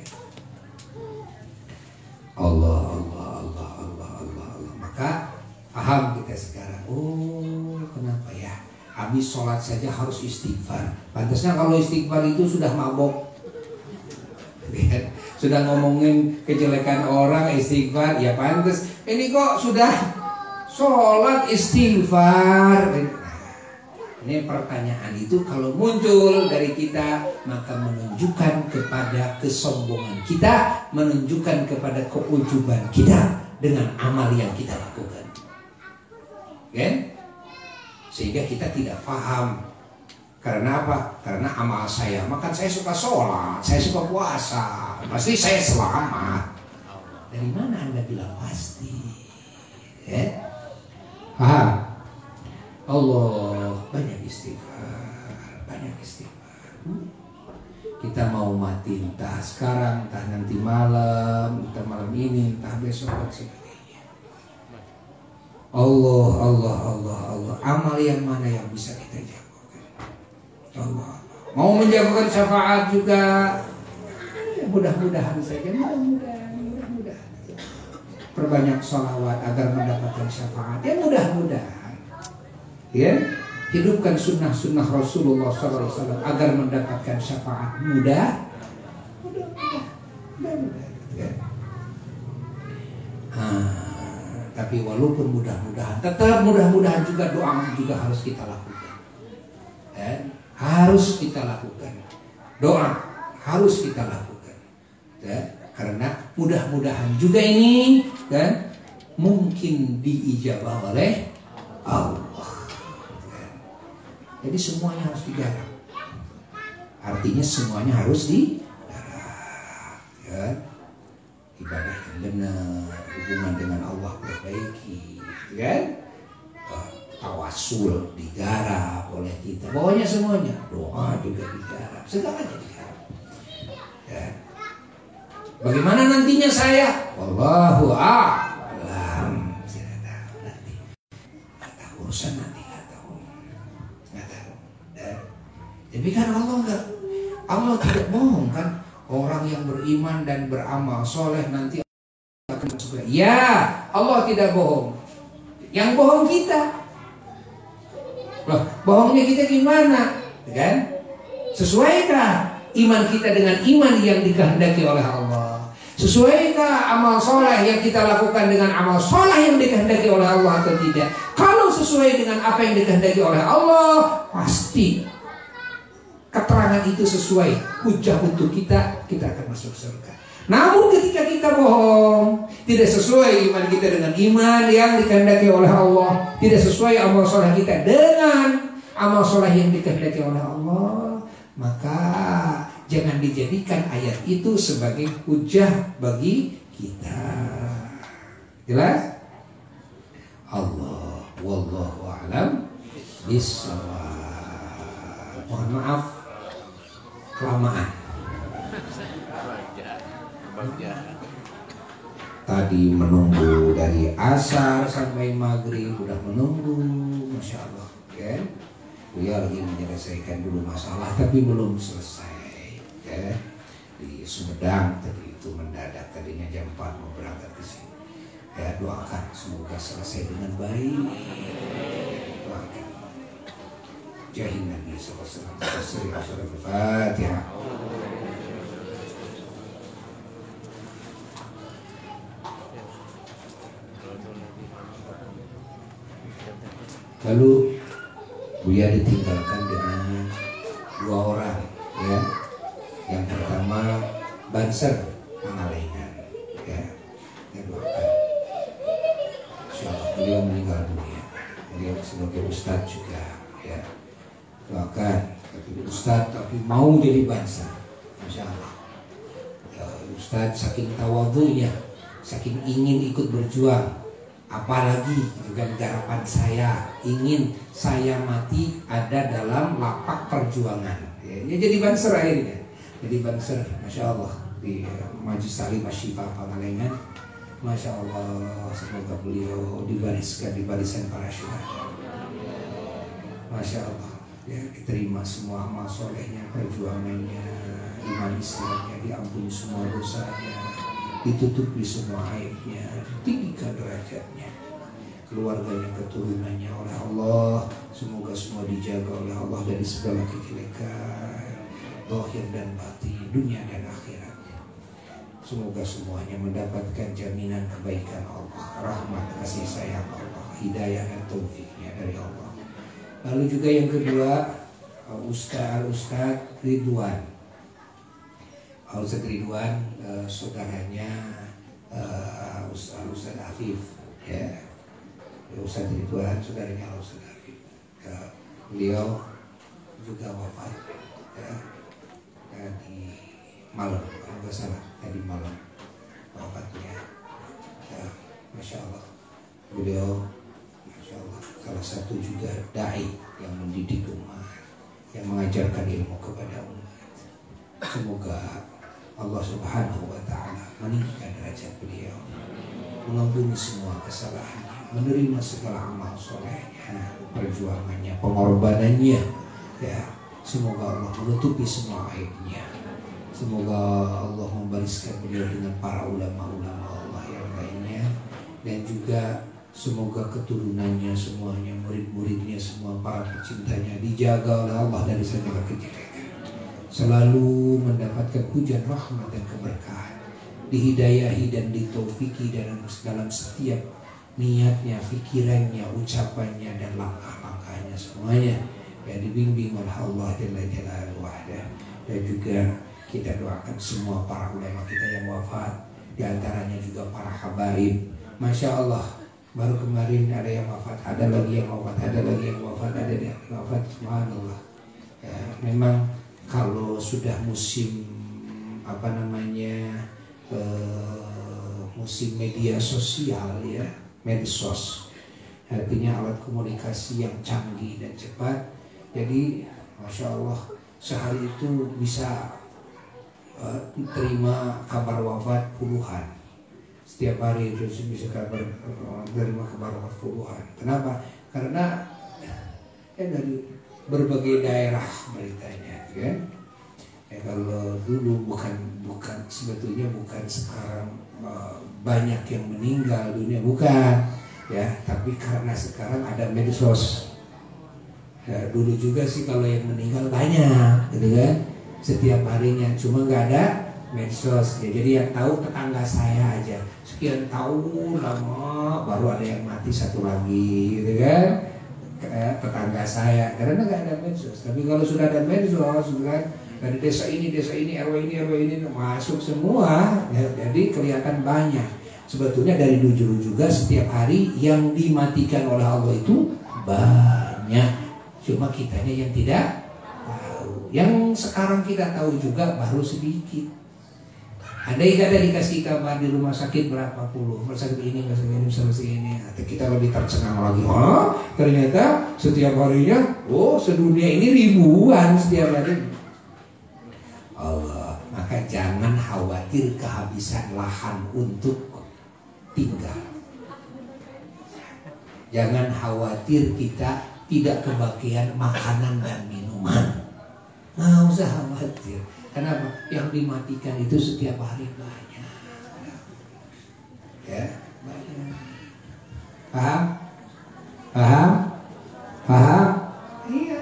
Allah, Allah, Allah, Allah, Allah, Allah. Maka paham kita sekarang. Oh, kenapa ya? Habis sholat saja harus istighfar. Pantasnya kalau istighfar itu sudah mabok. Lihat, sudah ngomongin kejelekan orang istighfar, ya pantas. Ini kok sudah sholat istighfar. Ini pertanyaan itu kalau muncul dari kita, maka menunjukkan kepada kesombongan kita, menunjukkan kepada keujuban kita dengan amal yang kita lakukan. Kan? Sehingga kita tidak paham. Karena apa? Karena amal saya, maka saya suka sholat, saya suka puasa, pasti saya selamat. Dari mana Anda bilang pasti? Ya? Paham? Allah, banyak istighfar, banyak istighfar. Kita mau mati entah sekarang, entah nanti malam, entah malam ini, entah besok dan sebagainya. Allah, Allah, Allah, Allah. Amal yang mana yang bisa kita jagokan? Allah. Mau menjagokan syafaat juga, ya mudah-mudahan saja, mudah-mudahan, mudah-mudahan. Perbanyak sholawat agar mendapatkan syafaat, ya mudah-mudahan. Ya, hidupkan sunnah-sunnah Rasulullah shallallahu alaihi wasallam agar mendapatkan syafaat mudah, mudah, mudah, mudah, mudah. Ya. Ah, tapi walaupun mudah-mudahan, tetap mudah-mudahan juga doa juga harus kita lakukan. Ya, harus kita lakukan doa, harus kita lakukan. Ya, karena mudah-mudahan juga ini kan mungkin diijabah oleh Allah. Jadi semuanya harus digarap. Artinya semuanya harus digarap. Ya. Ibadah yang benar, hubungan dengan Allah perbaiki, kan? Tawasul digarap oleh kita. Pokoknya semuanya, doa juga digarap, segalanya digarap. Ya. Bagaimana nantinya saya? Wallahu a'lam. Tidak tahu nanti. Nggak tahu urusan nanti, nggak tahu. Nggak tahu. Dan, tapi kan Allah nggak, Allah tidak bohong kan. Orang yang beriman dan beramal soleh nanti akan masuk. Ya, Allah tidak bohong. Yang bohong kita. Loh, bohongnya kita gimana? Kan? Sesuaikah iman kita dengan iman yang dikehendaki oleh Allah? Sesuaikah amal soleh yang kita lakukan dengan amal soleh yang dikehendaki oleh Allah atau tidak? Kalau sesuai dengan apa yang dikehendaki oleh Allah, pasti keterangan itu sesuai, hujah untuk kita, kita akan masuk surga. Namun ketika kita bohong, tidak sesuai iman kita dengan iman yang dikehendaki oleh Allah, tidak sesuai amal soleh kita dengan amal soleh yang dikehendaki oleh Allah, maka jangan dijadikan ayat itu sebagai hujah bagi kita. Jelas? Allah wallahu a'lam bishawab. Mohon maaf kelamaan. Tadi menunggu dari asar sampai maghrib, udah menunggu, masya Allah, ya. Beliau lagi menyelesaikan dulu masalah, tapi belum selesai, ya. Di Sumedang tadi itu mendadak, tadinya jam empat mau berangkat di sini. Ya, doakan semoga selesai dengan baik. Doakan. Jahin Nabi sallallahu alaihi wasallam. Al-Fatihah. Lalu Buya ditinggalkan dengan dua orang, ya. Yang pertama Banser Pangalengan, ya. Yang doakan. Insyaallah beliau meninggal dunia. Beliau sebagai ustadz juga, ya. Doakan, tapi ustadz tapi mau jadi Banser, masya Allah. Ya, ustadz saking tawadhunya, saking ingin ikut berjuang. Apalagi juga garapan saya ingin saya mati ada dalam lapak perjuangan. Ya, ya jadi Banser akhirnya. Jadi Banser, masya Allah di Majelis Taklim Asy-Syifa Pangalengan. Masya Allah, semoga beliau dibariskan di barisan para syuhada. Masya Allah, ya diterima semua amal solehnya, perjuangannya, iman Islamnya, diampuni semua dosanya, ditutupi semua aibnya, tinggikan derajatnya, keluarganya, keturunannya oleh Allah. Semoga semua dijaga oleh Allah dari segala kejelekan, zahir dan batin, dunia dan akhiratnya. Semoga semuanya mendapatkan jaminan kebaikan Allah, rahmat, kasih sayang Allah, hidayah dan taufiknya dari Allah. Lalu juga yang kedua, Ustaz Ustaz Ridwan. Ustaz Ridwan, uh, saudaranya uh, Ustaz, Ustaz Afif, ya. Ustaz Ridwan, saudaranya Ustaz Afif. Uh, beliau juga wafat, ya. Tadi malam, kalau nggak salah, tadi malam wafatnya. Ya, masya Allah, beliau, masya Allah, salah satu juga dai yang mendidik umat, yang mengajarkan ilmu kepada umat. Semoga Allah Subhanahu wa ta'ala meninggikan derajat beliau, mengampuni semua kesalahannya, menerima segala amal solehnya, perjuangannya, pengorbanannya, ya. Semoga Allah menutupi semua aibnya. Semoga Allah membariskan beliau dengan para ulama-ulama Allah yang lainnya, dan juga semoga keturunannya semuanya, murid-muridnya semua, para pecintanya dijaga oleh Allah dari segala kejelekan, selalu mendapatkan hujan rahmat dan keberkahan, dihidayahi dan ditaufiki dalam dalam setiap niatnya, pikirannya, ucapannya, dan langkah-langkahnya semuanya, ya dibimbing oleh Allah Jalla Jalaluhu wahdah. Dan juga kita doakan semua para ulama kita yang wafat, diantaranya juga para habaib. Masya Allah, baru kemarin ada yang wafat, ada lagi yang wafat, ada lagi yang wafat, ada yang wafat. Subhanallah, ya, memang kalau sudah musim apa namanya uh, musim media sosial, ya, medsos, artinya alat komunikasi yang canggih dan cepat. Jadi masya Allah, sehari itu bisa uh, terima kabar wafat puluhan. Setiap hari itu bisa kabar menerima kabar wafat puluhan. Kenapa? Karena ya dari berbagai daerah beritanya, kan? Ya, kalau dulu bukan bukan sebetulnya bukan sekarang uh, banyak yang meninggal dunia, bukan, ya, tapi karena sekarang ada medsos. Ya, dulu juga sih kalau yang meninggal banyak, gitu kan? Setiap harinya, cuma nggak ada medsos. Ya, jadi yang tahu tetangga saya aja. Sekian tahun lama baru ada yang mati satu lagi, gitu kan? Kayak tetangga saya, karena nggak ada medsos. Tapi kalau sudah ada medsos, kan, dari desa ini, desa ini, R W ini, R W ini masuk semua, ya, jadi kelihatan banyak. Sebetulnya dari dulu juga setiap hari yang dimatikan oleh Allah itu banyak. Cuma kitanya yang tidak tahu. Yang sekarang kita tahu juga baru sedikit. Ada yang ada dikasih kabar di rumah sakit berapa puluh, rumah sakit ini, rumah sakit ini, rumah sakit ini. Atau kita lebih tercengang lagi. Oh, ternyata setiap harinya, oh sedunia ini ribuan setiap hari. Allah, maka jangan khawatir kehabisan lahan untuk tinggal. Jangan khawatir kita tidak kebagian makanan dan minuman. Nggak usah khawatir. Kenapa? Yang dimatikan itu setiap hari banyak. Ya, banyak. Paham? Paham? Paham? Iya.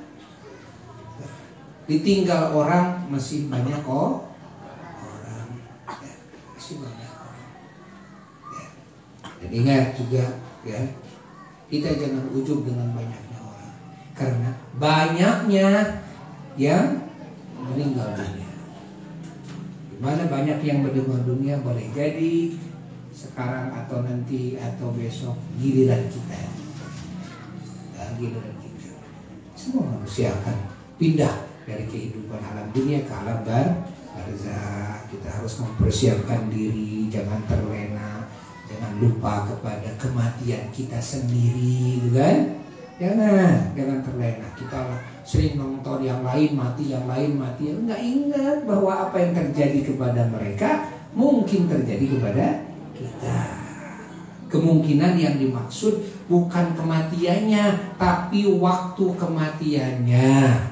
Ditinggal orang masih banyak kok. Orang, ya, masih banyak orang. Ya. Dan ingat juga, ya, kita jangan ujub dengan banyaknya orang, karena banyaknya yang meninggal dunia. Dimana banyak yang meninggal dunia boleh jadi sekarang atau nanti atau besok giliran kita. Nah, giliran kita. Semua manusia akan pindah dari kehidupan alam dunia ke alam barzakh. Kita harus mempersiapkan diri, jangan terlena, jangan lupa kepada kematian kita sendiri, gitu kan? Jangan, jangan terlena. Kita sering nonton yang lain mati, yang lain mati. Enggak ingat bahwa apa yang terjadi kepada mereka mungkin terjadi kepada kita. Kemungkinan yang dimaksud bukan kematiannya, tapi waktu kematiannya,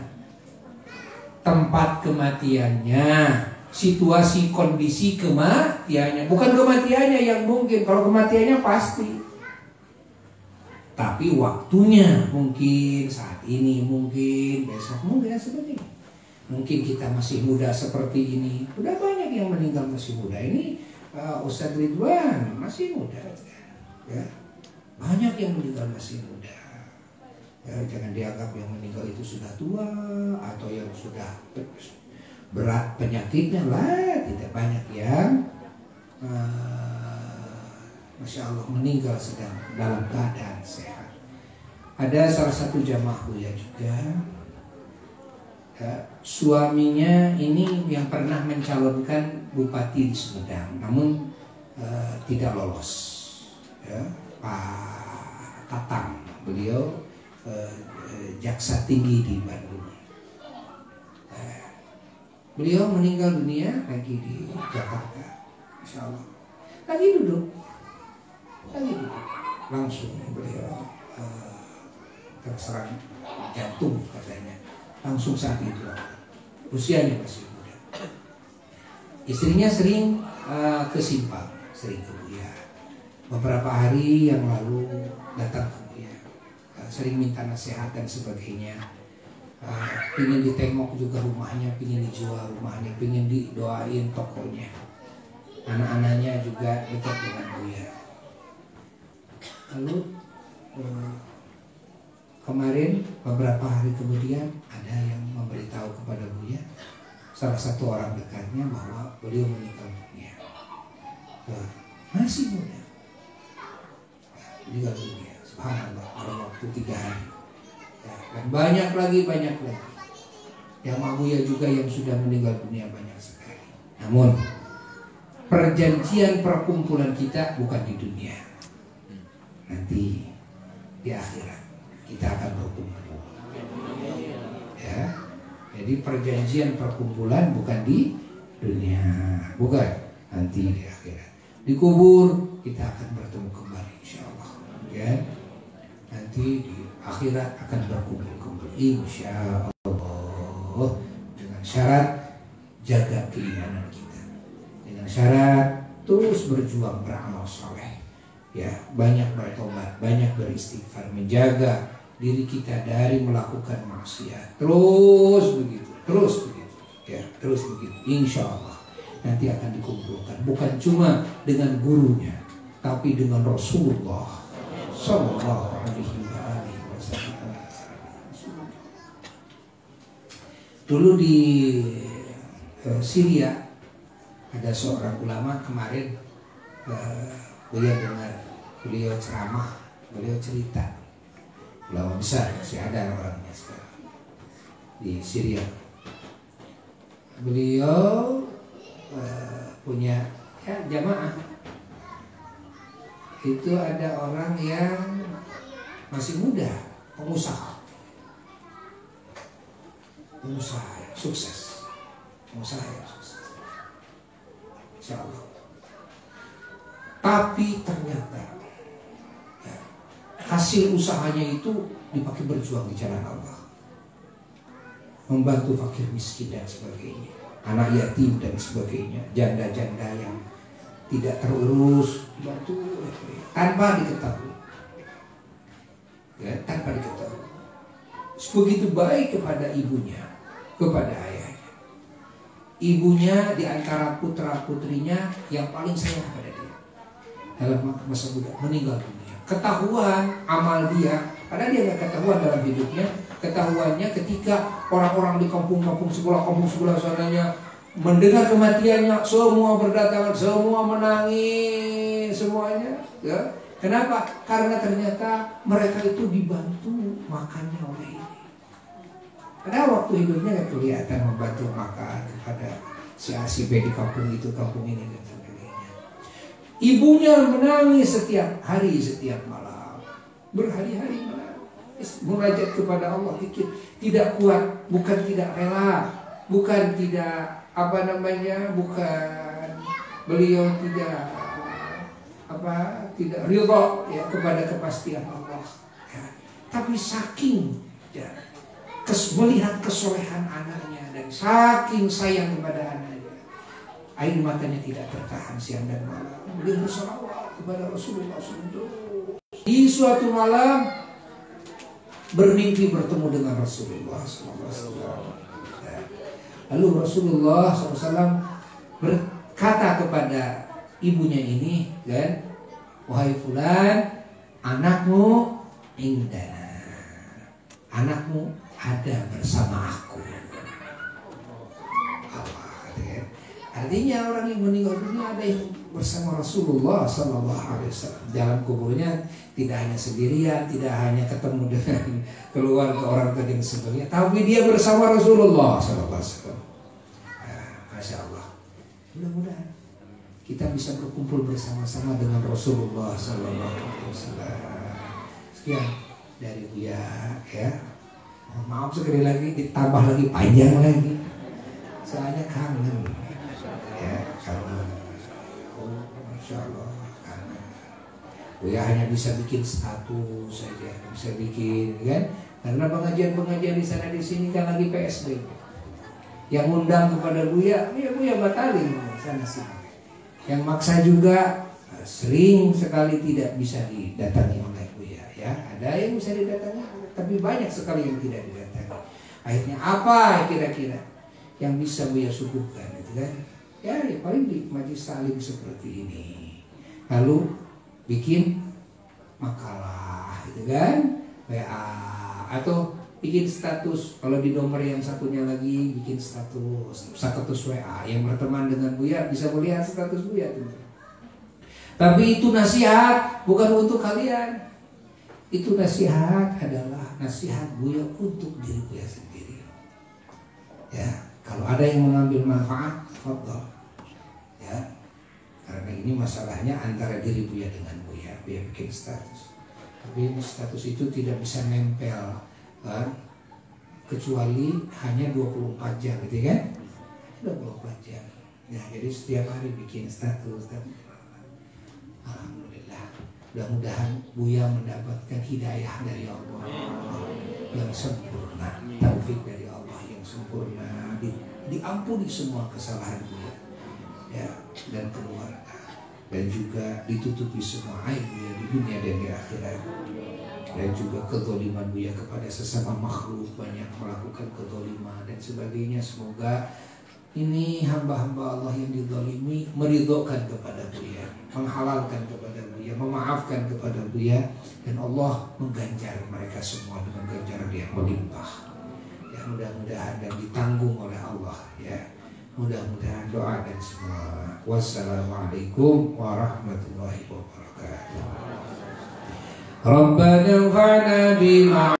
tempat kematiannya, situasi kondisi kematiannya. Bukan kematiannya yang mungkin, kalau kematiannya pasti, tapi waktunya mungkin saat ini, mungkin besok, mungkin seperti ini. Mungkin kita masih muda seperti ini. Udah banyak yang meninggal masih muda. Ini uh, Ustadz Ridwan masih muda, ya. Banyak yang meninggal masih muda. Ya, jangan dianggap yang meninggal itu sudah tua atau yang sudah berat penyakitnya lah. Tidak, banyak yang uh, Masya Allah meninggal sedang dalam keadaan sehat. Ada salah satu jamaah Buya juga, ya, suaminya ini yang pernah mencalonkan bupati di Sumedang, namun uh, tidak lolos, ya, Pak Tatang. Beliau uh, uh, jaksa tinggi di Bandung. Uh, beliau meninggal dunia lagi di Jakarta, Masya Allah. Lagi duduk. Lagi langsung beliau uh, terserang jantung katanya, langsung saat itu. Usianya masih muda. Istrinya sering uh, ke Simpang, sering ke Buya. Beberapa hari yang lalu datang ke Buya, uh, sering minta nasihat dan sebagainya. Uh, pingin ditengok juga rumahnya, pingin dijual rumahnya, pingin didoain tokonya. Anak-anaknya juga dekat dengan Buya. Lalu eh, kemarin beberapa hari kemudian ada yang memberitahu kepada Buya, salah satu orang dekatnya, bahwa beliau meninggal dunia. Eh, masih muda, meninggal dunia. Subhanallah, dalam waktu tiga hari. Ya, dan banyak lagi, banyak lagi. Yang Buya juga yang sudah meninggal dunia banyak sekali. Namun perjanjian perkumpulan kita bukan di dunia. Nanti di akhirat kita akan berkumpul, ya. Jadi perjanjian perkumpulan bukan di dunia, bukan, nanti di akhirat. Dikubur kita akan bertemu kembali insya Allah, ya. Nanti di akhirat akan berkumpul kembali insya Allah, dengan syarat jaga keimanan kita, dengan syarat terus berjuang beramal soleh, ya, banyak bertobat, banyak beristighfar, menjaga diri kita dari melakukan maksiat, terus begitu, terus begitu, ya, terus begitu, insya Allah nanti akan dikumpulkan, bukan cuma dengan gurunya, tapi dengan Rasulullah Sallallahu Alaihi Wasallam. Dulu di uh, Syria ada seorang ulama kemarin, uh, beliau dengar beliau ceramah, beliau cerita, ulama besar, masih ada orangnya sekarang di Syria. Beliau uh, punya ya, jamaah. Itu ada orang yang masih muda, pengusaha, pengusaha yang sukses, pengusaha yang sukses, insya Allah. Tapi ternyata ya, hasil usahanya itu dipakai berjuang di jalan Allah, membantu fakir miskin dan sebagainya, anak yatim dan sebagainya, janda-janda yang tidak terurus, dibantu tanpa diketahui, ya, tanpa diketahui. Begitu baik kepada ibunya, kepada ayahnya. Ibunya di antara putra putrinya yang paling sayang pada dia dalam masa muda meninggal dunia. Ketahuan amal dia, karena dia nggak ketahuan dalam hidupnya. Ketahuannya ketika orang-orang di kampung-kampung sebelah, kampung sebelah sananya mendengar kematiannya, semua berdatangan, semua menangis, semuanya. Ya. Kenapa? Karena ternyata mereka itu dibantu makannya oleh ini. Karena waktu hidupnya nggak kelihatan membantu makan kepada si A si B di kampung itu, kampung ini dan sebagainya. Ibunya menangis setiap hari, setiap malam, berhari-hari menangis, munajat kepada Allah, pikir tidak kuat, bukan tidak rela, bukan tidak apa namanya, bukan beliau tidak apa tidak ridha ya kepada kepastian Allah, ya. Tapi saking ya, kes, melihat kesolehan anaknya dan saking sayang kepada anaknya, air matanya tidak tertahan siang dan malam. Beliau bersalawat kepada Rasulullah shallallahu alaihi wasallam. Di suatu malam bermimpi bertemu dengan Rasulullah shallallahu alaihi wasallam. Lalu Rasulullah shallallahu alaihi wasallam berkata kepada ibunya ini, kan, wahai fulan, anakmu indana, anakmu ada bersama aku. Allah, ya. Artinya orang yang meninggal dunia ada yang bersama Rasulullah Sallallahu Alaihi Wasallam. Dalam kuburnya tidak hanya sendirian, tidak hanya ketemu dengan keluarga orang tua dan sebagainya, tapi dia bersama Rasulullah Sallallahu Alaihi Wasallam. Nah, Masya Allah. Mudah-mudahan kita bisa berkumpul bersama-sama dengan Rasulullah Sallallahu Alaihi Wasallam. Sekian dari Buya, ya. Maaf sekali lagi ditambah lagi panjang lagi. Soalnya kangen, ya, kangen. Oh, Masya Allah, kangen. Buya hanya bisa bikin status saja, bisa bikin, kan? Karena pengajian-pengajian di sana di sini kan lagi P S B B. Yang undang kepada Buya, ya Buya batalin sana sini. Yang maksa juga sering sekali tidak bisa didatangi oleh Buya, ya. Ada yang bisa didatangi, tapi banyak sekali yang tidak didatangi. Akhirnya apa kira-kira yang bisa Buya suguhkan, gitu kan? Ya, ya paling di majelis taklim seperti ini. Lalu bikin makalah, gitu kan? W A atau bikin status. Kalau di nomor yang satunya lagi bikin status, status W A yang berteman dengan Buya bisa melihat status Buya tuh. Tapi itu nasihat bukan untuk kalian. Itu nasihat adalah nasihat Buya untuk diri Buya sendiri. Ya, kalau ada yang mengambil manfaat, fadhal. Ya, karena ini masalahnya antara diri Buya dengan Buya. Buya bikin status, tapi status itu tidak bisa nempel, kan? Kecuali hanya dua puluh empat jam, gitu kan? dua puluh empat jam. Ya, jadi setiap hari bikin status. Alhamdulillah. Mudah-mudahan Buya mendapatkan hidayah dari Allah yang sempurna, taufik dari Allah yang sempurna, di, diampuni semua kesalahan Buya ya, dan keluarga, dan juga ditutupi semua aib Buya di dunia dan di akhirat. Dan juga kezaliman Buya kepada sesama makhluk, banyak melakukan kezaliman dan sebagainya. Semoga ini hamba-hamba Allah yang dizalimi meridhokan kepada Buya, menghalalkan kepada Buya, memaafkan kepada Buya, dan Allah mengganjar mereka semua dengan ganjaran yang melimpah. Ya, mudah-mudahan dan ditanggung oleh Allah ya. Mudah-mudahan doa dan semua. Wassalamualaikum warahmatullahi wabarakatuh. Rabbana anfa'na bima